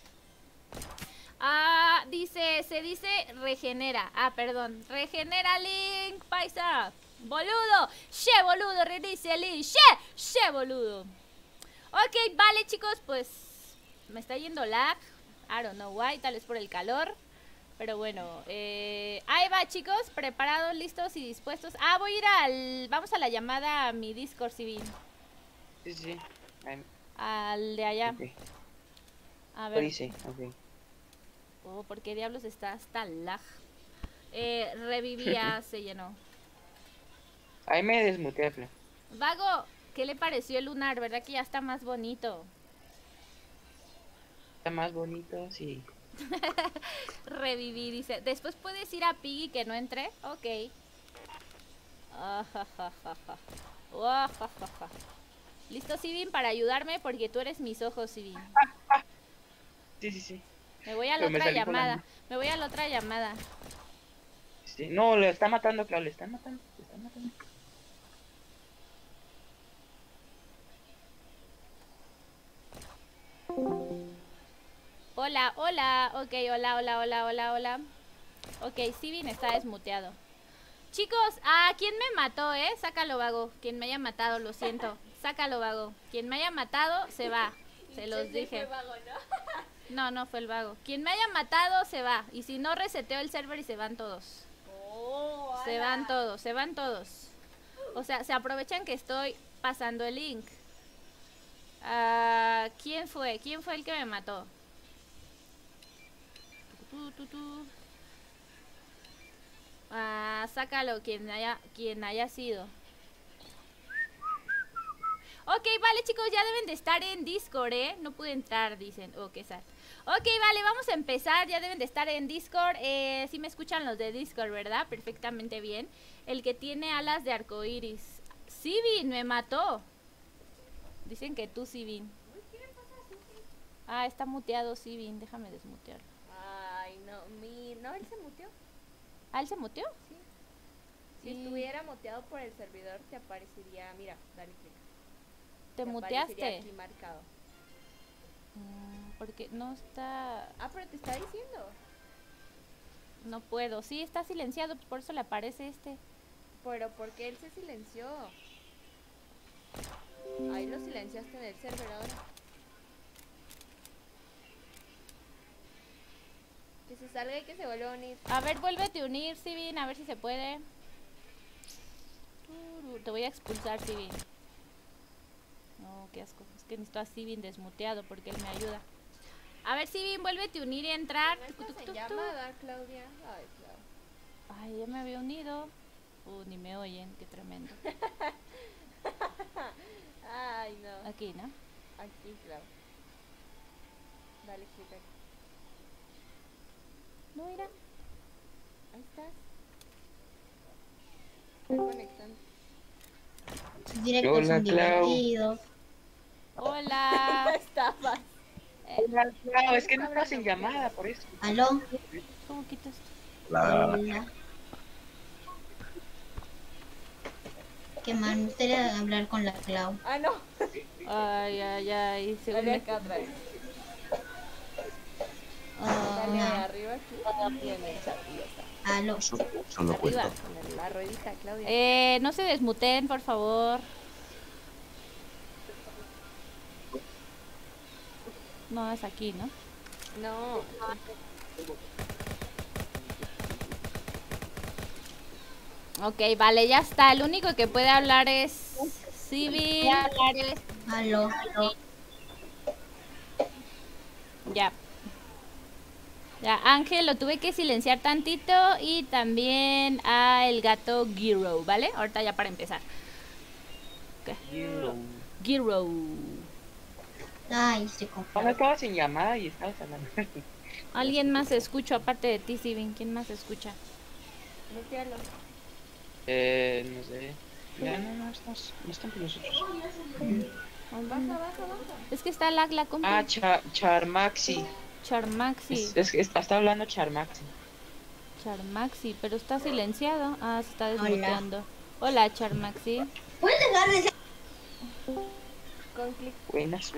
[SPEAKER 1] Se dice regenera. Perdón. Regenera link, paisa. Boludo. Boludo, reinicia el link. Boludo. Ok, vale, chicos, pues me está yendo lag. I don't know why, tal vez por el calor. Pero bueno, ahí va, chicos, preparados, listos y dispuestos. Voy a ir vamos a la llamada a mi Discord civil.
[SPEAKER 2] Sí.
[SPEAKER 1] Al de allá.
[SPEAKER 2] Okay.
[SPEAKER 1] A
[SPEAKER 2] Lo
[SPEAKER 1] ver.
[SPEAKER 2] hice, ok.
[SPEAKER 1] ¿Por qué diablos está hasta lag? Revivía, se llenó.
[SPEAKER 2] Ahí me desmuteé, Fla.
[SPEAKER 1] Vago, ¿qué le pareció el lunar? ¿Verdad que ya está más bonito?
[SPEAKER 2] Está más bonito, sí.
[SPEAKER 1] Reviví, dice. Después puedes ir a Piggy que no entré. Ok. Listo, Sivin, para ayudarme porque tú eres mis ojos, Sivin.
[SPEAKER 2] Sí.
[SPEAKER 1] Me voy a la
[SPEAKER 2] Pero me
[SPEAKER 1] otra
[SPEAKER 2] salí con la
[SPEAKER 1] llamada.
[SPEAKER 2] mía.
[SPEAKER 1] Me voy a la otra llamada.
[SPEAKER 2] Sí. No, le está matando, Clau, le están matando.
[SPEAKER 1] Hola. Ok, hola. Ok, Sivin está desmuteado. Chicos, ¿quién me mató, Sácalo, Vago. Quien me haya matado, lo siento. Sácalo, Vago. Quien me haya matado, se va. Se los dije. No fue el Vago. Quien me haya matado, se va. Y si no, reseteo el server y se van todos. Se van todos. O sea, se aprovechan que estoy pasando el link. ¿Quién fue? ¿Quién fue el que me mató? Sácalo, quien haya sido. Ok, vale, chicos, ya deben de estar en Discord, No pude entrar, dicen. Qué sad. Ok, vale, vamos a empezar. Ya deben de estar en Discord. Sí me escuchan los de Discord, ¿verdad? Perfectamente bien. El que tiene alas de arcoiris. Sivin, me mató. Dicen que tú, Sivin. Está muteado Sivin. Déjame desmutearlo.
[SPEAKER 7] Ay, no, ¿no él se muteó?
[SPEAKER 1] ¿Él se muteó?
[SPEAKER 7] Sí. Si estuviera muteado por el servidor, te aparecería, mira, dale clic.
[SPEAKER 1] ¿Te
[SPEAKER 7] aparecería
[SPEAKER 1] muteaste?
[SPEAKER 7] aquí marcado.
[SPEAKER 1] Porque no está...
[SPEAKER 7] Pero te está diciendo.
[SPEAKER 1] No puedo. Sí, está silenciado, por eso le aparece este.
[SPEAKER 7] Pero porque él se silenció. Ahí lo silenciaste en el server ahora. Que se salga y que se vuelva a unir.
[SPEAKER 1] A ver, vuélvete a unir, Sivin, a ver si se puede. Te voy a expulsar, Sivin. No, qué asco. Es que necesito a Sivin desmuteado porque él me ayuda. A ver, Sivin, vuélvete a unir y entrar.
[SPEAKER 7] ¿No
[SPEAKER 1] Tuc,
[SPEAKER 7] estás
[SPEAKER 1] tuc,
[SPEAKER 7] en
[SPEAKER 1] tuc, tuc.
[SPEAKER 7] llamada, Claudia? Ay, Clau.
[SPEAKER 1] Ay, ya me había unido. Ni me oyen, qué tremendo.
[SPEAKER 7] Ay, no.
[SPEAKER 1] Aquí, ¿no?
[SPEAKER 7] Aquí, Clau. Dale, clic aquí.
[SPEAKER 1] No, mira.
[SPEAKER 7] Ahí estás. Estoy conectando.
[SPEAKER 8] Sus directos
[SPEAKER 2] Hola,
[SPEAKER 8] son
[SPEAKER 2] Clau.
[SPEAKER 8] divertidos.
[SPEAKER 1] Hola.
[SPEAKER 7] Estabas.
[SPEAKER 2] Claro, es que no estás en llamada, por eso.
[SPEAKER 8] ¿Aló?
[SPEAKER 1] ¿Cómo quito esto?
[SPEAKER 8] Hola. Qué mal, me gustaría hablar con la Clau.
[SPEAKER 7] Ah, no.
[SPEAKER 1] Ay, ay, ay. Según
[SPEAKER 7] Dale
[SPEAKER 1] me...
[SPEAKER 7] acá otra vez. Dale
[SPEAKER 8] Hola.
[SPEAKER 7] arriba aquí. Y en el chat y ya está.
[SPEAKER 8] Aló.
[SPEAKER 6] Solo
[SPEAKER 1] Arriba.
[SPEAKER 6] cuento.
[SPEAKER 7] Con la ruedita, Claudia.
[SPEAKER 1] No se desmuten, por favor. No, es aquí, ¿no?
[SPEAKER 7] No.
[SPEAKER 1] Ok, vale, ya está. El único que puede hablar es Sivin.
[SPEAKER 8] Aló.
[SPEAKER 1] Ya. Ya, Ángel lo tuve que silenciar tantito y también a el gato Giro, ¿vale? Ahorita ya para empezar. Ok. Giro.
[SPEAKER 8] Ay, se
[SPEAKER 2] No, no
[SPEAKER 8] compró.
[SPEAKER 2] estabas en llamada y estabas hablando.
[SPEAKER 1] ¿Alguien más escucho aparte de ti, Sivin? ¿Quién más escucha?
[SPEAKER 7] Mutealo.
[SPEAKER 2] No sé. Ya, no están con nosotros.
[SPEAKER 7] Baja.
[SPEAKER 1] Es que está la compu.
[SPEAKER 2] Ah, Charmaxi.
[SPEAKER 1] Charmaxi.
[SPEAKER 2] Está hablando Charmaxi.
[SPEAKER 1] Charmaxi, pero está silenciado. Ah, se está desmuteando. Hola, Charmaxi.
[SPEAKER 8] ¿Puedes dejar de ser?
[SPEAKER 7] Con clic.
[SPEAKER 2] Buenas.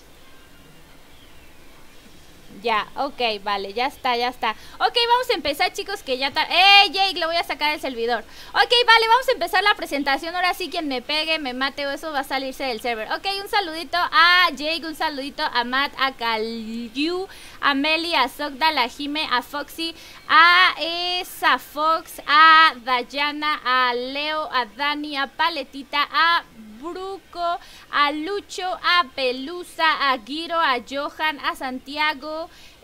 [SPEAKER 1] Ya, ok, vale, ya está. Ok, vamos a empezar, chicos, que ya está. ¡Eh, Jake! Le voy a sacar el servidor. Ok, vale, vamos a empezar la presentación. Ahora sí, quien me pegue, me mate o eso va a salirse del server. Ok, un saludito a Jake, un saludito a Matt, a Kalyu, a Meli, a Sogda, a Jime, a Foxy, a Esa Fox, a Dayana, a Leo, a Dani, a Paletita, a Bruco, a Lucho, a Pelusa, a Guiro, a Johan, a Santiago,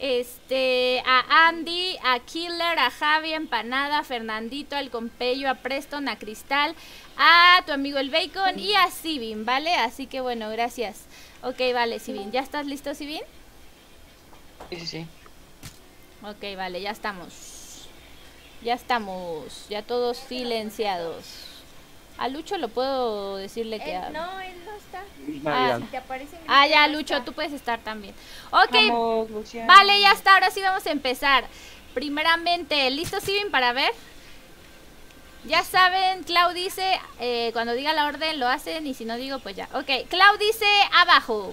[SPEAKER 1] a Andy, a Killer, a Javi, Empanada, a Fernandito, al Compello, a Preston, a Cristal, a tu amigo el Bacon y a Sivin, ¿vale? Así que bueno, gracias. Ok, vale, Sivin. ¿Ya estás listo, Sivin?
[SPEAKER 2] Sí.
[SPEAKER 1] Ok, vale, ya estamos. Ya todos silenciados. A Lucho lo puedo decirle que hable.
[SPEAKER 7] No, él no está.
[SPEAKER 1] Ah,
[SPEAKER 7] Si te aparece en
[SPEAKER 1] Ah,
[SPEAKER 7] gris,
[SPEAKER 1] ya,
[SPEAKER 7] no
[SPEAKER 1] Lucho,
[SPEAKER 7] está.
[SPEAKER 1] tú puedes estar también. Ok,
[SPEAKER 2] Vamos, Luciano.
[SPEAKER 1] vale, ya está. Ahora sí vamos a empezar. Primeramente, ¿listo, Sivin, para ver? Ya saben, Clau dice, cuando diga la orden lo hacen y si no digo, pues ya. Ok, Clau dice abajo.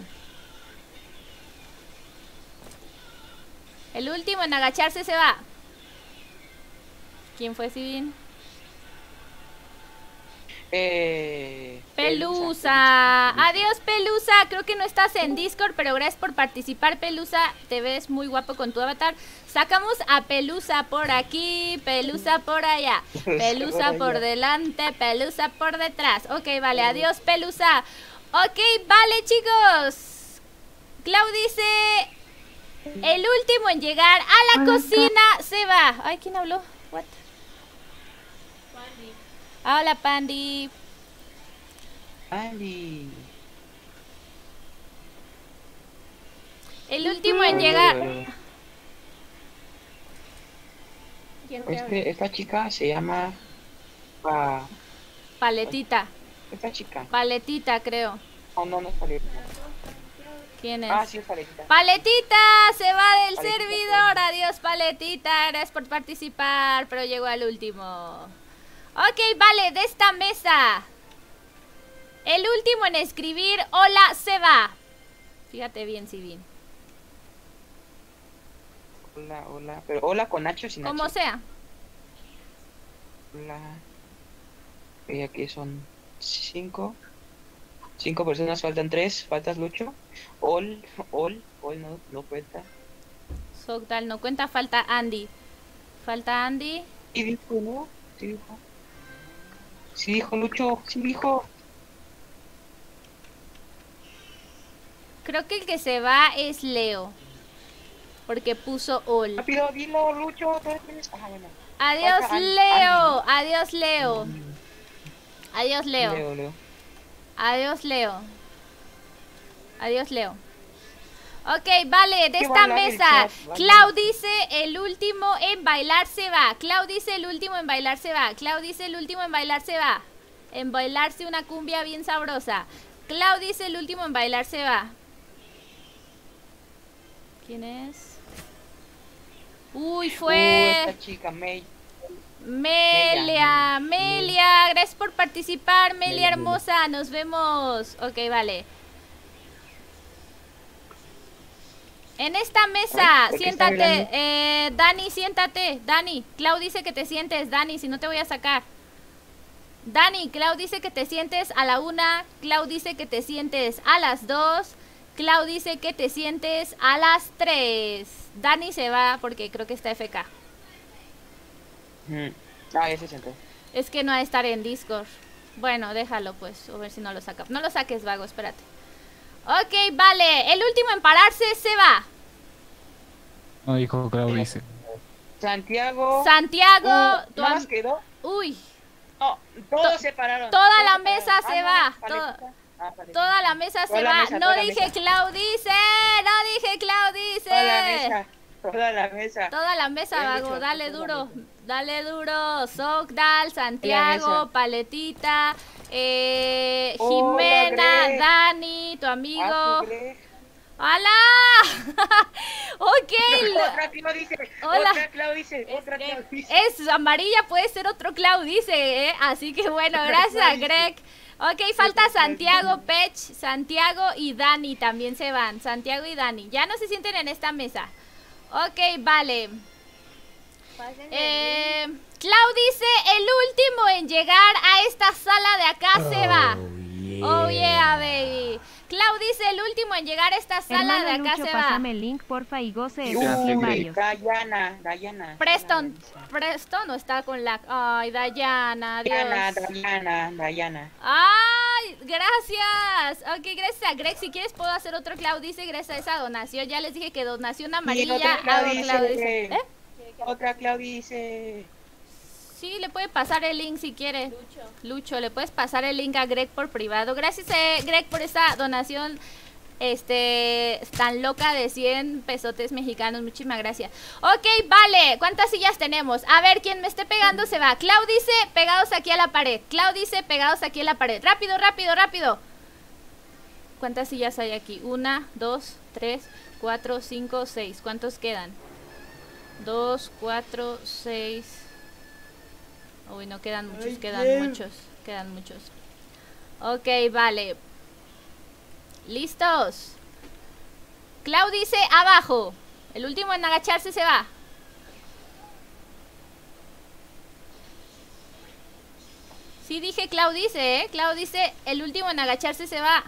[SPEAKER 1] El último en agacharse se va. ¿Quién fue, Sivin? Pelusa. Adiós, Pelusa. Creo que no estás en Discord, pero gracias por participar, Pelusa. Te ves muy guapo con tu avatar. Sacamos a Pelusa por aquí, Pelusa por allá, Pelusa por delante, Pelusa por detrás. Ok, vale, adiós, Pelusa. Ok, vale, chicos. Clau dice, el último en llegar a la cocina se va. Ay, ¿quién habló? What? Hola, Pandy.
[SPEAKER 2] Andy.
[SPEAKER 1] El último en llegar.
[SPEAKER 7] ¿Quién te habla?
[SPEAKER 2] Esta chica se llama...
[SPEAKER 1] Paletita.
[SPEAKER 2] Esta chica.
[SPEAKER 1] Paletita, creo.
[SPEAKER 2] No es Paletita.
[SPEAKER 1] ¿Quién es?
[SPEAKER 2] Ah, sí es Paletita.
[SPEAKER 1] Paletita se va del
[SPEAKER 2] Paletita,
[SPEAKER 1] servidor. Adiós, Paletita. Gracias por participar, pero llegó al último. Ok, vale, de esta mesa. El último en escribir hola se va. Fíjate bien, Sivin.
[SPEAKER 2] Hola. Pero hola con Nacho sin Nacho.
[SPEAKER 1] Como sea.
[SPEAKER 2] Hola. Y aquí son 5. 5 personas, faltan 3. Faltas Lucho. Ol no cuenta.
[SPEAKER 1] Sogdal no cuenta, falta Andy. Falta Andy.
[SPEAKER 2] Y dijo, ¿no? Sí dijo. Sí dijo Lucho, sí dijo.
[SPEAKER 1] Creo que el que se va es Leo. Porque puso all.
[SPEAKER 2] Rápido, dilo, Lucho. Todavía tienes... Ah, bueno.
[SPEAKER 1] Adiós,
[SPEAKER 2] Falta
[SPEAKER 1] Leo.
[SPEAKER 2] Andy,
[SPEAKER 1] Adiós, Leo. Adiós,
[SPEAKER 2] ¿no?
[SPEAKER 1] Leo.
[SPEAKER 2] Leo.
[SPEAKER 1] Adiós, Leo. Adiós, Leo. Ok, vale, de
[SPEAKER 2] ¿Qué
[SPEAKER 1] esta
[SPEAKER 2] va a hablar el
[SPEAKER 1] mesa,
[SPEAKER 2] chat? Vale.
[SPEAKER 1] Clau dice el último en bailar se va. Clau dice el último en bailar se va. Clau dice el último en bailar se va. En bailarse una cumbia bien sabrosa. Clau dice el último en bailar se va. ¿Quién es? Uy, fue
[SPEAKER 2] Esta chica, May.
[SPEAKER 1] Melia. Gracias por participar, Melia
[SPEAKER 2] Melia.
[SPEAKER 1] hermosa. Nos vemos. Ok, vale. En esta mesa,
[SPEAKER 2] Ay, ¿por qué está
[SPEAKER 1] siéntate, Dani, siéntate, Dani, Clau dice que te sientes, Dani, si no te voy a sacar. Dani, Clau dice que te sientes a la 1, Clau dice que te sientes a las 2, Clau dice que te sientes a las 3. Dani se va porque creo que está FK.
[SPEAKER 2] Ah, ya se sentó.
[SPEAKER 1] Es que no ha de estar en Discord. Bueno, déjalo pues, a ver si no lo saca. No lo saques, vago, espérate. Ok, vale, el último en pararse se va.
[SPEAKER 9] No dijo Clau, dice.
[SPEAKER 2] Santiago.
[SPEAKER 1] Santiago, tu
[SPEAKER 2] ¿Nada
[SPEAKER 1] am-
[SPEAKER 2] más quedó?
[SPEAKER 1] Uy,
[SPEAKER 2] No, todos se pararon.
[SPEAKER 1] toda
[SPEAKER 2] todos
[SPEAKER 1] la
[SPEAKER 2] se
[SPEAKER 1] mesa
[SPEAKER 2] pararon.
[SPEAKER 1] se
[SPEAKER 2] no,
[SPEAKER 1] va,
[SPEAKER 2] paletita. Paletita.
[SPEAKER 1] toda la mesa
[SPEAKER 2] Toda
[SPEAKER 1] se
[SPEAKER 2] la
[SPEAKER 1] va.
[SPEAKER 2] mesa,
[SPEAKER 1] No
[SPEAKER 2] toda la
[SPEAKER 1] dije
[SPEAKER 2] mesa.
[SPEAKER 1] Clau dice, no dije Clau dice.
[SPEAKER 2] Toda la mesa. Toda la mesa.
[SPEAKER 1] Toda la mesa,
[SPEAKER 2] Bien
[SPEAKER 1] vago,
[SPEAKER 2] hecho,
[SPEAKER 1] dale
[SPEAKER 2] toda la
[SPEAKER 1] duro,
[SPEAKER 2] mesa.
[SPEAKER 1] dale duro. Sogdal, Santiago,
[SPEAKER 2] mesa.
[SPEAKER 1] Paletita,
[SPEAKER 2] Hola,
[SPEAKER 1] Jimena,
[SPEAKER 2] Greg.
[SPEAKER 1] Dani, tu amigo.
[SPEAKER 2] Ah, ¿tú crees?
[SPEAKER 1] ¡Hola! Ok,
[SPEAKER 2] Otra Clau dice.
[SPEAKER 1] Hola.
[SPEAKER 2] Otra Clau dice. Otra Clau dice.
[SPEAKER 1] es amarilla, puede ser otro Clau, dice, ¿eh? Así que bueno, gracias a Greg. Ok, falta Santiago, Pech, Santiago y Dani también se van. Santiago y Dani. Ya no se sienten en esta mesa. Ok, vale. Clau dice, el último en llegar a esta sala de acá se va. Oh yeah, baby. Clau dice, el último en llegar a esta sala
[SPEAKER 5] Hermano
[SPEAKER 1] de acá
[SPEAKER 5] Lucho,
[SPEAKER 1] se va.
[SPEAKER 5] pásame el link porfa y goce el
[SPEAKER 9] Gracias,
[SPEAKER 5] Super
[SPEAKER 9] Greg.
[SPEAKER 5] Mario.
[SPEAKER 2] Dayana.
[SPEAKER 1] Preston no está con la... Ay, Dayana, adiós.
[SPEAKER 2] Dayana.
[SPEAKER 1] Ay, gracias. Ok, gracias a Greg. Si quieres puedo hacer otro Clau dice gracias a esa donación. Ya les dije que donación amarilla.
[SPEAKER 2] otra Clau
[SPEAKER 1] hago
[SPEAKER 2] dice.
[SPEAKER 1] Clau dice. ¿Eh?
[SPEAKER 2] Otra Clau dice.
[SPEAKER 1] Sí, le puede pasar el link si quiere. Lucho, le puedes pasar el link a Greg por privado. Gracias, Greg, por esa donación tan loca de 100 pesotes mexicanos. Muchísimas gracias. Ok, vale. ¿Cuántas sillas tenemos? A ver, quien me esté pegando se va. Clau dice pegados aquí a la pared. Clau dice pegados aquí a la pared. Rápido, rápido, rápido. ¿Cuántas sillas hay aquí? 1, 2, 3, 4, 5, 6. ¿Cuántos quedan? 2, 4, 6. Uy, no quedan muchos, quedan muchos. Ok, vale. ¿Listos? Clau dice abajo. El último en agacharse se va. Sí dije Clau dice, ¿eh? Clau dice el último en agacharse se va.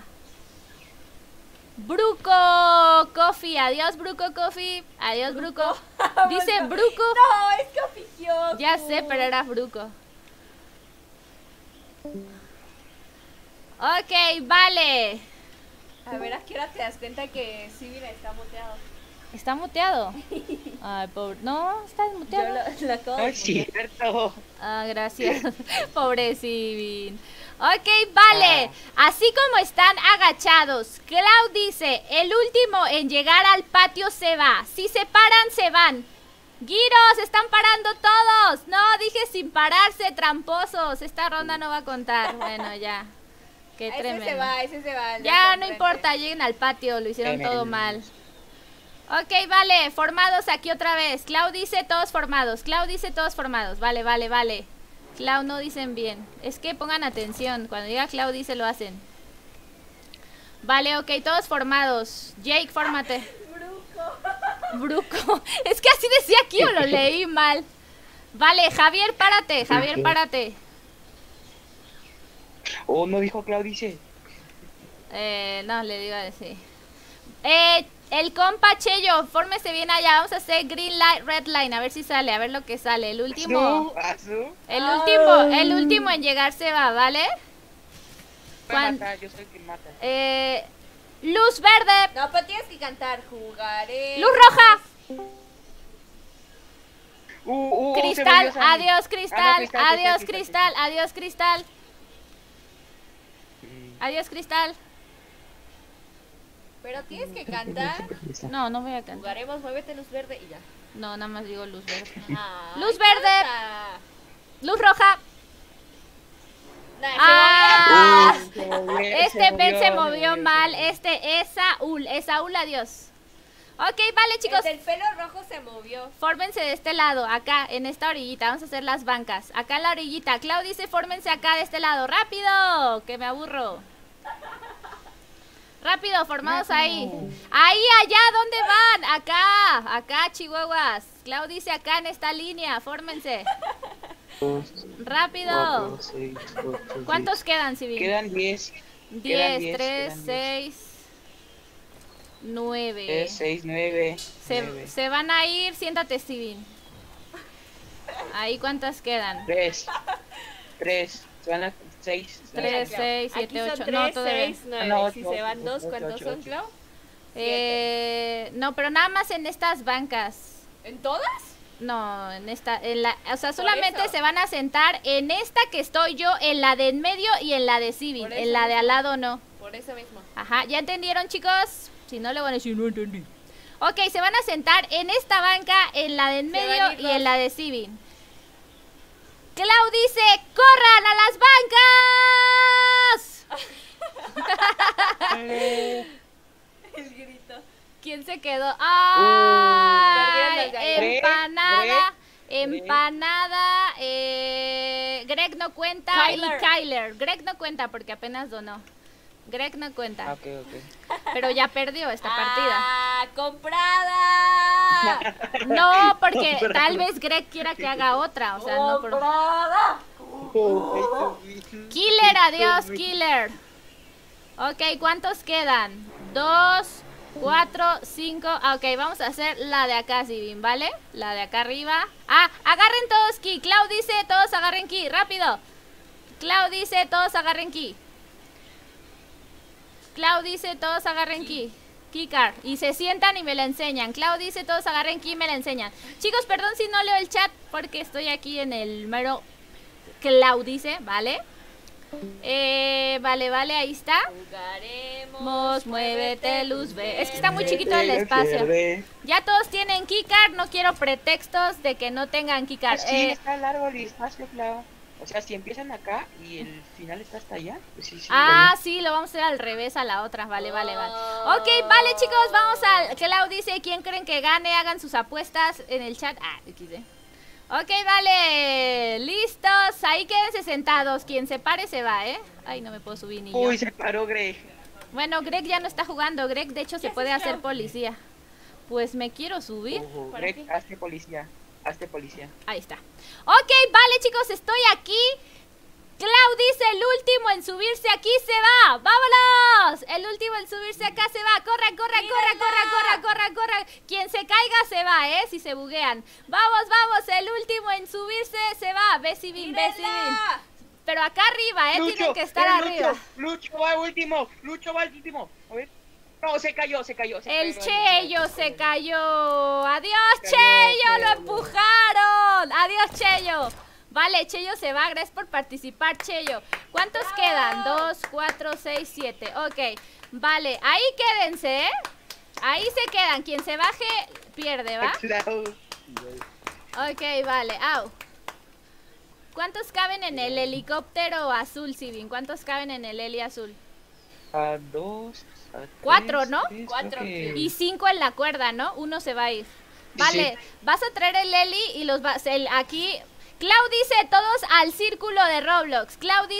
[SPEAKER 1] Bruco Coffee, adiós Bruco Coffee. Adiós Bruco. Dice Bruco.
[SPEAKER 7] No, es Coffee.
[SPEAKER 1] Ya sé, pero era Bruco. Ok, vale.
[SPEAKER 7] A ver, ¿a qué hora te das cuenta que sí, mira, está muteado?
[SPEAKER 1] ¿Está muteado? Ay, pobre. No, está
[SPEAKER 7] Yo
[SPEAKER 1] muteado.
[SPEAKER 7] lo acabo
[SPEAKER 2] No
[SPEAKER 7] de
[SPEAKER 2] es cierto.
[SPEAKER 1] Ah, gracias. Pobre Sivin. Ok, vale. Así como están agachados, Clau dice, el último en llegar al patio se va. Si se paran, se van. Guiro, se están parando todos. No, dije sin pararse, tramposos. Esta ronda no va a contar. Bueno, ya. Qué tremendo.
[SPEAKER 7] Ese se va. el de
[SPEAKER 1] Ya,
[SPEAKER 7] acá
[SPEAKER 1] no
[SPEAKER 7] enfrente.
[SPEAKER 1] importa, lleguen al patio, lo hicieron todo mal. Ok, vale, formados aquí otra vez. Clau dice todos formados, Clau dice todos formados. Vale, vale, vale. Clau no dicen bien. Es que pongan atención, cuando diga Clau dice lo hacen. Vale, ok, todos formados. Jake, fórmate. Bruco. Es que así decía aquí o lo leí mal. Vale, Javier, párate, Javier, párate.
[SPEAKER 2] Oh, no dijo Clau dice.
[SPEAKER 1] No, le digo así. El compa Cheyo, fórmese bien allá. Vamos a hacer green light, red line. A ver si sale, a ver lo que sale. El último. El último en llegar se va, ¿vale?
[SPEAKER 2] Yo soy el que mata.
[SPEAKER 1] Luz verde.
[SPEAKER 7] No, pero tienes que cantar. Jugaré.
[SPEAKER 1] Luz roja.
[SPEAKER 2] Se
[SPEAKER 1] Cristal,
[SPEAKER 2] volvió Sammy.
[SPEAKER 1] adiós cristal,
[SPEAKER 2] Cristal,
[SPEAKER 1] adiós
[SPEAKER 2] cristal,
[SPEAKER 1] cristal, adiós cristal. Adiós cristal.
[SPEAKER 7] Pero tienes que cantar.
[SPEAKER 1] No, no voy a cantar.
[SPEAKER 7] Jugaremos, muévete luz verde y ya.
[SPEAKER 1] No, nada más digo luz verde.
[SPEAKER 7] Ay,
[SPEAKER 1] Luz verde.
[SPEAKER 7] canta.
[SPEAKER 1] Luz roja.
[SPEAKER 7] Nah,
[SPEAKER 1] Ah,
[SPEAKER 2] Se movió,
[SPEAKER 1] este Ben se movió mal. Este es Saúl. Es Saúl, adiós. Ok, vale, chicos.
[SPEAKER 7] El del pelo rojo se movió.
[SPEAKER 1] Fórmense de este lado, acá, en esta orillita. Vamos a hacer las bancas. Acá en la orillita. Clau dice, fórmense acá de este lado. ¡Rápido! Que me aburro. Rápido, formados ahí. Ahí, allá, ¿dónde van? Acá, acá, chihuahuas. Clau dice acá en esta línea. Fórmense. Rápido. ¿Cuántos quedan, Civil?
[SPEAKER 2] Quedan 10.
[SPEAKER 1] 10, 3, 6, 9.
[SPEAKER 2] 6, 9.
[SPEAKER 1] Se van a ir. Siéntate, Civil. Ahí, ¿cuántas quedan?
[SPEAKER 2] 3. Se van a 6.
[SPEAKER 1] 3, 6, 7,
[SPEAKER 7] Aquí son
[SPEAKER 1] 8.
[SPEAKER 7] 3,
[SPEAKER 1] No, todavía.
[SPEAKER 7] 6, 9.
[SPEAKER 2] No,
[SPEAKER 7] Si
[SPEAKER 2] 8,
[SPEAKER 7] se van 2,
[SPEAKER 2] 8,
[SPEAKER 7] ¿cuántos
[SPEAKER 2] 8,
[SPEAKER 7] son,
[SPEAKER 2] 8.
[SPEAKER 7] Clau?
[SPEAKER 1] No, pero nada más en estas bancas.
[SPEAKER 7] ¿En todas?
[SPEAKER 1] No, en esta, o sea,
[SPEAKER 7] Por
[SPEAKER 1] solamente
[SPEAKER 7] eso.
[SPEAKER 1] se van a sentar en esta que estoy yo, en la de en medio y en la de Civil.
[SPEAKER 7] Por
[SPEAKER 1] En
[SPEAKER 7] eso
[SPEAKER 1] la de al lado no.
[SPEAKER 7] Por eso mismo.
[SPEAKER 1] Ajá, ¿ya entendieron, chicos? Si no, le van a decir, no entendí. Ok, se van a sentar en esta banca, en la de en
[SPEAKER 7] Se van a
[SPEAKER 1] medio
[SPEAKER 7] ir
[SPEAKER 1] y
[SPEAKER 7] dos.
[SPEAKER 1] en la de Civil. Clau dice, ¡corran a las bancas!
[SPEAKER 7] El grito.
[SPEAKER 1] ¿Quién se quedó? ¡Ay!
[SPEAKER 7] Perdieron las gallinas.
[SPEAKER 1] Empanada.
[SPEAKER 2] Greg.
[SPEAKER 1] Empanada. Greg no cuenta.
[SPEAKER 7] Kyler.
[SPEAKER 1] Y Kyler. Greg no cuenta porque apenas donó. Greg no cuenta.
[SPEAKER 2] Ok.
[SPEAKER 1] Pero ya perdió esta partida.
[SPEAKER 7] ¡Ah, comprada!
[SPEAKER 1] No, porque tal vez Greg quiera que haga otra. O sea, no por...
[SPEAKER 7] ¡Comprada!
[SPEAKER 1] Killer, adiós, Killer. Ok, ¿cuántos quedan? 2, 4, 5. Ok, vamos a hacer la de acá, Sivin, ¿vale? La de acá arriba. Ah, agarren todos ki. Clau dice todos agarren ki. Rápido. Clau dice todos agarren ki. Clau dice todos agarren ki. Keycard. Y se sientan y me la enseñan. Clau dice todos agarren ki y me la enseñan. Chicos, perdón si no leo el chat porque estoy aquí en el mero... Clau dice, ¿vale? Vale, ahí está.
[SPEAKER 7] Jugaremos.
[SPEAKER 1] Muévete, luz verde. Es que está muy chiquito el espacio. Ya todos tienen keycard, no quiero pretextos de que no tengan keycard.
[SPEAKER 2] Sí, está largo el espacio, claro. O sea, si empiezan acá y el final está hasta allá, pues sí.
[SPEAKER 1] Sí, lo vamos a hacer al revés a la otra. Vale. Ok, vale, chicos, vamos al... Clau dice, ¿quién creen que gane? Hagan sus apuestas en el chat. XD. Ok, vale, listos. Ahí quédense sentados. Quien se pare se va, ¿eh? Ay, no me puedo subir ni yo.
[SPEAKER 2] Uy, se paró Greg.
[SPEAKER 1] Bueno, Greg ya no está jugando. Greg, de hecho, se puede hacer policía. Pues me quiero subir.
[SPEAKER 2] Greg, hazte policía.
[SPEAKER 1] Ahí está. Ok, vale, chicos, estoy aquí. Clau dice, el último en subirse aquí se va. ¡Vámonos! El último en subirse acá se va. Corre. Quien se caiga se va, ¿eh? Si se buguean. Vamos. El último en subirse se va. Ve si bien. Pero acá arriba, ¿eh? Tienen que estar arriba.
[SPEAKER 2] Lucho va al último. A ver. No, se cayó.
[SPEAKER 1] El Cheyo se cayó. Adiós, Cheyo. Lo empujaron. Adiós, Cheyo. Vale, Cheyo se va. Gracias por participar, Cheyo. ¿Cuántos quedan? 2, 4, 6, 7. Ok. Vale, ahí quédense, ¿eh? Ahí se quedan. Quien se baje, pierde, ¿va? Ok, vale. Au. ¿Cuántos caben en el helicóptero azul, Sivin? ¿Cuántos caben en el heli azul?
[SPEAKER 2] 2,
[SPEAKER 1] 4, ¿no?
[SPEAKER 7] 4.
[SPEAKER 1] Y 5 en la cuerda, ¿no? Uno se va a ir. Vale, vas a traer el heli y los vas... aquí... Clau dice todos al círculo de Roblox.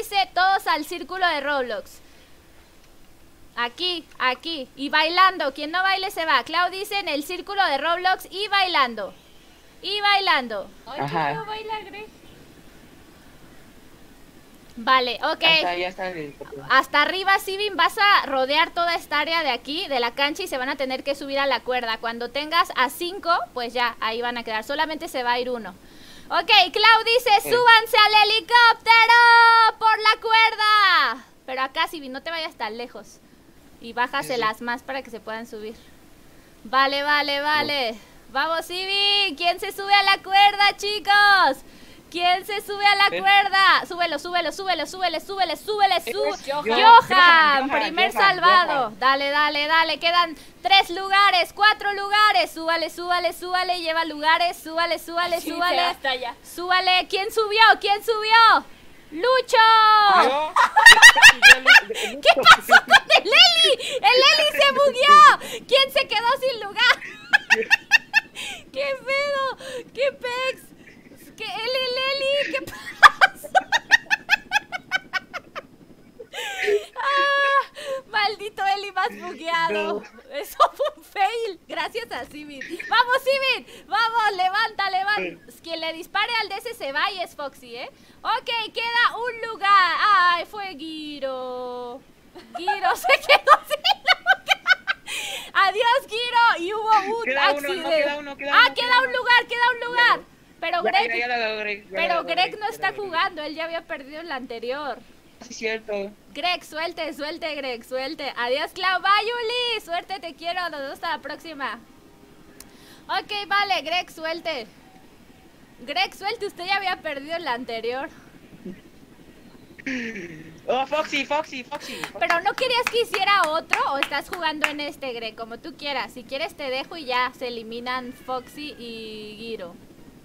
[SPEAKER 1] Aquí. Y bailando. Quien no baile se va. Clau dice en el círculo de Roblox y bailando.
[SPEAKER 7] Ay,
[SPEAKER 2] Ajá.
[SPEAKER 7] ¿cómo baila, Greg?
[SPEAKER 1] Vale, ok.
[SPEAKER 2] Ya está el helicóptero.
[SPEAKER 1] Hasta arriba, Sivin, vas a rodear toda esta área de aquí, de la cancha, y se van a tener que subir a la cuerda. Cuando tengas a 5, pues ya, ahí van a quedar. Solamente se va a ir uno. Ok, Clau dice, súbanse al helicóptero por la cuerda. Pero acá, Sivin, no te vayas tan lejos. Y bájaselas más para que se puedan subir. Vale, vale, vale. Vamos, Sivin. ¿Quién se sube a la cuerda, chicos? ¿Quién se sube a la cuerda? Súbelo, súbelo, súbelo, súbele, súbele, súbele, Johan, primer salvado. Dale, dale, dale. Quedan 3 lugares, 4 lugares. Súbale, súbale, súbale. Lleva lugares. Súbale, súbale, súbale.
[SPEAKER 7] Hasta allá.
[SPEAKER 1] Súbale. ¿Quién subió? ¿Quién subió? ¡Lucho! ¿Qué pasó con el Eli? ¡El Eli se bugueó! ¿Quién se quedó sin lugar? ¡Qué pedo! ¡Qué pex! ¿Qué Eli? ¿Qué pasa? Maldito Eli más bugueado. Eso fue un fail. Gracias a Sivin. ¡Vamos, Sivin! ¡Vamos! ¡Levanta, levanta! Quien le dispare al DC se va y es Foxy, ¿eh? Ok, queda un lugar. ¡Ay, fue Giro! Giro se quedó sin lugar. ¡Adiós, Giro! Y hubo un accidente.
[SPEAKER 2] Queda uno.
[SPEAKER 1] Queda un lugar. Pero
[SPEAKER 2] Greg,
[SPEAKER 1] Greg no está jugando. Él ya había perdido en la anterior.
[SPEAKER 2] Sí, es cierto.
[SPEAKER 1] Greg, suelte, Greg, suelte. Adiós, Clau. Bye, Yuli. Suerte, te quiero. Nos vemos hasta la próxima. Ok, vale, Greg, suelte. Usted ya había perdido en la anterior.
[SPEAKER 2] Oh, Foxy.
[SPEAKER 1] Pero ¿no querías que hiciera otro o estás jugando en este, Greg? Como tú quieras. Si quieres te dejo y ya se eliminan Foxy y Giro.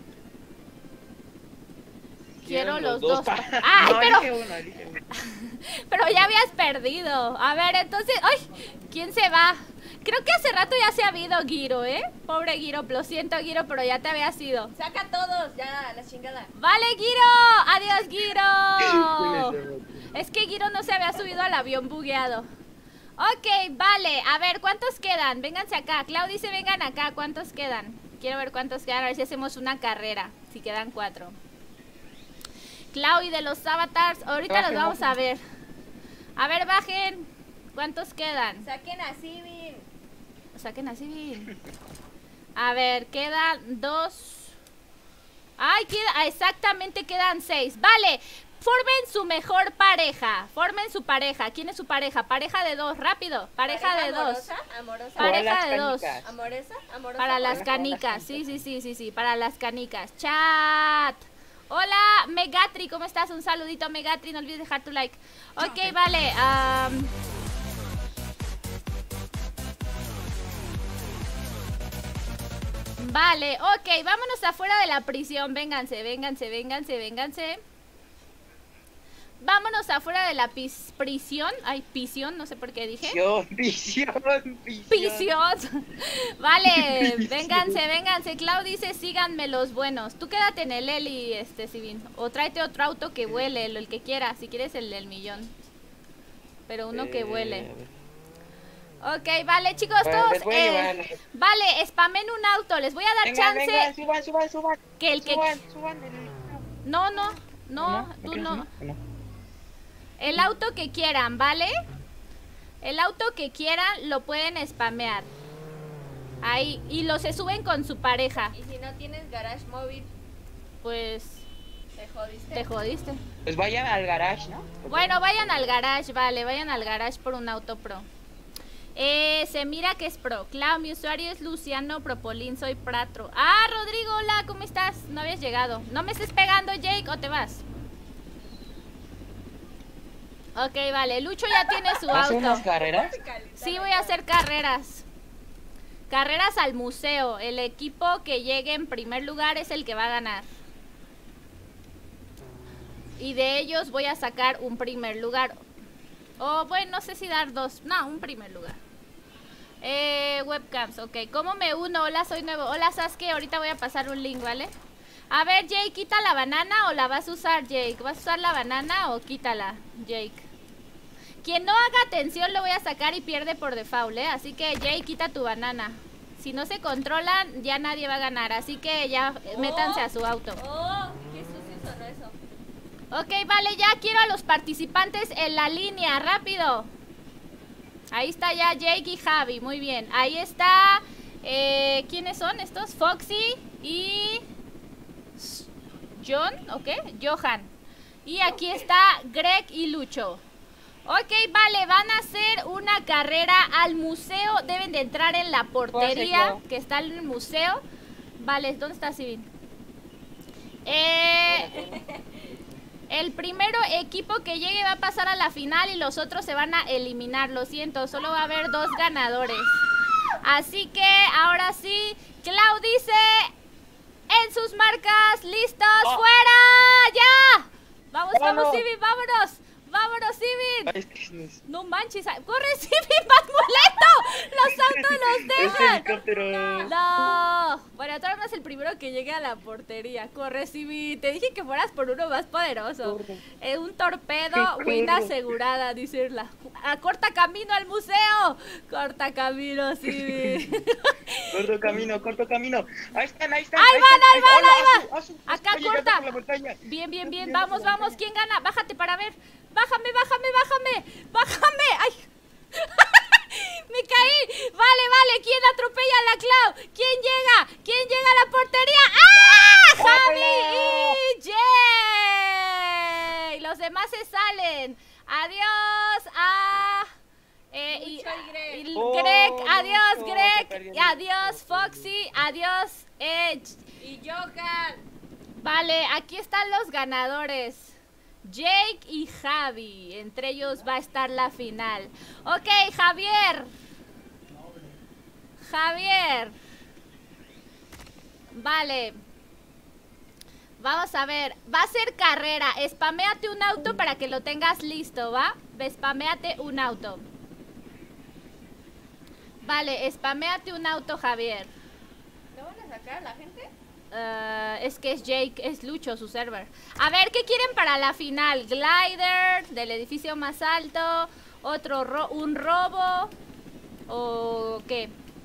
[SPEAKER 1] Quiero los dos. ¡Ay,
[SPEAKER 2] no,
[SPEAKER 1] pero!
[SPEAKER 2] Elige uno.
[SPEAKER 1] Pero ya habías perdido. A ver, entonces... ¡Ay! ¿Quién se va? Creo que hace rato ya se ha ido Giro, ¿eh? Pobre Giro, lo siento, Giro, pero ya te habías ido.
[SPEAKER 7] Saca a todos, ya, la chingada.
[SPEAKER 1] ¡Vale, Giro! ¡Adiós, Giro! Es que Giro no se había subido al avión bugueado. Ok, vale. A ver, ¿cuántos quedan? Vénganse acá. Clau dice, vengan acá. ¿Cuántos quedan? Quiero ver cuántos quedan. A ver si hacemos una carrera. Si quedan 4. Clau y de los avatars. Ahorita los vamos a ver. A ver, bajen. ¿Cuántos quedan?
[SPEAKER 7] Saquen a Sivin.
[SPEAKER 1] A ver, quedan 2. Ay, exactamente quedan 6. Vale, formen su mejor pareja. Formen su pareja. ¿Quién es su pareja? Pareja de 2, rápido. Pareja de 2.
[SPEAKER 7] Amorosa.
[SPEAKER 1] Pareja de 2.
[SPEAKER 7] Amorosa.
[SPEAKER 1] Para las canicas. Sí. Para las canicas. Chat. Hola, Megatri, ¿cómo estás? Un saludito, Megatri. No olvides dejar tu like. Ok, vale. Vale, ok, vámonos afuera de la prisión. Vénganse. Vámonos afuera de la prisión. Ay, prisión, no sé por qué dije. Prisión. Vale, vénganse. Clau dice, síganme los buenos. Tú quédate en el Eli, Sivin. O tráete otro auto que vuele, el que quieras. Si quieres el del millón. Pero uno que vuele. Ok, vale, chicos, todos. Vale, spamen un auto. Les voy a dar chance.
[SPEAKER 2] Suban.
[SPEAKER 1] Que el que.
[SPEAKER 2] Suban.
[SPEAKER 1] No, tú no. El auto que quieran, ¿vale? El auto que quieran lo pueden spamear. Ahí. Y lo se suben con su pareja.
[SPEAKER 7] Y si no tienes garage móvil,
[SPEAKER 1] pues... Te jodiste.
[SPEAKER 2] Pues vayan al garage, ¿no?
[SPEAKER 1] Bueno, vayan al garage, vale. Vayan al garage por un auto pro. Se mira que es pro. Clau, mi usuario es Luciano Propolín, soy Pratro. Ah, Rodrigo, hola, ¿cómo estás? No habías llegado. ¿No me estés pegando, Jake, o te vas? Ok, vale, Lucho ya tiene su
[SPEAKER 2] ¿Hace
[SPEAKER 1] auto.
[SPEAKER 2] unas carreras?
[SPEAKER 1] Sí, voy a hacer carreras. Carreras al museo. El equipo que llegue en primer lugar es el que va a ganar. Y de ellos voy a sacar un primer lugar. O bueno, no sé si dar 2. No, un primer lugar. Webcams, ok. ¿Cómo me uno? Hola, soy nuevo. Hola, Sasuke, ahorita voy a pasar un link, ¿vale? A ver, Jake, ¿quita la banana o la vas a usar, Jake? ¿Vas a usar la banana o quítala, Jake? Quien no haga atención lo voy a sacar y pierde por default, ¿eh? Así que, Jake, quita tu banana. Si no se controlan, ya nadie va a ganar. Así que ya métanse a su auto.
[SPEAKER 7] Oh, qué sucio sonó eso.
[SPEAKER 1] Ok, vale, ya quiero a los participantes en la línea, rápido. Ahí está ya Jake y Javi, muy bien. Ahí está, ¿quiénes son estos? Foxy y... John, ok, Johan. Y aquí está Greg y Lucho. Ok, vale, van a hacer una carrera al museo. Deben de entrar en la portería que está en el museo. Vale, ¿dónde está Sivin? El primero equipo que llegue va a pasar a la final y los otros se van a eliminar. Lo siento, solo va a haber 2 ganadores. Así que ahora sí, Clau dice en sus marcas, listos, ¡fuera! ¡Ya! Vamos, vamos, Sivin, vámonos. Vámonos, Sivin. No manches, corre, Sivin, vas muy lento. Los autos los dejan.
[SPEAKER 2] Helicóptero.
[SPEAKER 1] No. Bueno, tú eres el primero que llegue a la portería. Corre, Sivin. Te dije que fueras por uno más poderoso. Un torpedo, win asegurada, dice la. Corta camino al museo. Corta camino, Sivin.
[SPEAKER 2] Corto camino. Ahí están, ahí están.
[SPEAKER 1] Ahí van.
[SPEAKER 2] Hola,
[SPEAKER 1] Acá corta. Bien, bien, bien. Vamos, vamos. ¿Quién gana? Bájate para ver. Bájame. Ay. Me caí. Vale. ¿Quién atropella a la Clau? ¿Quién llega a la portería? ¡Ah! Javi y Jay. Los demás se salen. Adiós a... y Greg. Adiós, Greg. Adiós, Foxy. Adiós,
[SPEAKER 7] Y Johan.
[SPEAKER 1] Vale, aquí están los ganadores. Jake y Javi. Entre ellos va a estar la final. Ok, Javier. Vale. Vamos a ver. Va a ser carrera. Spaméate un auto para que lo tengas listo, ¿va? Spaméate un auto. Vale, spaméate un auto, Javier.
[SPEAKER 7] ¿No van a sacar a la gente?
[SPEAKER 1] Es que es Jake, es Lucho su server. A ver, ¿qué quieren para la final? Glider del edificio más alto, un robo o qué?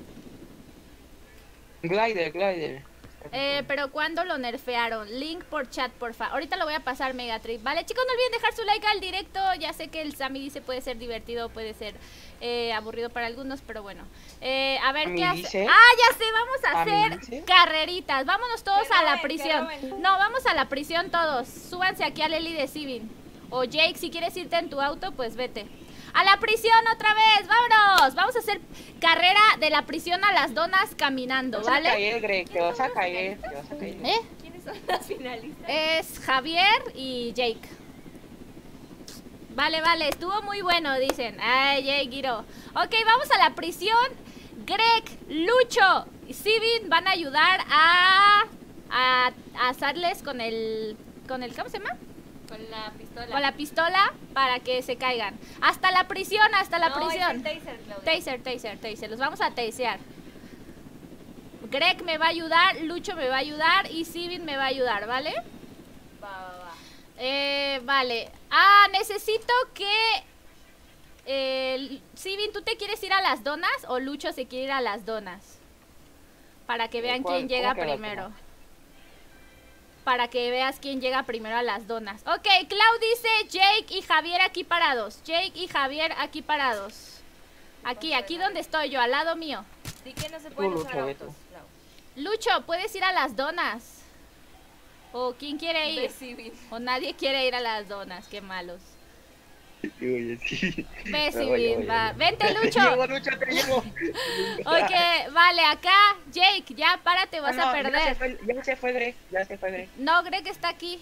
[SPEAKER 2] Glider.
[SPEAKER 1] Pero ¿cuándo lo nerfearon? Link por chat, porfa. Ahorita lo voy a pasar, Megatrip. Vale, chicos, no olviden dejar su like al directo. Ya sé que el Sammy dice puede ser divertido, puede ser aburrido para algunos, pero bueno. A ver, ¿qué hace? Ah, ya sé, vamos a hacer carreritas. Vámonos todos a la prisión. No, vamos a la prisión todos. Súbanse aquí a Lely de Sivin. O Jake, si quieres irte en tu auto, pues vete. ¡A la prisión otra vez! ¡Vámonos! Vamos a hacer carrera de la prisión a las donas caminando, ¿vale?
[SPEAKER 2] Te vas a caer, Greg, te vas a caer.
[SPEAKER 7] ¿Quiénes son las finalistas?
[SPEAKER 1] Es Javier y Jake. Vale, estuvo muy bueno, dicen. Ay, Jake, Giro. Ok, vamos a la prisión. Greg, Lucho y Sivin van a ayudar a hacerles con el... ¿Cómo se llama?
[SPEAKER 7] Con la pistola.
[SPEAKER 1] Con la pistola para que se caigan. Hasta la prisión, prisión.
[SPEAKER 7] Es el taser,
[SPEAKER 1] Taser. Los vamos a tasear. Greg me va a ayudar, Lucho me va a ayudar y Sivin me va a ayudar, ¿vale?
[SPEAKER 7] Va.
[SPEAKER 1] Vale. Necesito que... Sivin, ¿tú te quieres ir a las donas o Lucho se quiere ir a las donas? Para que vean quién llega primero. Para que veas quién llega primero a las donas. Ok, Clau dice Jake y Javier aquí parados. Aquí donde estoy yo, al lado mío.
[SPEAKER 7] Sí que no se pueden usar autos, Clau.
[SPEAKER 1] Lucho, ¿puedes ir a las donas? ¿O quién quiere ir? O nadie quiere ir a las donas, qué malos.
[SPEAKER 2] Oye, sí.
[SPEAKER 1] Ve, Sivin, va. Vente, Lucho.
[SPEAKER 2] Te llevo.
[SPEAKER 1] Ok, vale, acá, Jake, ya párate, vas a perder.
[SPEAKER 2] Ya se fue Greg.
[SPEAKER 1] No, Greg está aquí.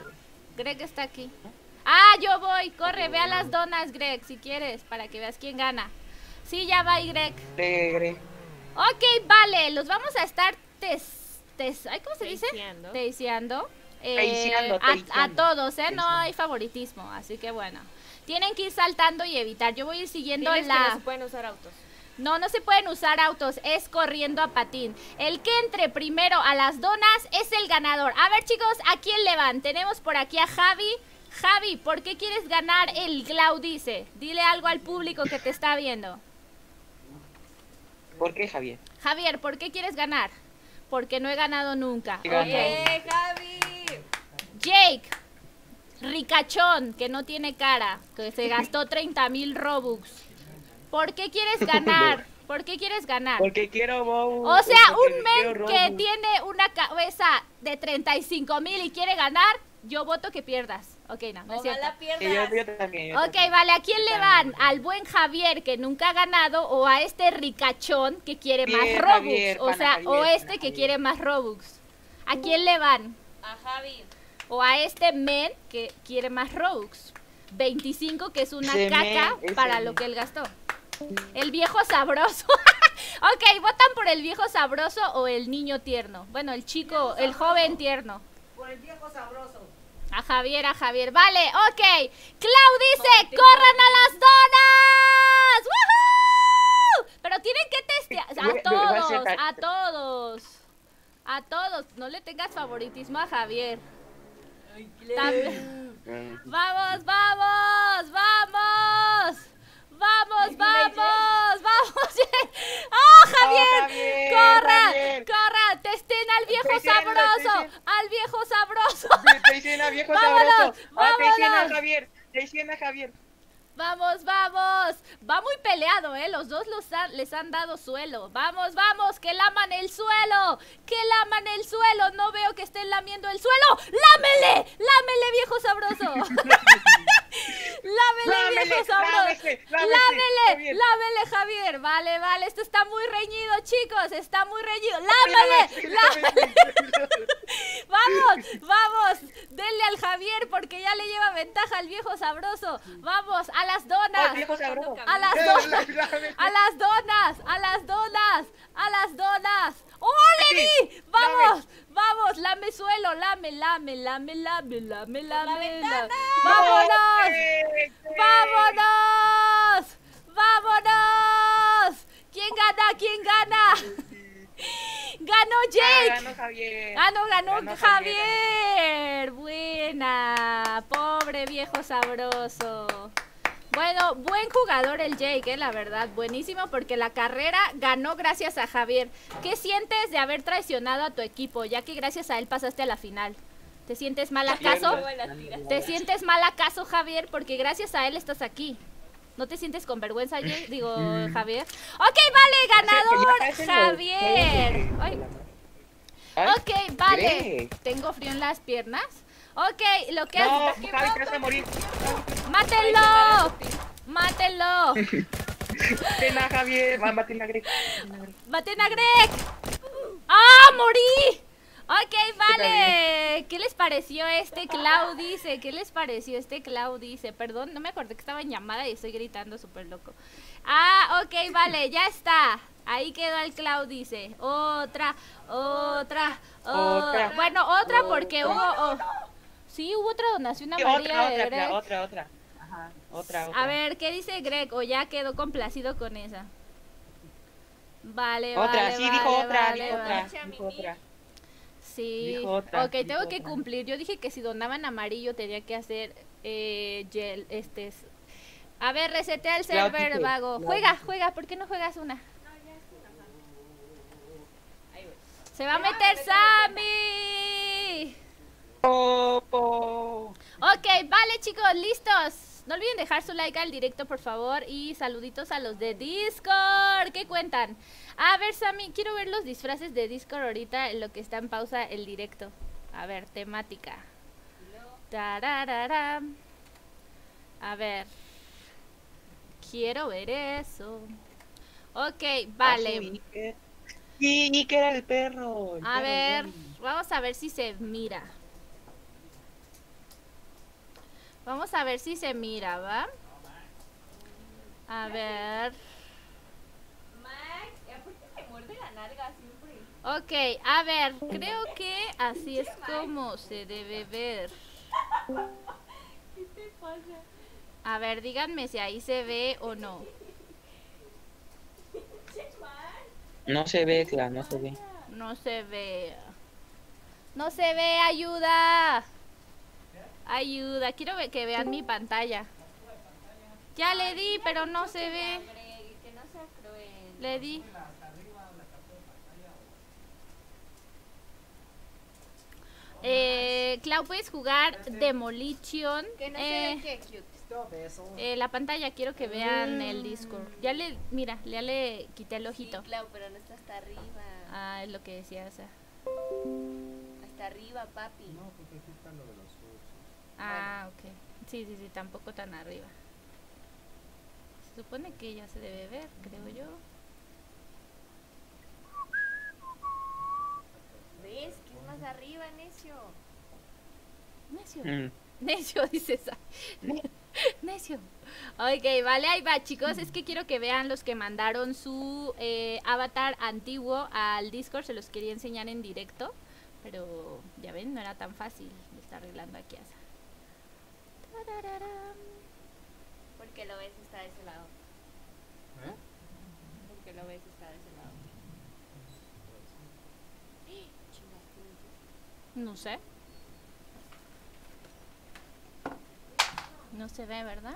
[SPEAKER 1] Yo voy, corre, ve a las donas, Greg, si quieres, para que veas quién gana. Sí, ya va, Greg.
[SPEAKER 2] Greg.
[SPEAKER 1] Ok, vale, los vamos a estar ¿cómo se dice?
[SPEAKER 7] Taseando.
[SPEAKER 1] A todos, no hay favoritismo, así que bueno. Tienen que ir saltando y evitar. Yo voy a ir siguiendo
[SPEAKER 7] que no se pueden usar autos.
[SPEAKER 1] No se pueden usar autos, es corriendo a patín. El que entre primero a las donas es el ganador. A ver, chicos, ¿a quién le van? Tenemos por aquí a Javi. Javi, ¿por qué quieres ganar el Glaudice? Dile algo al público que te está viendo.
[SPEAKER 2] ¿Por qué, Javier?
[SPEAKER 1] Javier, ¿por qué quieres ganar? Porque no he ganado nunca.
[SPEAKER 7] Javi!
[SPEAKER 1] Jake. ricachón, que no tiene cara, que se gastó 30,000 Robux. ¿Por qué quieres ganar? ¿Por qué quieres ganar?
[SPEAKER 2] Porque quiero Bow.
[SPEAKER 1] O sea, un men que tiene una cabeza de 35,000 y quiere ganar, yo voto que pierdas. Ok, no es cierto.
[SPEAKER 7] Ojalá pierdas.
[SPEAKER 2] Yo también.
[SPEAKER 1] Ok, vale, ¿a quién le van? ¿Al buen Javier que nunca ha ganado o a este ricachón que quiere más
[SPEAKER 2] Bien,
[SPEAKER 1] Robux?
[SPEAKER 2] Javier,
[SPEAKER 1] O
[SPEAKER 2] pana
[SPEAKER 1] sea,
[SPEAKER 2] Javier,
[SPEAKER 1] o
[SPEAKER 2] pana
[SPEAKER 1] este que
[SPEAKER 2] Javier.
[SPEAKER 1] quiere más Robux. ¿A quién le van?
[SPEAKER 7] A Javi.
[SPEAKER 1] O a este men que quiere más Robux. 25 que es una
[SPEAKER 2] Ese
[SPEAKER 1] caca
[SPEAKER 2] men, ese
[SPEAKER 1] para
[SPEAKER 2] men.
[SPEAKER 1] lo que él gastó. El viejo sabroso. Ok, ¿votan por el viejo sabroso o el niño tierno? Bueno, el chico, el joven tierno.
[SPEAKER 10] Por el viejo sabroso.
[SPEAKER 1] A Javier, a Javier. Vale, ok. Clau dice, ¡corran a las donas! ¡Woohoo! Pero tienen que testear. A todos, a todos. A todos. No le tengas favoritismo a Javier. También. Vamos, vamos, vamos. Vamos, vamos, vamos. ¡Oh, Javier!
[SPEAKER 2] Javier,
[SPEAKER 1] ¡Corran!
[SPEAKER 2] Javier.
[SPEAKER 1] ¡Corran! ¡Testen al viejo
[SPEAKER 2] Traicionalo,
[SPEAKER 1] sabroso!
[SPEAKER 2] traicionalo.
[SPEAKER 1] ¡Al viejo sabroso!
[SPEAKER 2] Traiciona, viejo
[SPEAKER 1] Vámonos,
[SPEAKER 2] sabroso. Traiciona,
[SPEAKER 1] vámonos.
[SPEAKER 2] Javier. Traiciona, Javier.
[SPEAKER 1] Vamos, vamos. Va muy peleado, ¿eh? Los dos les han dado suelo. Vamos, vamos, que laman el suelo. Que laman el suelo. No veo que estén lamiendo el suelo. ¡Lámele! ¡Lámele, viejo sabroso! ¡Lámele, viejo sabroso! ¡Lámele!
[SPEAKER 2] Javier.
[SPEAKER 1] ¡Lámele, Javier! Vale, vale. Esto está muy reñido, chicos. Está muy reñido. ¡Lámele! ¡Lámele! Vamos, vamos. Denle al Javier porque ya le lleva ventaja al viejo sabroso. Vamos, a las donas.
[SPEAKER 2] Oh, viejo sabroso.
[SPEAKER 1] A las donas. A las donas. A las donas. A las donas. ¡Oh, le di! ¡Vamos! ¡Vamos! ¡Lame suelo! ¡Lame, lame, lame, lame, lame, lame! ¡Vámonos! ¡Vámonos! ¡Vámonos! ¿Quién gana? ¿Quién gana? ¡Ganó Jake!
[SPEAKER 2] Ganó Javier.
[SPEAKER 1] Ganó
[SPEAKER 2] Ganó
[SPEAKER 1] Javier. Buena. Pobre viejo sabroso. Bueno, buen jugador el Jake, la verdad. Buenísimo porque la carrera ganó gracias a Javier. ¿Qué sientes de haber traicionado a tu equipo? Ya que gracias a él pasaste a la final. ¿Te sientes mal acaso? ¿Te sientes mal acaso, Javier? Porque gracias a él estás aquí. ¿No te sientes con vergüenza, Jake? Digo, Javier. Ok, vale, ganador, Javier. Ay. Ok, vale. Tengo frío en las piernas. Ok, lo que
[SPEAKER 2] No,
[SPEAKER 1] hace...
[SPEAKER 2] Javi, te vas a morir.
[SPEAKER 1] ¡Mátenlo! ¡Mátenlo!
[SPEAKER 2] Maten a Javier. Maten a Greg.
[SPEAKER 1] ¡Maten a Greg! ¡Ah, morí! Ok, vale. ¿Qué les pareció este Clau dice? ¿Qué les pareció este Clau dice? Perdón, no me acordé que estaba en llamada y estoy gritando súper loco. Ah, ok, vale, ya está. Ahí quedó el Clau dice. Otra. Bueno, otra porque hubo... Sí, hubo otra donación amarilla de Greg.
[SPEAKER 2] Otra. Ajá, otra.
[SPEAKER 1] A ver, ¿qué dice Greg? O ya quedó complacido con esa. Vale,
[SPEAKER 2] Otra,
[SPEAKER 1] vale,
[SPEAKER 2] sí,
[SPEAKER 1] vale,
[SPEAKER 2] dijo otra,
[SPEAKER 1] vale,
[SPEAKER 2] dijo
[SPEAKER 1] vale.
[SPEAKER 2] otra. Dijo otra.
[SPEAKER 1] Sí.
[SPEAKER 2] Dijo otra,
[SPEAKER 1] Ok,
[SPEAKER 2] dijo
[SPEAKER 1] tengo que
[SPEAKER 2] otra.
[SPEAKER 1] cumplir. Yo dije que si donaban amarillo tenía que hacer A ver, resetea el
[SPEAKER 2] Claro,
[SPEAKER 1] server,
[SPEAKER 2] dice,
[SPEAKER 1] vago.
[SPEAKER 2] claro.
[SPEAKER 1] Juega. ¿Por qué no juegas una? Se va a meter Sammy. Ok, vale, chicos, listos. No olviden dejar su like al directo, por favor. Y saluditos a los de Discord. ¿Qué cuentan? A ver, Sammy, quiero ver los disfraces de Discord ahorita en lo que está en pausa el directo. A ver, temática. Tarararam. A ver. Quiero ver eso. Ok, vale.
[SPEAKER 2] Y que era el perro. el
[SPEAKER 1] A
[SPEAKER 2] perro
[SPEAKER 1] ver,
[SPEAKER 2] Johnny.
[SPEAKER 1] vamos a ver si se mira. Vamos a ver si se mira, ¿va? A ver.
[SPEAKER 7] Max, ¿por qué me muerde la nalga siempre?
[SPEAKER 1] Ok, a ver, creo que así es como se debe ver.
[SPEAKER 7] ¿Qué te pasa?
[SPEAKER 1] A ver, díganme si ahí se ve o no.
[SPEAKER 2] No se ve, claro, no se ve.
[SPEAKER 1] No se ve. No se ve, ayuda. Ayuda, quiero que vean mi pantalla. Ya le di, pero no se ve.
[SPEAKER 7] Que no sea cruel.
[SPEAKER 1] Le di. Clau, puedes jugar Demolition.
[SPEAKER 7] Que no se ve que cute.
[SPEAKER 1] La pantalla, quiero que vean el Discord. Ya le, mira, ya le quité el ojito.
[SPEAKER 7] Sí, Clau, pero no está hasta arriba.
[SPEAKER 1] Ah, es lo que decía, o sea.
[SPEAKER 7] Hasta arriba, papi.
[SPEAKER 10] No, porque aquí está lo de los usos.
[SPEAKER 1] Ah, ok. Sí, sí, sí, tampoco tan arriba. Se supone que ya se debe ver, creo yo.
[SPEAKER 7] ¿Ves? Que es más arriba, necio.
[SPEAKER 1] Necio.
[SPEAKER 2] Mm.
[SPEAKER 1] Necio, dice esa. Necio. Ok, vale, ahí va, chicos. Es que quiero que vean los que mandaron su avatar antiguo al Discord. Se los quería enseñar en directo. Pero ya ven, no era tan fácil. Lo está arreglando aquí Asa. Tarararán.
[SPEAKER 7] Porque lo ves está de ese lado.
[SPEAKER 10] ¿Eh?
[SPEAKER 7] Porque lo ves está de ese lado. Chingaste.
[SPEAKER 1] No sé. No se ve, ¿verdad?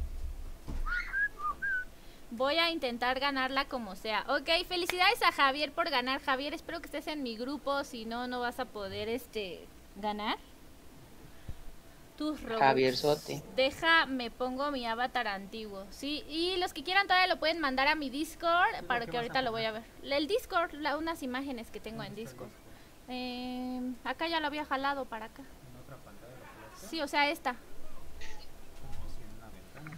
[SPEAKER 1] Voy a intentar ganarla como sea. Ok, felicidades a Javier por ganar. Javier, espero que estés en mi grupo. Si no, no vas a poder ganar. Tus Robux.
[SPEAKER 2] Javier Sote.
[SPEAKER 1] Deja, me pongo mi avatar antiguo. Sí, y los que quieran todavía lo pueden mandar a mi Discord para que ahorita lo voy a ver. El Discord, unas imágenes que tengo en Discord. Acá ya lo había jalado para acá.
[SPEAKER 10] ¿En otra pantalla lo colocaste?
[SPEAKER 1] Sí, o sea, esta.
[SPEAKER 10] Como si en una ventana.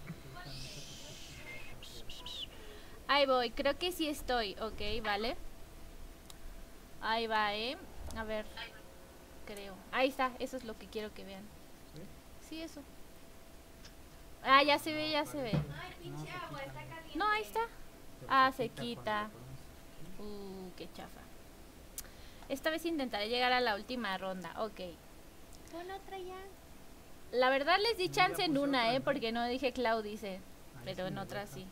[SPEAKER 1] Ahí voy, creo que sí estoy. Ok, vale. Ahí va, a ver. Creo. Ahí está, eso es lo que quiero que vean. Sí, eso. Ah, ya se ve, ya se ve.
[SPEAKER 7] Ay, pinche agua, está caliente.
[SPEAKER 1] No, ahí está. Ah, se quita. Qué chafa. Esta vez intentaré llegar a la última ronda. Ok.
[SPEAKER 7] Pon otra ya.
[SPEAKER 1] La verdad les di chance en una, porque no dije Clau dice. Pero en otra sí.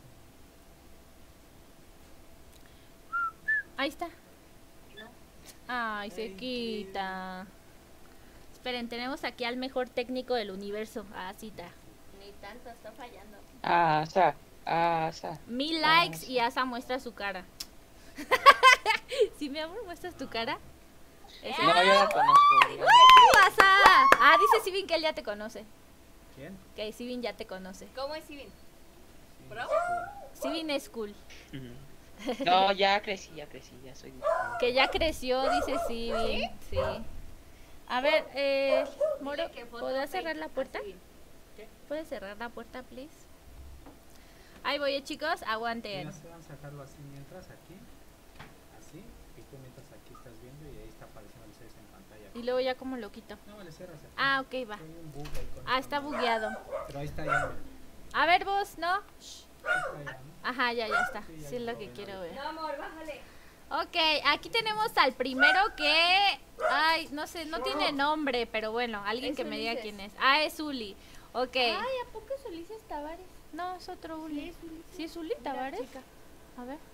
[SPEAKER 1] Ahí está. Ay, se quita. Esperen, tenemos aquí al mejor técnico del universo. Ah, sí está.
[SPEAKER 7] Ni tanto, está fallando.
[SPEAKER 2] Asa.
[SPEAKER 1] 1000 likes y Asa muestra su cara. ¿Sí, mi amor, muestras tu cara?
[SPEAKER 2] No, yo la conozco.
[SPEAKER 1] Asa! Ah, dice Sivin que él ya te conoce.
[SPEAKER 10] ¿Quién?
[SPEAKER 1] Que Sivin ya te conoce.
[SPEAKER 7] ¿Cómo es Sivin? ¿Bro?
[SPEAKER 1] Sivin es cool.
[SPEAKER 2] No, ya crecí, ya soy.
[SPEAKER 1] Que ya creció, dice Sivin. Sí. A ver, Moro,
[SPEAKER 7] que foto
[SPEAKER 1] ¿puedes
[SPEAKER 7] fake
[SPEAKER 1] cerrar la
[SPEAKER 7] a
[SPEAKER 1] puerta?
[SPEAKER 7] Sivin.
[SPEAKER 1] ¿Puedes cerrar la puerta, please? Ahí voy, chicos, aguanten.
[SPEAKER 10] Mira, se van a sacarlo así mientras aquí. Así. Y tú mientras aquí estás viendo y ahí está apareciendo el 6 en pantalla.
[SPEAKER 1] Y luego ya como lo quito.
[SPEAKER 10] No, le cierras aquí.
[SPEAKER 1] Ah, ok, va.
[SPEAKER 10] Hay un bug ahí con
[SPEAKER 1] Ah,
[SPEAKER 10] esta
[SPEAKER 1] está
[SPEAKER 10] madre.
[SPEAKER 1] bugueado.
[SPEAKER 10] Pero ahí está ya.
[SPEAKER 1] A ver, vos, ¿no?
[SPEAKER 10] Ahí está ya, ¿no?
[SPEAKER 1] Ajá, ya está.
[SPEAKER 10] Sí, ya
[SPEAKER 1] Sí es lo
[SPEAKER 10] lo
[SPEAKER 1] que
[SPEAKER 10] ven
[SPEAKER 1] quiero
[SPEAKER 10] ahorita.
[SPEAKER 1] ver.
[SPEAKER 7] No, amor, bájale.
[SPEAKER 1] Ok, aquí tenemos al primero que... Ay, no sé, no tiene nombre, pero bueno, alguien
[SPEAKER 7] Es
[SPEAKER 1] que me diga
[SPEAKER 7] Ulises.
[SPEAKER 1] quién es. Ah, es Uli. Ok.
[SPEAKER 7] Ay, ¿a poco es Ulises Tavares?
[SPEAKER 1] No, es otro Uli.
[SPEAKER 7] es Ulises.
[SPEAKER 1] ¿Sí es Uli Tavares?
[SPEAKER 7] chica.
[SPEAKER 1] A ver.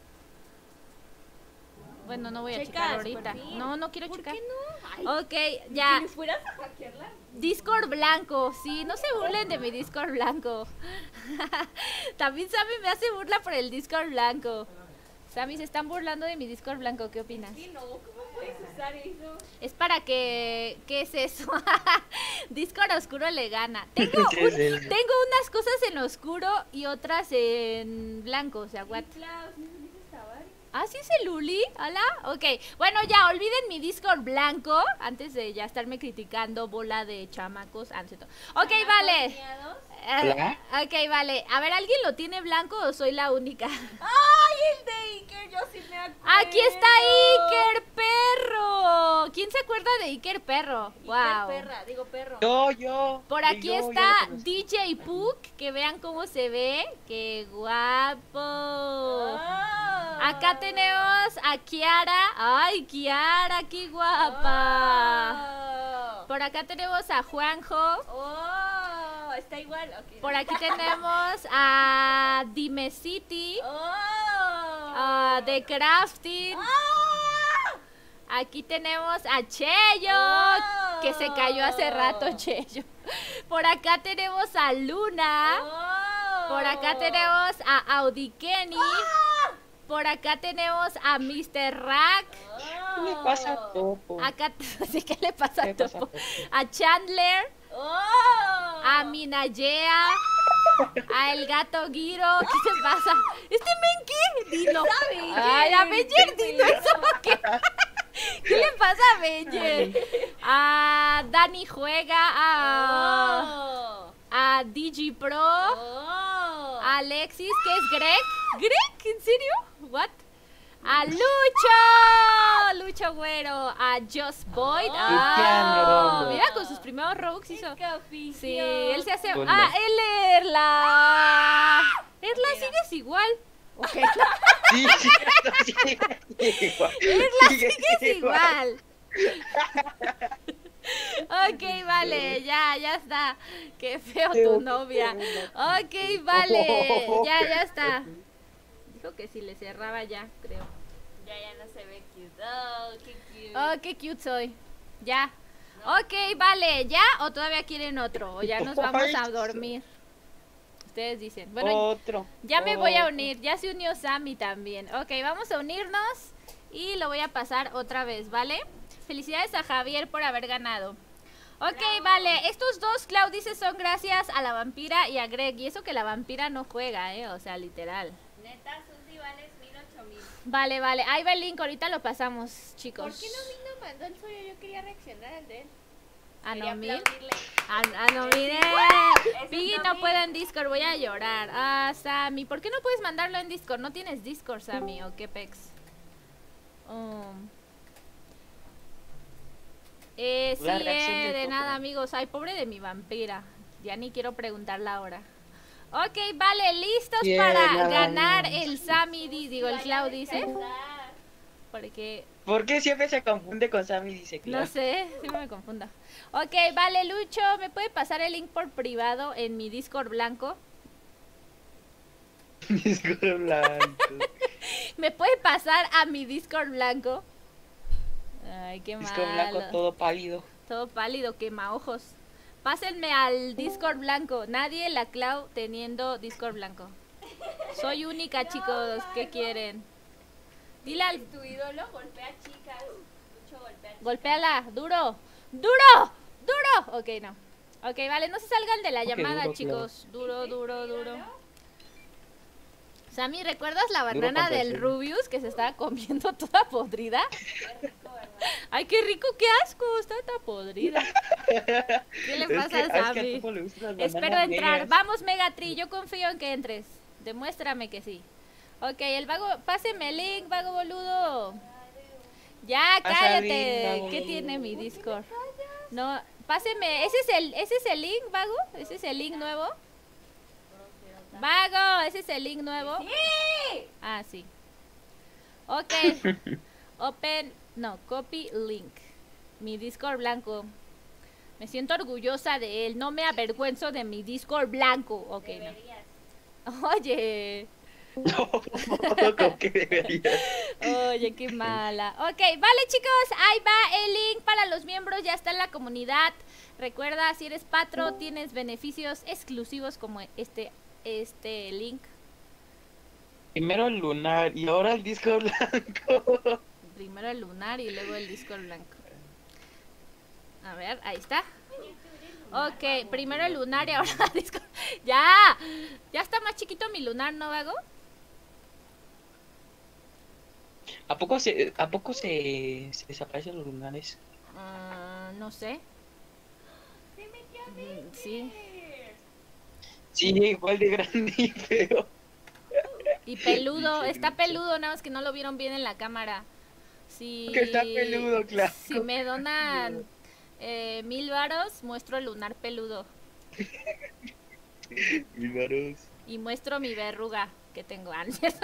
[SPEAKER 1] Bueno, no voy a
[SPEAKER 7] Checas,
[SPEAKER 1] checar ahorita.
[SPEAKER 7] por fin.
[SPEAKER 1] No, no quiero
[SPEAKER 7] ¿Por
[SPEAKER 1] checar.
[SPEAKER 7] qué no? Ay,
[SPEAKER 1] Ok, ya.
[SPEAKER 7] si me fueras a hackearla.
[SPEAKER 1] Discord blanco, sí, no se burlen de mi Discord blanco. También Sammy me hace burla por el Discord blanco. Sammy, se están burlando de mi Discord blanco, ¿qué opinas?
[SPEAKER 7] Sí, no, ¿cómo puedes usar eso?
[SPEAKER 1] Es para que... ¿Qué es eso? Discord oscuro le gana. Tengo,
[SPEAKER 2] ¿Qué es eso?
[SPEAKER 1] tengo unas cosas en oscuro y otras en blanco, o sea, what?
[SPEAKER 7] Claro, ¿sí es Ulises Tavares?
[SPEAKER 1] Ah, ¿sí es el Uli? ¿Hola? Ok, bueno, ya, olviden mi Discord blanco antes de ya estarme criticando, bola de chamacos. Ah, no es cierto. Ok, vale.
[SPEAKER 7] ¿Miados?
[SPEAKER 2] ¿Hola?
[SPEAKER 1] Ok, vale. A ver, ¿alguien lo tiene blanco o soy la única?
[SPEAKER 7] ¡Ay, el de Iker! Yo sí me acuerdo.
[SPEAKER 1] Aquí está Iker Perro. ¿Quién se acuerda de Iker Perro?
[SPEAKER 7] Iker
[SPEAKER 1] Wow.
[SPEAKER 7] perra, digo perro.
[SPEAKER 2] Yo.
[SPEAKER 1] Por aquí
[SPEAKER 2] Yo
[SPEAKER 1] está
[SPEAKER 2] lo conozco.
[SPEAKER 1] DJ Puck, que vean cómo se ve. ¡Qué guapo!
[SPEAKER 7] Ah.
[SPEAKER 1] Acá tenemos a Kiara. ¡Ay, Kiara, qué guapa!
[SPEAKER 7] Oh.
[SPEAKER 1] Por acá tenemos a Juanjo.
[SPEAKER 7] Oh, está igual. Okay.
[SPEAKER 1] Por aquí tenemos a Dime City.
[SPEAKER 7] Oh.
[SPEAKER 1] De Crafting. Aquí tenemos a Cheyo, que se cayó hace rato Cheyo. Por acá tenemos a Luna.
[SPEAKER 7] Oh.
[SPEAKER 1] Por acá tenemos a Audi Kenny. Por acá tenemos a Mr. Rack.
[SPEAKER 2] ¿Qué le pasa a Topo?
[SPEAKER 1] Acá, sí, ¿qué le pasa
[SPEAKER 2] ¿Qué
[SPEAKER 1] a
[SPEAKER 2] le pasa a
[SPEAKER 1] Topo?
[SPEAKER 2] Topo?
[SPEAKER 1] A Chandler,
[SPEAKER 7] ¡Oh!
[SPEAKER 1] a Minayea, a el gato Giro. ¿Qué te pasa? ¿Este men qué? Dilo. Ay, a Beyer, dilo eso. ¿Qué? ¿Qué le pasa a Beyer? A Dani Juega, a DigiPro, a Alexis, ¿qué es Greg? ¿Greg? ¿En serio? ¿What? A Lucho Güero, a Just Boyd.
[SPEAKER 2] Luciano.
[SPEAKER 1] Mira, con sus primeros Robux hizo. Sí, él se hace.
[SPEAKER 2] Con
[SPEAKER 1] El Erla. Erla, sigues igual. Ok,
[SPEAKER 2] Sí, igual.
[SPEAKER 1] sigues igual. Ok, vale, ya está. Qué feo tu novia. Ok, vale, ya está. Dijo que si le cerraba ya, creo.
[SPEAKER 7] Ya no se ve cute. Oh, qué cute.
[SPEAKER 1] Oh, qué cute soy. Ya. Ok, vale, ¿ya? ¿O todavía quieren otro? ¿O ya nos vamos a dormir? Ustedes dicen. Bueno,
[SPEAKER 2] Otro.
[SPEAKER 1] ya me voy a unir. Ya se unió Sammy también. Ok, vamos a unirnos. Y lo voy a pasar otra vez, ¿vale? Felicidades a Javier por haber ganado. Ok, vale. Estos dos Claudices son gracias a la vampira y a Greg. Y eso que la vampira no juega, o sea, literal.
[SPEAKER 7] Neta, Susi vales 1000-8000.
[SPEAKER 1] Vale, vale. Ahí va el link. Ahorita lo pasamos, chicos.
[SPEAKER 7] ¿Por qué no mandó el suyo? Yo quería reaccionar al de él.
[SPEAKER 1] ¿A
[SPEAKER 7] Quería
[SPEAKER 1] Nomil?
[SPEAKER 7] aplaudirle.
[SPEAKER 1] A Nomil. Piggy no
[SPEAKER 7] Nomil.
[SPEAKER 1] puedo en Discord. Voy a llorar. Ah, Sammy. ¿Por qué no puedes mandarlo en Discord? ¿No tienes Discord, Sammy? ¿O qué pex? Sí,
[SPEAKER 2] La reacción del
[SPEAKER 1] de
[SPEAKER 2] Topo.
[SPEAKER 1] nada, amigos. Ay, pobre de mi vampira. Ya ni quiero preguntarla ahora. Ok, vale, listos
[SPEAKER 2] Bien,
[SPEAKER 1] para
[SPEAKER 2] nada
[SPEAKER 1] ganar
[SPEAKER 2] más.
[SPEAKER 1] el Sammy, digo, el Cloud dice.
[SPEAKER 7] Descansar.
[SPEAKER 1] Porque,
[SPEAKER 2] ¿Por qué siempre se confunde con Sammy? Dice, claro.
[SPEAKER 1] no sé, siempre me confunda. Ok, vale, Lucho, ¿me puede pasar el link por privado en mi Discord blanco?
[SPEAKER 2] Disco blanco.
[SPEAKER 1] ¿Me puede pasar a mi Discord blanco? Ay, qué
[SPEAKER 2] Disco
[SPEAKER 1] malo.
[SPEAKER 2] blanco todo pálido.
[SPEAKER 1] Todo pálido, quema ojos. Pásenme al Discord blanco. Nadie en la Clau teniendo Discord blanco. Soy única, chicos. ¿Qué quieren? Dile al...
[SPEAKER 7] Tu ídolo golpea chicas. Mucho golpea chicas.
[SPEAKER 1] Golpéala. Duro. ¡Duro! ¡Duro! Ok, no. Ok, vale. No se salgan de la
[SPEAKER 2] Ok,
[SPEAKER 1] llamada,
[SPEAKER 2] duro,
[SPEAKER 1] chicos. Duro, duro, duro. Sammy, ¿recuerdas la banana
[SPEAKER 2] contra
[SPEAKER 1] del
[SPEAKER 2] sí.
[SPEAKER 1] Rubius que se estaba comiendo toda podrida? Ay, qué rico, qué asco. Está toda podrida. ¿Qué le pasa a
[SPEAKER 2] Es que a
[SPEAKER 1] Sammy?
[SPEAKER 2] Topo le gustan las
[SPEAKER 1] Espero
[SPEAKER 2] bananas
[SPEAKER 1] entrar.
[SPEAKER 2] negras.
[SPEAKER 1] Vamos, Megatri, yo confío en que entres. Demuéstrame que sí. Ok, el vago, páseme el link, vago boludo. Ya,
[SPEAKER 2] Pasa
[SPEAKER 1] cállate.
[SPEAKER 2] el link, vago
[SPEAKER 1] ¿Qué
[SPEAKER 2] boludo.
[SPEAKER 1] tiene mi Discord? No, páseme. ¿Ese es el link, vago? ¿Ese es el link nuevo? Vago, ¿ese es el link nuevo?
[SPEAKER 7] ¡Sí!
[SPEAKER 1] Ah, sí. Ok. Open, no, copy link. Mi Discord blanco. Me siento orgullosa de él. No me avergüenzo de mi Discord blanco. Ok,
[SPEAKER 7] Deberías.
[SPEAKER 1] no. Oye.
[SPEAKER 2] No, ¿cómo que deberías?
[SPEAKER 1] Oye, qué mala. Ok, vale, chicos. Ahí va el link para los miembros. Ya está en la comunidad. Recuerda, si eres patro, tienes beneficios exclusivos como este link.
[SPEAKER 2] Primero el lunar y ahora el disco blanco.
[SPEAKER 1] Primero el lunar y luego el Discord blanco. A ver, ahí está. Ok, primero el lunar y ahora el Discord. ¡Ya! Ya está más chiquito mi lunar, ¿no, vago?
[SPEAKER 2] ¿A poco se desaparecen los lunares?
[SPEAKER 1] No sé.
[SPEAKER 7] Se metió a ver.
[SPEAKER 1] Sí.
[SPEAKER 2] Sí, igual de grande y feo.
[SPEAKER 1] Y peludo,
[SPEAKER 2] Pinche
[SPEAKER 1] está
[SPEAKER 2] Lucho.
[SPEAKER 1] peludo, nada más que no lo vieron bien en la cámara. Si,
[SPEAKER 2] Que está peludo, claro.
[SPEAKER 1] Si me donan 1000 varos, muestro el lunar peludo.
[SPEAKER 2] Lunaros.
[SPEAKER 1] Y muestro mi verruga que tengo. Ah, ¿no es cierto?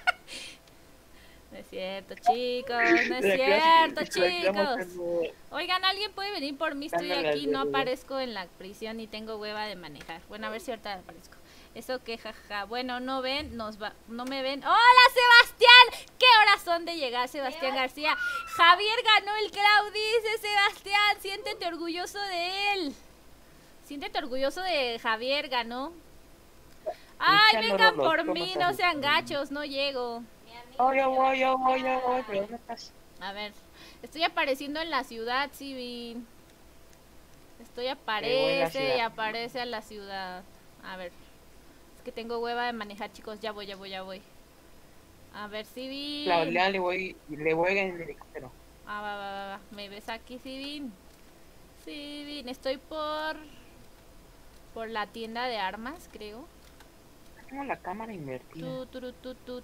[SPEAKER 1] No es cierto, chicos, no es cierto, chicos. Oigan, ¿alguien puede venir por mí? Estoy
[SPEAKER 2] Ándale,
[SPEAKER 1] aquí, no
[SPEAKER 2] ándale.
[SPEAKER 1] aparezco en la prisión y tengo hueva de manejar. Bueno, a ver si ahorita aparezco. Eso que jaja. Bueno, no ven, no me ven. ¡Hola, Sebastián! ¿Qué horas son de llegar, Sebastián García? Javier ganó el Clau, dice Sebastián. Siéntete orgulloso de él. Siéntete orgulloso de Javier, ganó. Ay,
[SPEAKER 2] Luciano
[SPEAKER 1] vengan
[SPEAKER 2] Roblox,
[SPEAKER 1] por
[SPEAKER 2] ¿cómo
[SPEAKER 1] mí,
[SPEAKER 2] estás,
[SPEAKER 1] no sean
[SPEAKER 2] Luciano?
[SPEAKER 1] gachos, no llego.
[SPEAKER 7] Mi amiga.
[SPEAKER 2] Voy, pero ¿dónde estás?
[SPEAKER 1] A ver, Estoy apareciendo en la ciudad, Sibin. Estoy
[SPEAKER 2] voy a la
[SPEAKER 1] aparece y
[SPEAKER 2] ciudad.
[SPEAKER 1] aparece a la ciudad. A ver. Es que tengo hueva de manejar, chicos. Ya voy. A ver, Sibin.
[SPEAKER 2] Claudia, le voy en el helicóptero.
[SPEAKER 1] Ah, va. ¿Me ves aquí, Sibin? Sibin, estoy por la tienda de armas, creo.
[SPEAKER 2] Tengo la cámara invertida.
[SPEAKER 1] Ok, vale,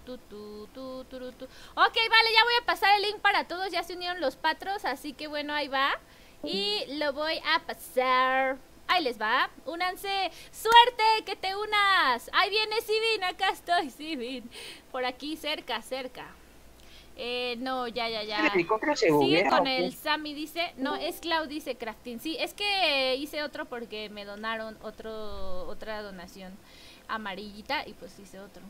[SPEAKER 1] ya voy a pasar el link para todos. Ya se unieron los patros, así que bueno, ahí va. Y lo voy a pasar. Ahí les va. Únanse. ¡Suerte! ¡Que te unas! Ahí viene Sibin. Acá estoy, Sibin. Por aquí, cerca. No, ya.
[SPEAKER 2] ¿El helicóptero se
[SPEAKER 1] Sigue
[SPEAKER 2] buguea
[SPEAKER 1] con
[SPEAKER 2] o qué?
[SPEAKER 1] el Sammy, dice. No, es Clau, dice Crafting. Sí, es que hice otro porque me donaron otra donación amarillita y pues hice otro.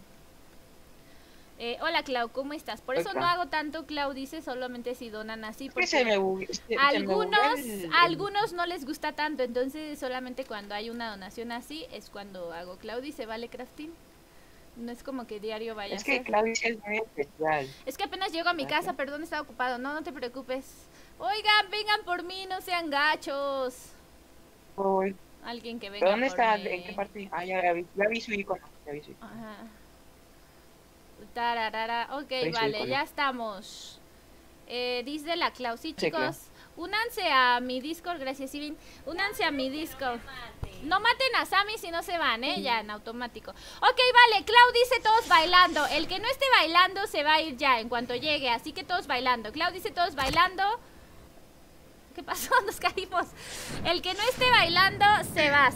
[SPEAKER 1] Hola, Clau, ¿cómo estás? Por eso no hago tanto, Clau, dice, solamente si donan así.
[SPEAKER 2] Es que
[SPEAKER 1] Porque
[SPEAKER 2] se me buguea.
[SPEAKER 1] algunos no les gusta tanto, entonces solamente cuando hay una donación así es cuando hago. Clau dice, ¿vale, Crafting? No es como que diario vaya
[SPEAKER 2] Es
[SPEAKER 1] a
[SPEAKER 2] que
[SPEAKER 1] ser.
[SPEAKER 2] Claudia es muy especial.
[SPEAKER 1] Es que apenas llego a mi casa, perdón, estaba ocupado. No te preocupes. Oigan, vengan por mí, no sean gachos.
[SPEAKER 2] Voy.
[SPEAKER 1] Alguien que venga
[SPEAKER 2] ¿Pero dónde
[SPEAKER 1] por
[SPEAKER 2] está?
[SPEAKER 1] mí.
[SPEAKER 2] ¿En qué parte? Ah, ya vi su icono.
[SPEAKER 1] Ajá. Tararara. Ok,
[SPEAKER 2] Ahí
[SPEAKER 1] vale,
[SPEAKER 2] estoy,
[SPEAKER 1] ya estamos. Dice la Clau. Sí,
[SPEAKER 2] Sí, Clau.
[SPEAKER 1] chicos, únanse a mi Discord, gracias, Sibin. Únanse a mi Discord. No maten a Sammy si no se van, ya en automático. Ok, vale, Clau dice todos bailando. El que no esté bailando se va a ir ya en cuanto llegue, así que todos bailando. Clau dice todos bailando. ¿Qué pasó? Nos caímos. El que no esté bailando se va.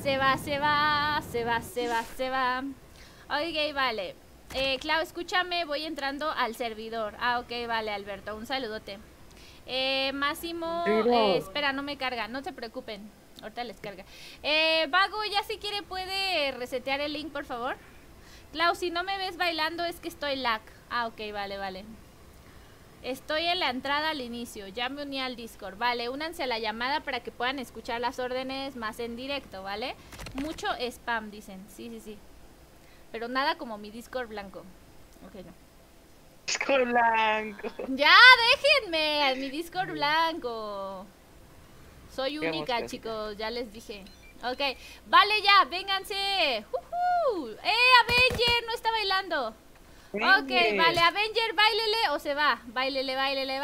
[SPEAKER 1] Ok, vale. Clau, escúchame, voy entrando al servidor. Ah, ok, vale, Alberto, un saludote. Máximo, espera, no me carga, no se preocupen. Ahorita les carga. Vago, ya si quiere puede resetear el link, por favor. Clau, si no me ves bailando es que estoy lag. Ah, ok, vale. Estoy en la entrada al inicio, ya me uní al Discord. Vale, únanse a la llamada para que puedan escuchar las órdenes más en directo, ¿vale? Mucho spam, dicen. Sí. Pero nada como mi Discord blanco. Ok, no.
[SPEAKER 2] Discord blanco.
[SPEAKER 1] Ya, déjenme, mi Discord blanco. Soy única, chicos, ya les dije. Ok, vale ya, vénganse. Avenger no está bailando. Ok, vale, Avenger, báilele o se va. Báilele.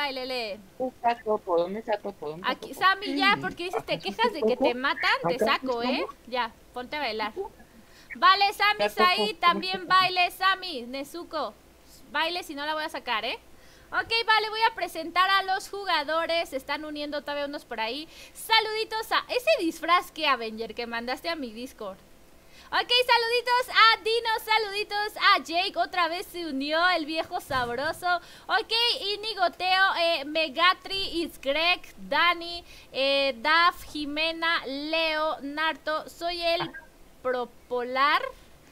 [SPEAKER 2] ¿Dónde está Topo?
[SPEAKER 1] Aquí, Sammy, ya, porque dices, te quejas de que te matan, te saco, Ya, ponte a bailar. Vale, Sammy, Said, también baile, Sammy, Nezuko. Baile, si no la voy a sacar, Ok, vale, voy a presentar a los jugadores. Se están uniendo todavía unos por ahí. Saluditos a ese disfraz que Avenger que mandaste a mi Discord. Ok, saluditos a Dino, saluditos a Jake. Otra vez se unió el viejo sabroso. Ok, Inigoteo, Megatri, Isgreg, Dani, Daf, Jimena, Leo, Narto. Soy el Propolar.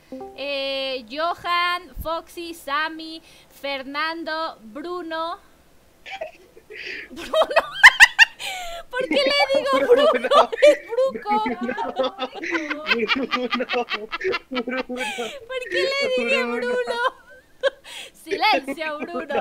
[SPEAKER 1] Johan, Foxy, Sammy, Fernando, Bruno. ¿Por qué le digo Bruno? Es Bruco. ¿Por qué le dije Bruno? Silencio, Bruno.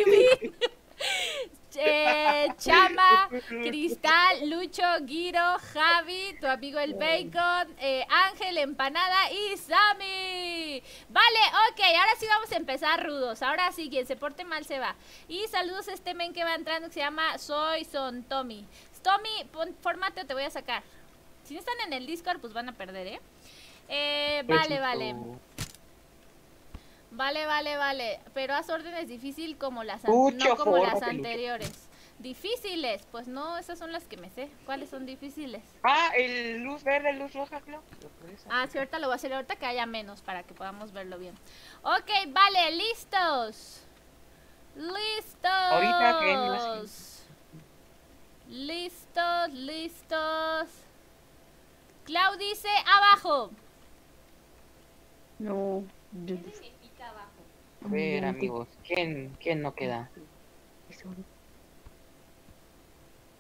[SPEAKER 1] Chama, Cristal, Lucho, Guiro, Javi, tu amigo el Bacon, Ángel, Empanada y Sammy. Vale, ok, ahora sí vamos a empezar rudos. Ahora sí, quien se porte mal se va. Y saludos a este men que va entrando que se llama Soy Son Tommy. Tommy, fórmate o te voy a sacar. Si no están en el Discord, pues van a perder, Vale. Vale. Pero haz órdenes difíciles como las no como las anteriores. Difíciles, pues no, esas son las que me sé. ¿Cuáles son difíciles?
[SPEAKER 2] Ah, el luz verde, luz roja, Clau.
[SPEAKER 1] Ah, sí, ahorita lo voy a hacer, ahorita que haya menos para que podamos verlo bien. Ok, vale, listos.
[SPEAKER 2] Ahorita que
[SPEAKER 1] Listos. Clau dice abajo.
[SPEAKER 4] No.
[SPEAKER 1] ¿Qué significa abajo?
[SPEAKER 2] A ver, amigos, ¿quién no queda?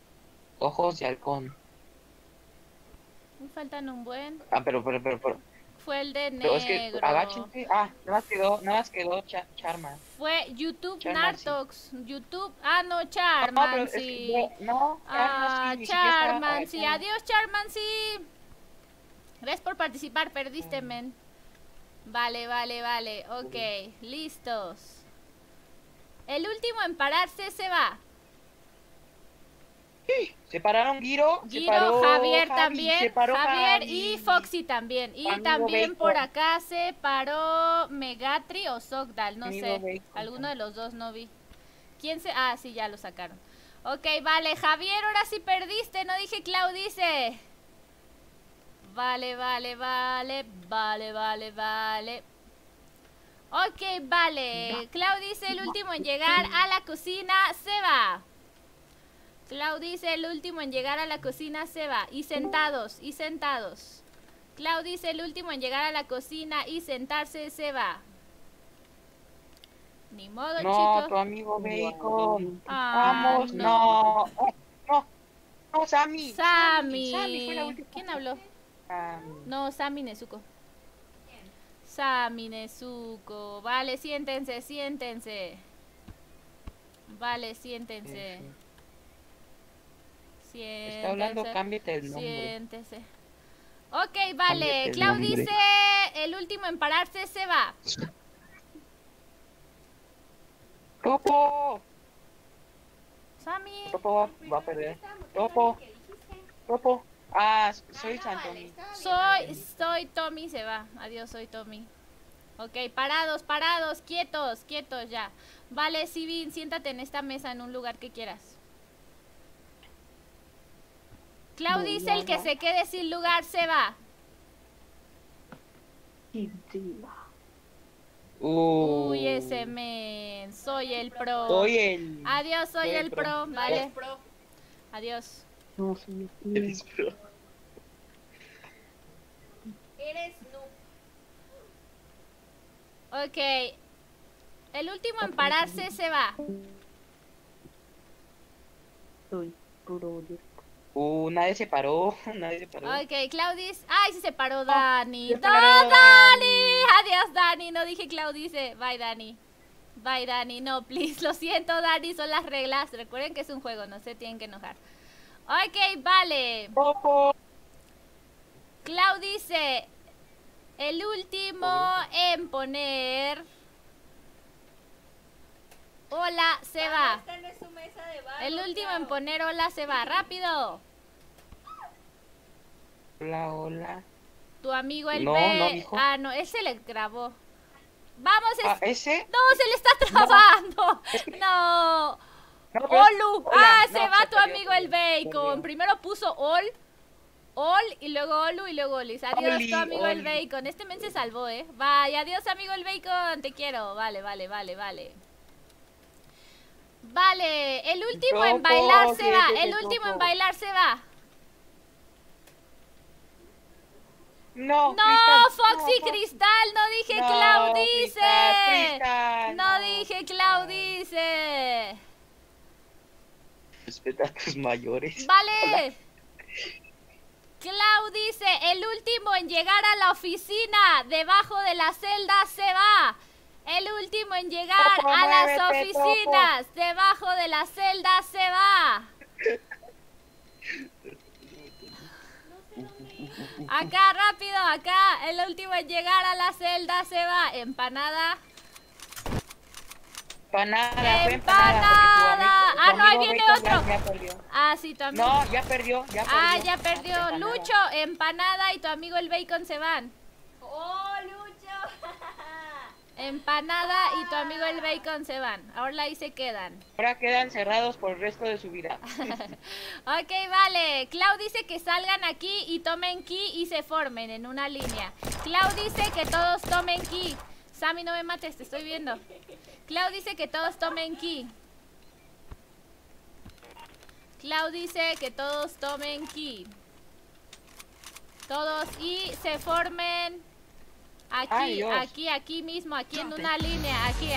[SPEAKER 2] Ojos de halcón.
[SPEAKER 1] Me faltan un buen.
[SPEAKER 2] Ah, pero
[SPEAKER 1] Fue el de
[SPEAKER 2] Pero es que,
[SPEAKER 1] negro.
[SPEAKER 2] agáchense. Ah, nada más quedó Charma.
[SPEAKER 1] Fue YouTube
[SPEAKER 2] Charmancy.
[SPEAKER 1] Nartox. YouTube. Ah, no,
[SPEAKER 2] No, pero es
[SPEAKER 1] Charmancy.
[SPEAKER 2] que, no,
[SPEAKER 1] Ah,
[SPEAKER 2] ni siquiera estaba-
[SPEAKER 1] Charmancy. Adiós, Charmancy. Gracias por participar. Perdiste, men. Vale, vale, vale. Ok, listos. El último en pararse se va.
[SPEAKER 2] Se pararon Giro, se
[SPEAKER 1] Giro,
[SPEAKER 2] paró
[SPEAKER 1] Javier
[SPEAKER 2] Javi,
[SPEAKER 1] también.
[SPEAKER 2] se paró
[SPEAKER 1] Javier
[SPEAKER 2] Javi.
[SPEAKER 1] y Foxy también. Y
[SPEAKER 2] Amigo
[SPEAKER 1] también
[SPEAKER 2] Bacon.
[SPEAKER 1] por acá se paró Megatri o Sogdal. No
[SPEAKER 2] Amigo
[SPEAKER 1] sé.
[SPEAKER 2] Bacon.
[SPEAKER 1] Alguno de los dos no vi. ¿Quién se...? Ah, sí, ya lo sacaron. Ok, vale. Javier, ahora sí perdiste. No dije Claudice. Vale, vale, vale. Vale, vale, vale. Ok, vale. Claudice, el último en llegar a la cocina, se va. Claudice, el último en llegar a la cocina, se va. Y sentados, y sentados. Claudice, el último en llegar a la cocina y sentarse, se va. Ni modo,
[SPEAKER 2] No,
[SPEAKER 1] chicos.
[SPEAKER 2] tu amigo Bacon.
[SPEAKER 1] Ah,
[SPEAKER 2] Vamos, no. No, Sammy.
[SPEAKER 1] Sammy.
[SPEAKER 2] Sammy fue la última.
[SPEAKER 1] ¿Quién habló?
[SPEAKER 2] Sammy.
[SPEAKER 1] No, Sammy Nezuko. Sammy Nezuko. Vale, siéntense, siéntense. Vale, siéntense. Siéntense.
[SPEAKER 2] Está hablando, cámbiate el nombre.
[SPEAKER 1] Siéntese. Ok, vale.
[SPEAKER 2] Cámbiate el
[SPEAKER 1] Clau
[SPEAKER 2] nombre.
[SPEAKER 1] dice, el último en pararse se va.
[SPEAKER 2] Topo.
[SPEAKER 1] Sammy.
[SPEAKER 2] Topo va a perder. Topo. Topo. Ah, soy Santomi.
[SPEAKER 1] Soy Tommy, se va. Adiós, soy Tommy. Ok, parados, parados, quietos, quietos ya. Vale, Sivin, siéntate en esta mesa en un lugar que quieras. Clau dice, el que se quede sin lugar se va. Uy, ese men. Soy el pro.
[SPEAKER 2] Soy el.
[SPEAKER 1] Adiós, soy el pro. Vale. Adiós.
[SPEAKER 3] No, soy
[SPEAKER 2] Eres pro.
[SPEAKER 7] Eres noob.
[SPEAKER 1] Ok. El último en pararse se va.
[SPEAKER 3] Soy puro de...
[SPEAKER 2] Nadie se paró. Nadie se paró.
[SPEAKER 1] Ok, Claudis. Ay, sí se paró Dani.
[SPEAKER 2] se
[SPEAKER 1] ¡No,
[SPEAKER 2] paró
[SPEAKER 1] Dani! Adiós, Dani. No dije Claudice. Bye, Dani. Bye, Dani. No, please. Lo siento, Dani. Son las reglas. Recuerden que es un juego. No se tienen que enojar. Ok, vale.
[SPEAKER 2] Topo.
[SPEAKER 1] Claudice. El último en poner... Hola, se va.
[SPEAKER 7] Esta no es su mesa de bar.
[SPEAKER 1] El último en poner hola se va. ¡Rápido!
[SPEAKER 2] Hola, hola.
[SPEAKER 1] Tu amigo el
[SPEAKER 2] No,
[SPEAKER 1] B.
[SPEAKER 2] no, mijo.
[SPEAKER 1] Ah, no, ese le grabó. Vamos,
[SPEAKER 2] ¿Ese?
[SPEAKER 1] no, se le está trabando. No.
[SPEAKER 2] No, pero-
[SPEAKER 1] Olu.
[SPEAKER 2] Hola.
[SPEAKER 1] Ah,
[SPEAKER 2] No,
[SPEAKER 1] se va tu
[SPEAKER 2] perdió,
[SPEAKER 1] amigo el Bacon.
[SPEAKER 2] perdió.
[SPEAKER 1] Primero puso Ol y luego Olu y luego Olis. Adiós,
[SPEAKER 2] Oli,
[SPEAKER 1] tu amigo el
[SPEAKER 2] Oli.
[SPEAKER 1] Bacon. Este men se salvó, Vaya, adiós, amigo el Bacon. Te quiero. Vale, vale, vale, vale. Vale, el último en
[SPEAKER 2] Topo,
[SPEAKER 1] bailar se va.
[SPEAKER 2] siéntete,
[SPEAKER 1] El último en
[SPEAKER 2] Topo.
[SPEAKER 1] bailar se va.
[SPEAKER 2] No,
[SPEAKER 1] No,
[SPEAKER 2] Cristal,
[SPEAKER 1] Foxy
[SPEAKER 2] no,
[SPEAKER 1] Cristal, no dije
[SPEAKER 2] no,
[SPEAKER 1] Claudice.
[SPEAKER 2] Cristal,
[SPEAKER 1] No dije Claudice.
[SPEAKER 2] Respeta a tus mayores.
[SPEAKER 1] Vale. Claudice, el último en llegar a la oficina debajo de la celda se va. El último en llegar
[SPEAKER 2] Topo,
[SPEAKER 1] a las
[SPEAKER 2] muévete,
[SPEAKER 1] oficinas debajo de la celda se va. Acá, rápido, acá. El último en llegar a la celda se va. Empanada.
[SPEAKER 2] Empanada, fue
[SPEAKER 1] Empanada.
[SPEAKER 2] porque tu
[SPEAKER 1] Ah, no, ahí
[SPEAKER 2] amigo
[SPEAKER 1] viene
[SPEAKER 2] Bacon
[SPEAKER 1] otro.
[SPEAKER 2] Ya perdió.
[SPEAKER 1] Ah, sí, tu amigo.
[SPEAKER 2] No, ya perdió, ya perdió.
[SPEAKER 1] Ah, ya perdió.
[SPEAKER 2] Empanada.
[SPEAKER 1] Lucho, empanada y tu amigo el Bacon se van.
[SPEAKER 7] ¡Oh, Lucho!
[SPEAKER 1] Empanada y tu amigo el Bacon se van. Ahora ahí se quedan.
[SPEAKER 2] Ahora quedan cerrados por el resto de su vida.
[SPEAKER 1] Ok, vale. Clau dice que salgan aquí y tomen ki y se formen en una línea. Clau dice que todos tomen ki. Sammy, no me mates, te estoy viendo. Clau dice que todos tomen ki. Clau dice que todos tomen ki. Todos y se formen aquí,
[SPEAKER 2] Ay, Dios.
[SPEAKER 1] aquí mismo, aquí en una línea. Aquí.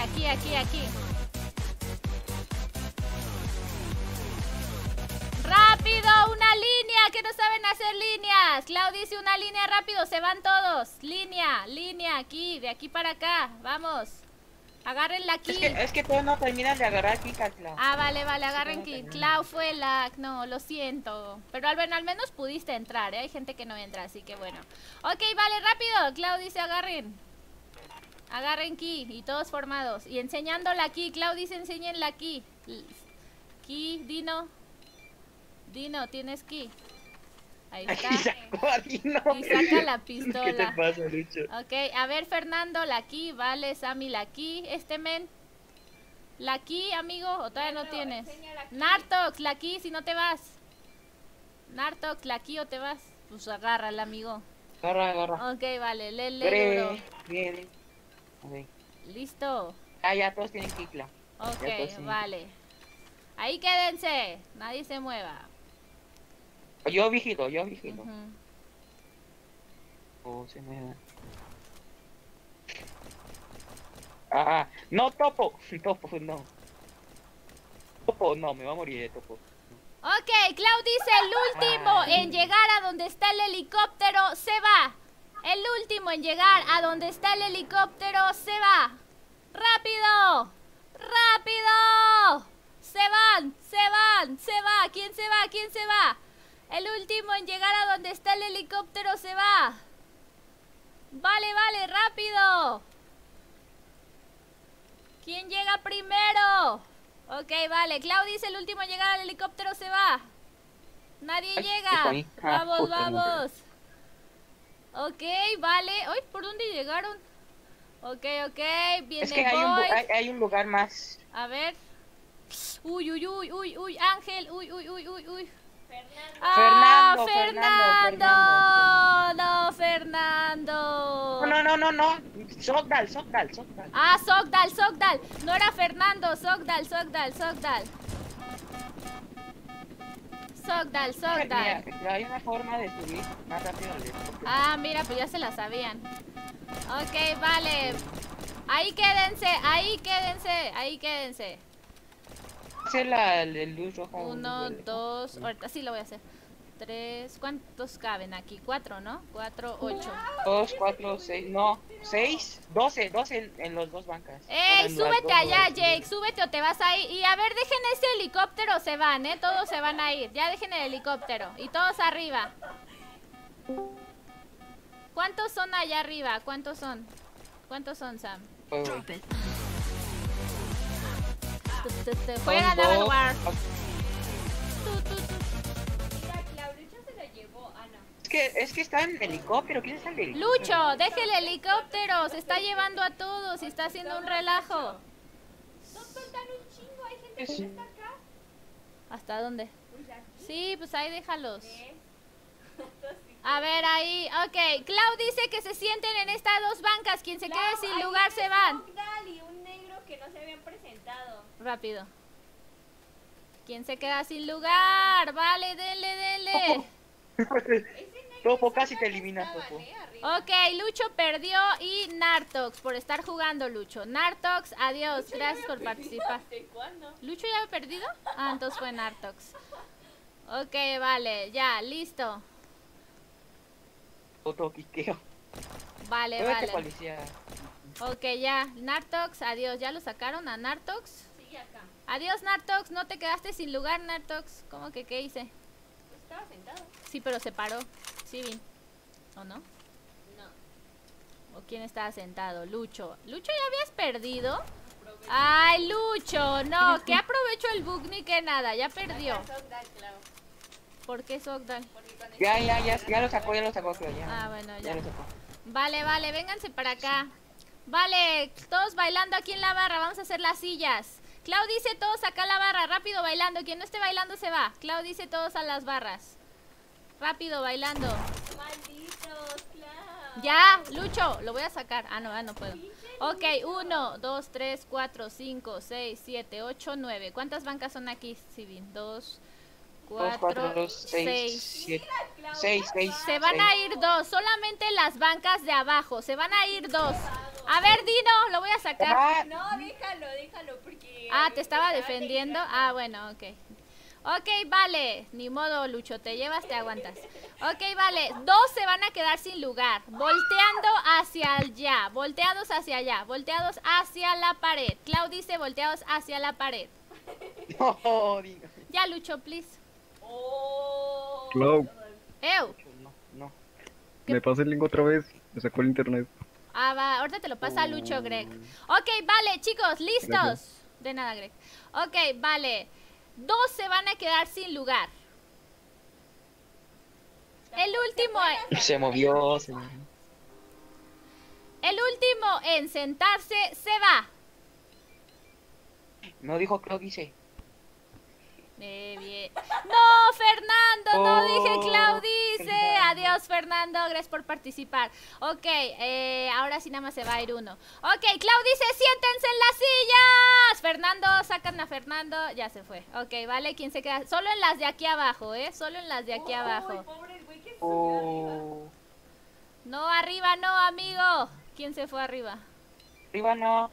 [SPEAKER 1] ¡Rápido! ¡Una línea! que no saben hacer líneas. Clau dice una línea rápido, se van todos. Línea, línea, aquí, de aquí para acá. Vamos. Agárrenla aquí.
[SPEAKER 2] Es que todos no terminan de agarrar aquí, Clau.
[SPEAKER 1] Ah, vale, vale, agarren aquí. Clau fue la... No, lo siento. Pero al menos pudiste entrar, ¿eh? Hay gente que no entra, así que bueno. Ok, vale, rápido. Clau dice agarren. Agarren aquí y todos formados. Y enseñándola aquí. Clau dice enséñenla aquí. Aquí, Dino. Dino, tienes ki. Ahí está.
[SPEAKER 2] Aquí sacó a Dino.
[SPEAKER 1] Y saca la pistola.
[SPEAKER 2] ¿Qué te pasa, Lucho?
[SPEAKER 1] Ok, a ver, Fernando, la ki, vale, Sammy, la ki. Este men. La ki, amigo, o todavía no tienes. Nartox, la ki, si no te vas. Nartox, la ki o te vas. Pues agárrala, amigo.
[SPEAKER 2] Agarra.
[SPEAKER 1] Ok, vale, le.
[SPEAKER 2] Bien. Okay.
[SPEAKER 1] Listo.
[SPEAKER 2] Ah, ya todos tienen ki, Clau.
[SPEAKER 1] Ok, vale. Ahí quédense. Nadie se mueva.
[SPEAKER 2] Yo vigilo.
[SPEAKER 1] Ujú.
[SPEAKER 2] Oh, se me da. Ah, no, Topo. Topo, no. Topo, no, me va a morir de Topo.
[SPEAKER 1] Ok, Clau dice el último en llegar a donde está el helicóptero se va. El último en llegar a donde está el helicóptero se va. ¡Rápido! ¡Rápido! Se van. ¿Quién se va? El último en llegar a donde está el helicóptero se va. Vale, rápido. ¿Quién llega primero? Ok, vale. Clau dice el último en llegar al helicóptero se va. Nadie llega. Vamos. Ok, vale. Ay, ¿por dónde llegaron? Ok. Viene
[SPEAKER 2] Es que hay un lugar más.
[SPEAKER 1] A ver. Uy, Ángel. Uy.
[SPEAKER 2] Fernando.
[SPEAKER 1] No, Fernando.
[SPEAKER 2] No. Sogdal.
[SPEAKER 1] Ah, Sogdal. No era Fernando, Sogdal.
[SPEAKER 2] Mira, hay una forma de subir más rápido al helicóptero.
[SPEAKER 1] Ah, mira, pues ya se la sabían. Ok, vale. Ahí quédense.
[SPEAKER 2] Hacer la luz roja.
[SPEAKER 1] 1, 2, ahorita sí lo voy a hacer. 3, ¿cuántos caben aquí? 4, ¿no? 4, 8.
[SPEAKER 2] 2, 4, 6, no, 6, 12 en los dos bancas.
[SPEAKER 1] Súbete allá, Jake, súbete o te vas a ir. Y a ver, dejen ese helicóptero, se van, todos se van a ir. Ya dejen el helicóptero, y todos arriba. ¿Cuántos son allá arriba? ¿Cuántos son, Sam? Juegan a War.
[SPEAKER 2] Es que está en el helicóptero. ¿Quién está en el helicóptero?
[SPEAKER 1] Lucho, deje el helicóptero. Se está llevando a todos y está haciendo un relajo. ¿Hasta dónde? Sí, pues ahí déjalos. A ver, ahí. Ok, Clau dice que se sienten en estas dos bancas. Quien se quede sin lugar se van.
[SPEAKER 7] Y un negro que no se habían presentado.
[SPEAKER 1] Rápido. ¿Quién se queda sin lugar? Vale, denle.
[SPEAKER 2] Topo, casi te eliminas, Topo.
[SPEAKER 1] Ok, Lucho perdió y Nartox por estar jugando, Lucho. Nartox, adiós, gracias por participar. ¿Lucho ya ha perdido? Ah, entonces fue Nartox. Ok, vale, ya, listo.
[SPEAKER 2] Autoquiqueo.
[SPEAKER 1] Vale.
[SPEAKER 2] Policía.
[SPEAKER 1] Ok, ya, Nartox, adiós. ¿Ya lo sacaron a Nartox?
[SPEAKER 7] Sí, acá.
[SPEAKER 1] Adiós, Nartox, no te quedaste sin lugar, Nartox. ¿Cómo que qué hice?
[SPEAKER 7] Estaba sentado.
[SPEAKER 1] Sí, pero se paró. Sí, bien. ¿O no?
[SPEAKER 7] No.
[SPEAKER 1] ¿O quién estaba sentado? Lucho. ¿Lucho ya habías perdido? Ay, Lucho, no, que aprovecho el bug ni que nada, ya perdió. ¿Por qué Sogdal?
[SPEAKER 2] Ya lo sacó, creo ya.
[SPEAKER 1] Ah, bueno, ya.
[SPEAKER 2] Ya lo sacó.
[SPEAKER 1] Vale, vénganse para acá. Vale, todos bailando aquí en la barra, vamos a hacer las sillas. Clau dice todos acá a la barra, rápido bailando. Quien no esté bailando se va. Clau dice todos a las barras. Rápido bailando.
[SPEAKER 7] Malditos, Clau.
[SPEAKER 1] Ya, Lucho, lo voy a sacar. Ah, no puedo. Ok, 1, 2, 3, 4, 5, 6, 7, 8, 9. ¿Cuántas bancas son aquí, Sivin? 2, 4, 6.
[SPEAKER 2] 6.
[SPEAKER 1] Se van a ir 2, solamente las bancas de abajo. Se van a ir 2. A ver, Dino, lo voy a sacar.
[SPEAKER 7] No, déjalo, porque...
[SPEAKER 1] Ah, ¿te estaba defendiendo? Ah, bueno, ok. Ok, vale. Ni modo, Lucho, te llevas, te aguantas. Ok, vale. 2 se van a quedar sin lugar. Volteando hacia allá. Volteados hacia allá. Volteados hacia la pared. Clau dice volteados hacia la pared.
[SPEAKER 2] No, diga.
[SPEAKER 1] Ya, Lucho, please.
[SPEAKER 11] Clau,
[SPEAKER 1] ¡Ew!
[SPEAKER 2] No.
[SPEAKER 11] me pasa el link otra vez. Me sacó el internet.
[SPEAKER 1] Ah, va. Ahorita te lo pasa Lucho, Greg. Ok, vale, chicos, ¿listos?
[SPEAKER 11] Gracias.
[SPEAKER 1] De nada, Greg. Ok, vale. 2 se van a quedar sin lugar. El último...
[SPEAKER 2] Se movió.
[SPEAKER 1] El último en sentarse se va.
[SPEAKER 2] No dijo Clau, dice.
[SPEAKER 1] Bien. No, Fernando, no dije
[SPEAKER 2] Oh,
[SPEAKER 1] Claudice.
[SPEAKER 2] Fernando.
[SPEAKER 1] Adiós, Fernando, gracias por participar. Ok, ahora sí nada más se va a ir uno. Ok, Claudice, siéntense en las sillas. Fernando, sacan a Fernando, ya se fue. Ok, vale, ¿quién se queda? Solo en las de aquí abajo, solo en las de aquí abajo.
[SPEAKER 2] Oh.
[SPEAKER 1] No, arriba no, amigo. ¿Quién se fue arriba?
[SPEAKER 2] Arriba no.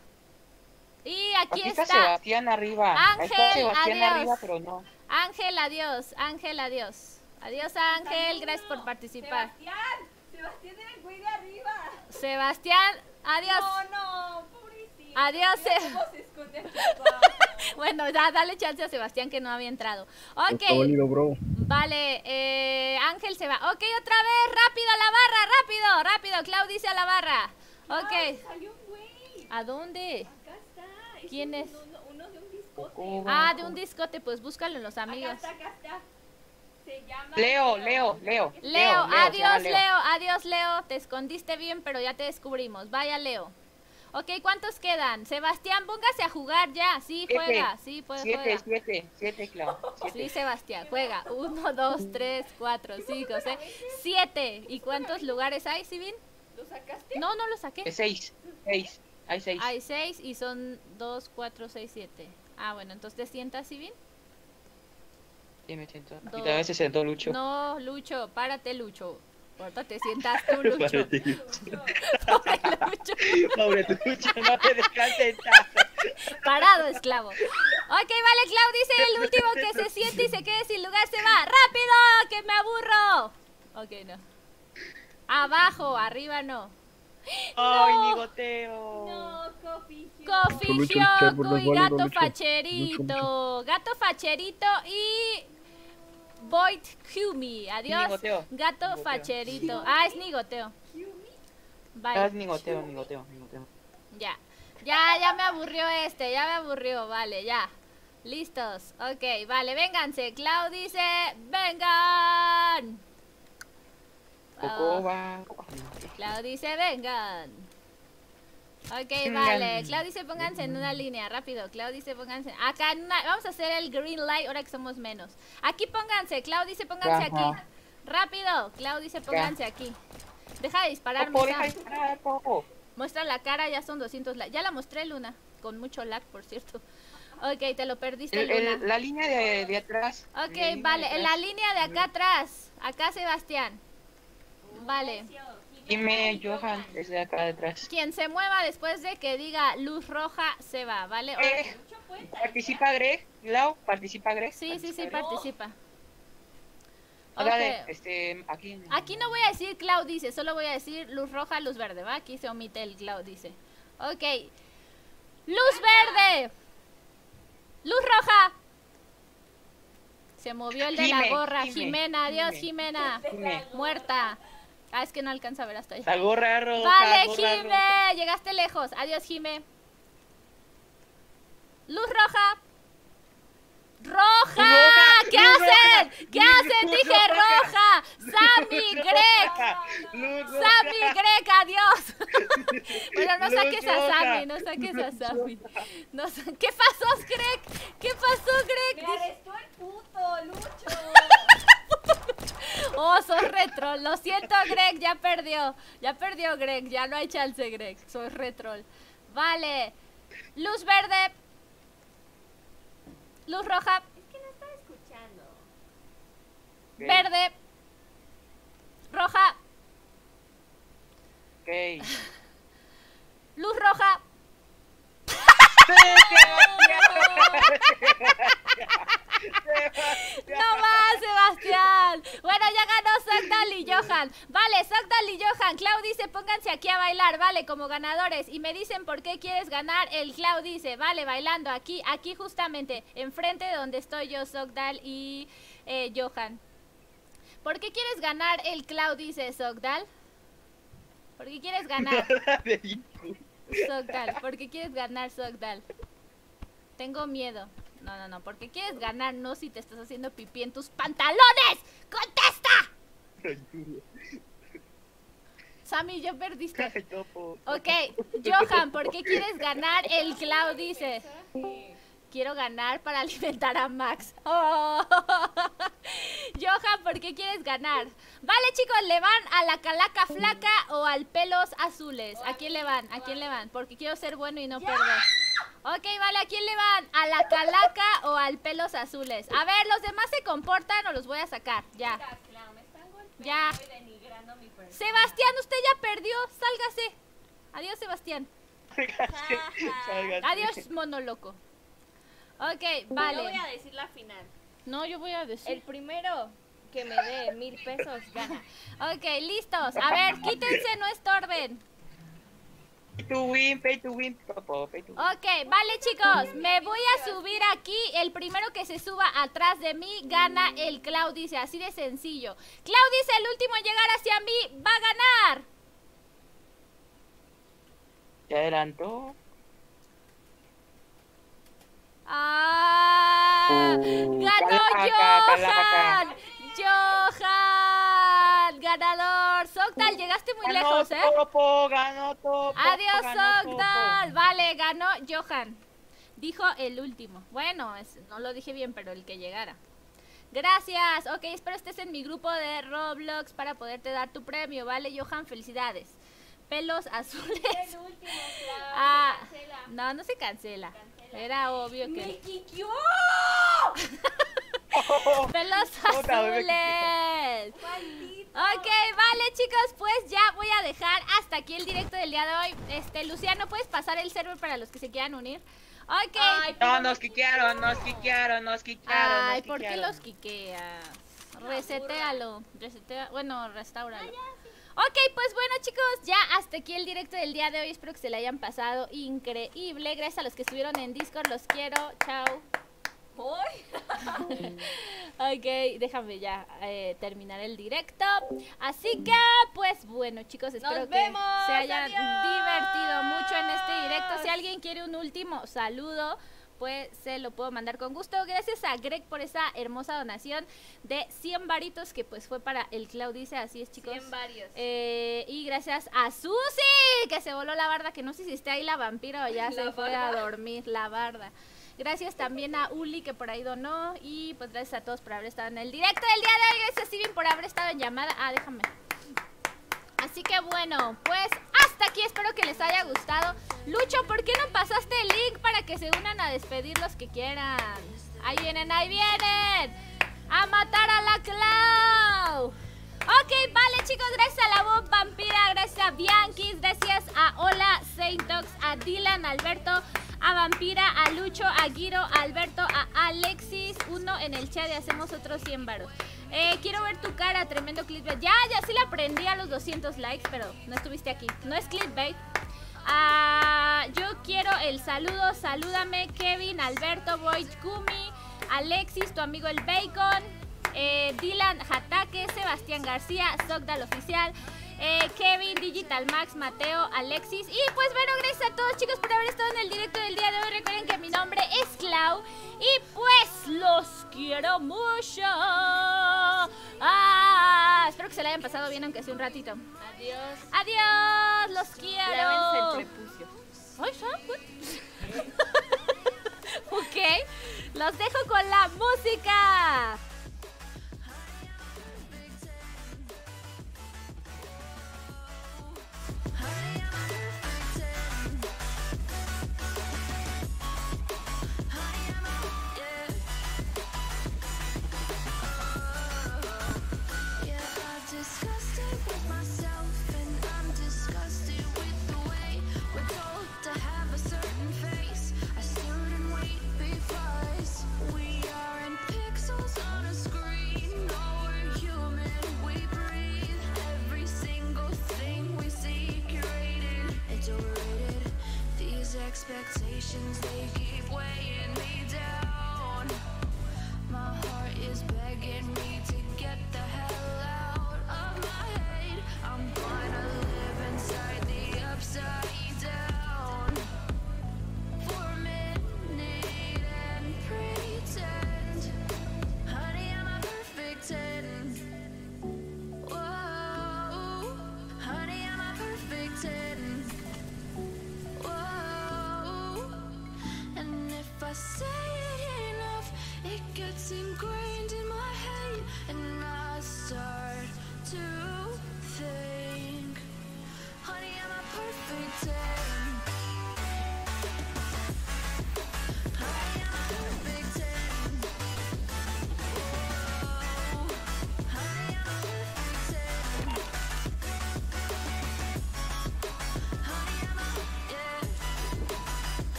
[SPEAKER 1] Y aquí
[SPEAKER 2] está
[SPEAKER 1] está.
[SPEAKER 2] Sebastián arriba. Ahí está
[SPEAKER 1] Ángel,
[SPEAKER 2] Sebastián
[SPEAKER 1] adiós.
[SPEAKER 2] arriba, pero no.
[SPEAKER 1] Ángel, adiós. Ángel, adiós. Adiós, Ángel, gracias por participar.
[SPEAKER 7] Sebastián era el güey de arriba.
[SPEAKER 1] Sebastián, adiós.
[SPEAKER 7] No, pobrecito.
[SPEAKER 1] Adiós.
[SPEAKER 7] ¿Cómo se esconde aquí abajo?
[SPEAKER 1] Bueno, ya, dale chance a Sebastián que no había entrado. Ok,
[SPEAKER 11] Está válido, bro.
[SPEAKER 1] vale, Ángel se va. Ok, otra vez, rápido a la barra, rápido, rápido. Clau dice a la barra. Ok.
[SPEAKER 7] Salió un güey.
[SPEAKER 1] ¿A dónde?
[SPEAKER 7] Acá está.
[SPEAKER 1] ¿Quién es?
[SPEAKER 7] Uno de un discote.
[SPEAKER 1] Ah, de un discote, pues búscalo en los amigos.
[SPEAKER 7] Acá está. Se llama
[SPEAKER 2] Leo.
[SPEAKER 1] Leo,
[SPEAKER 2] se llama
[SPEAKER 1] adiós, Leo, adiós, Leo. Te escondiste bien, pero ya te descubrimos. Vaya, Leo. Ok, ¿cuántos quedan? Sebastián, póngase a jugar ya. Sí, juega. Sí, pues juega.
[SPEAKER 2] 7, Clau.
[SPEAKER 1] Sí, Sebastián, juega. 1, 2, 3, 4, 5, 6, 7. ¿Y cuántos lugares hay, Sibin?
[SPEAKER 7] ¿Lo sacaste?
[SPEAKER 1] No, no lo saqué.
[SPEAKER 2] 6. Hay 6.
[SPEAKER 1] Hay 6 y son 2, 4, 6, 7. Ah, bueno, entonces ¿te sientas, Sibin?
[SPEAKER 2] Sí, me siento.
[SPEAKER 1] Dos.
[SPEAKER 2] Y también se sentó Lucho.
[SPEAKER 1] No, Lucho, párate, Lucho. Ahorita te sientas tú, Lucho.
[SPEAKER 2] Párate.
[SPEAKER 1] Pobre Lucho.
[SPEAKER 2] Pobre Lucho, no te dejas sentar.
[SPEAKER 1] Parado, esclavo. Ok, vale, Clau dice el último que se siente y se quede sin lugar se va. ¡Rápido! ¡Que me aburro! Ok, no. Abajo, arriba no.
[SPEAKER 2] Ay,
[SPEAKER 1] No.
[SPEAKER 2] ni goteo.
[SPEAKER 7] No, Coffee.
[SPEAKER 1] Coffee
[SPEAKER 11] Lucho,
[SPEAKER 1] Hyoku
[SPEAKER 11] Lucho,
[SPEAKER 1] y
[SPEAKER 11] Lucho,
[SPEAKER 1] Gato
[SPEAKER 11] Lucho.
[SPEAKER 1] Facherito. Gato Facherito y Void Humi. Adiós.
[SPEAKER 2] Nigoteo.
[SPEAKER 1] Gato
[SPEAKER 2] Nigoteo.
[SPEAKER 1] Facherito. Ah, es nigoteo. Vale.
[SPEAKER 2] Ni goteo.
[SPEAKER 1] Ya me aburrió ya me aburrió. Vale, ya. Listos. Ok, vale, vénganse. Clau dice, vengan.
[SPEAKER 2] Coco va.
[SPEAKER 1] Clau dice, vengan. Ok,
[SPEAKER 2] Vengan.
[SPEAKER 1] vale. Clau dice, pónganse en una línea, rápido. Clau dice, pónganse. Acá, en una... vamos a hacer el green light ahora que somos menos. Aquí pónganse. Clau dice, pónganse
[SPEAKER 2] Ajá.
[SPEAKER 1] aquí. Rápido. Clau dice, pónganse aquí. Deja de disparar,
[SPEAKER 2] Coco,
[SPEAKER 1] Misa.
[SPEAKER 2] deja de disparar, Coco.
[SPEAKER 1] Muestra la cara, ya son 200 likes. Ya la mostré, Luna. Con mucho lag, por cierto. Ok, te lo perdiste, Luna.
[SPEAKER 2] La línea de atrás.
[SPEAKER 1] Ok,
[SPEAKER 2] La línea
[SPEAKER 1] vale.
[SPEAKER 2] de
[SPEAKER 1] En la
[SPEAKER 2] atrás.
[SPEAKER 1] línea de acá atrás. Acá, Sebastián. Vale.
[SPEAKER 2] Dime, Johan, desde acá detrás.
[SPEAKER 1] Quien se mueva después de que diga luz roja se va, ¿vale? Ahora-
[SPEAKER 2] Participa Greg, Clau, participa Greg.
[SPEAKER 1] Sí, participa.
[SPEAKER 2] Ahora
[SPEAKER 1] Ok.
[SPEAKER 2] aquí.
[SPEAKER 1] Aquí no voy a decir Clau dice, solo voy a decir luz roja, luz verde, ¿va? Aquí se omite el Clau dice. Ok. ¡Luz verde! ¡Luz roja! Se movió el de la gorra. Jimena, adiós, Jimena. Muerta. Ah, es que no alcanza a ver hasta allá.
[SPEAKER 2] La gorra roja.
[SPEAKER 1] Vale,
[SPEAKER 2] gorra
[SPEAKER 1] Jime,
[SPEAKER 2] roja.
[SPEAKER 1] llegaste lejos. Adiós, Jime. Luz roja. ¡Roja! ¿Qué hacen? ¿Qué hacen? Dije roja. Sammy, Greg. Sammy, Greg, adiós. Pero no saques a Sammy, no saques a Sammy. No sa- ¿Qué pasó, Greg? ¿Qué pasó, Greg?
[SPEAKER 7] Me arrestó el puto, Lucho.
[SPEAKER 1] Oh, sos retro. Lo siento, Greg, ya perdió. Ya perdió, Greg. Ya no hay chance, Greg. Soy retrol. Vale. Luz verde. Luz roja.
[SPEAKER 7] Es que no estaba escuchando.
[SPEAKER 1] Verde. Roja.
[SPEAKER 2] Ok.
[SPEAKER 1] Luz roja. No más, Sebastián. Bueno, ya ganó Sogdal y Johan. Vale, Sogdal y Johan. Clau dice, pónganse aquí a bailar, vale, como ganadores. Y me dicen por qué quieres ganar. El Clau dice, vale, bailando aquí justamente, enfrente de donde estoy yo, Sogdal y Johan. ¿Por qué quieres ganar? El Clau dice, Sogdal. ¿Por qué quieres ganar? Sogdal, ¿por qué quieres ganar, Sogdal? Tengo miedo. No, ¿por qué quieres ganar? No, si te estás haciendo pipí en tus pantalones. ¡Contesta! Sammy, ya perdiste. Ok, Johan, ¿por qué quieres ganar? El Clau dice, quiero ganar para alimentar a Max. Oh. Johan, ¿por qué quieres ganar? Vale, chicos, ¿le van a la calaca flaca o al pelos azules? ¿A quién le van? ¿A quién le van? Porque quiero ser bueno y no perder. Ok, vale, ¿a quién le van? ¿A la calaca o al pelos azules? A ver, ¿los demás se comportan o los voy a sacar? Ya. Ya. Sebastián, usted ya perdió. Sálgase. Adiós, Sebastián. Adiós, mono loco. Ok, vale.
[SPEAKER 7] Yo voy a decir la final.
[SPEAKER 1] No, yo voy a decir.
[SPEAKER 7] El primero que me dé 1000 pesos gana.
[SPEAKER 1] Ok, listos. A ver, quítense, no estorben.
[SPEAKER 2] Pay to win, Popo, pay to win.
[SPEAKER 1] Ok, vale, chicos, me voy a subir aquí. El primero que se suba atrás de mí gana. El Clau dice, así de sencillo. Clau dice, el último en llegar hacia mí va a ganar.
[SPEAKER 2] ¿Se adelantó?
[SPEAKER 1] ¡Ganó Johan! ¡Johan! ¡Ganador! Sogdal, llegaste muy lejos, ¿eh?
[SPEAKER 2] Ganó Topo.
[SPEAKER 1] ¡Adiós, Sogdal! Vale, ganó Johan. Dijo el último. Bueno, no lo dije bien, pero el que llegara. Gracias. Ok, espero estés en mi grupo de Roblox para poderte dar tu premio, ¿vale, Johan? Felicidades. Pelos azules.
[SPEAKER 7] El último, Clau, se cancela.
[SPEAKER 1] No se cancela. Era obvio que...
[SPEAKER 7] ¡Me quiqueó!
[SPEAKER 1] ¡Pelos azules! Ok, vale, chicos, pues ya voy a dejar hasta aquí el directo del día de hoy. Luciano, ¿puedes pasar el server para los que se quieran unir? Ok.
[SPEAKER 2] Ay, no, nos quiquearon.
[SPEAKER 1] Ay, ¿por qué los quiqueas? Resetéalo. Bueno, restáuralo. Ok, pues bueno, chicos, ya hasta aquí el directo del día de hoy. Espero que se le hayan pasado increíble. Gracias a los que estuvieron en Discord, los quiero. Chao. Ok, déjame ya terminar el directo. Así que, pues bueno, chicos, espero que se hayan divertido mucho en este directo. Si alguien quiere un último saludo, pues se lo puedo mandar con gusto. Gracias a Greg por esa hermosa donación de 100 varitos que pues fue para el Clau, dice, así es, chicos.
[SPEAKER 7] 100 varios.
[SPEAKER 1] Y gracias a Susi, que se voló la barda, que no sé si está ahí la vampira o ya se fue a dormir, la barda. Gracias también a Uli, que por ahí donó. Y pues gracias a todos por haber estado en el directo del día de hoy. Gracias, Steven, por haber estado en llamada. Déjame. Así que bueno, pues hasta aquí, espero que les haya gustado. Lucho, ¿por qué no pasaste el link para que se unan a despedir los que quieran? Ahí vienen, a matar a la Clau. Ok, vale, chicos, gracias a la voz vampira, gracias a Bianquis, gracias a Hola Saintox, a Dylan, Alberto, a Vampira, a Lucho, a Guiro, a Alberto, a Alexis, uno en el chat y hacemos otros 100 varos. Quiero ver tu cara, tremendo clickbait. Ya sí la aprendí a los 200 likes, pero no estuviste aquí. No es clickbait. Yo quiero el saludo, salúdame, Kevin, Alberto, Void, Kumi, Alexis, tu amigo el Bacon, Dylan Jataque, Sebastián García, Sogdal Oficial, Kevin, Digital Max, Mateo, Alexis. Y pues bueno, gracias a todos, chicos, por haber estado en el directo del día de hoy. Recuerden que mi nombre es Clau y pues los quiero mucho. Espero que se la hayan pasado bien, aunque sea un ratito.
[SPEAKER 7] Adiós.
[SPEAKER 1] Adiós, los quiero.
[SPEAKER 7] Lávense el prepucio.
[SPEAKER 1] Ay, ok, los dejo con la música.
[SPEAKER 12] We are in expectations, they keep weighing me down.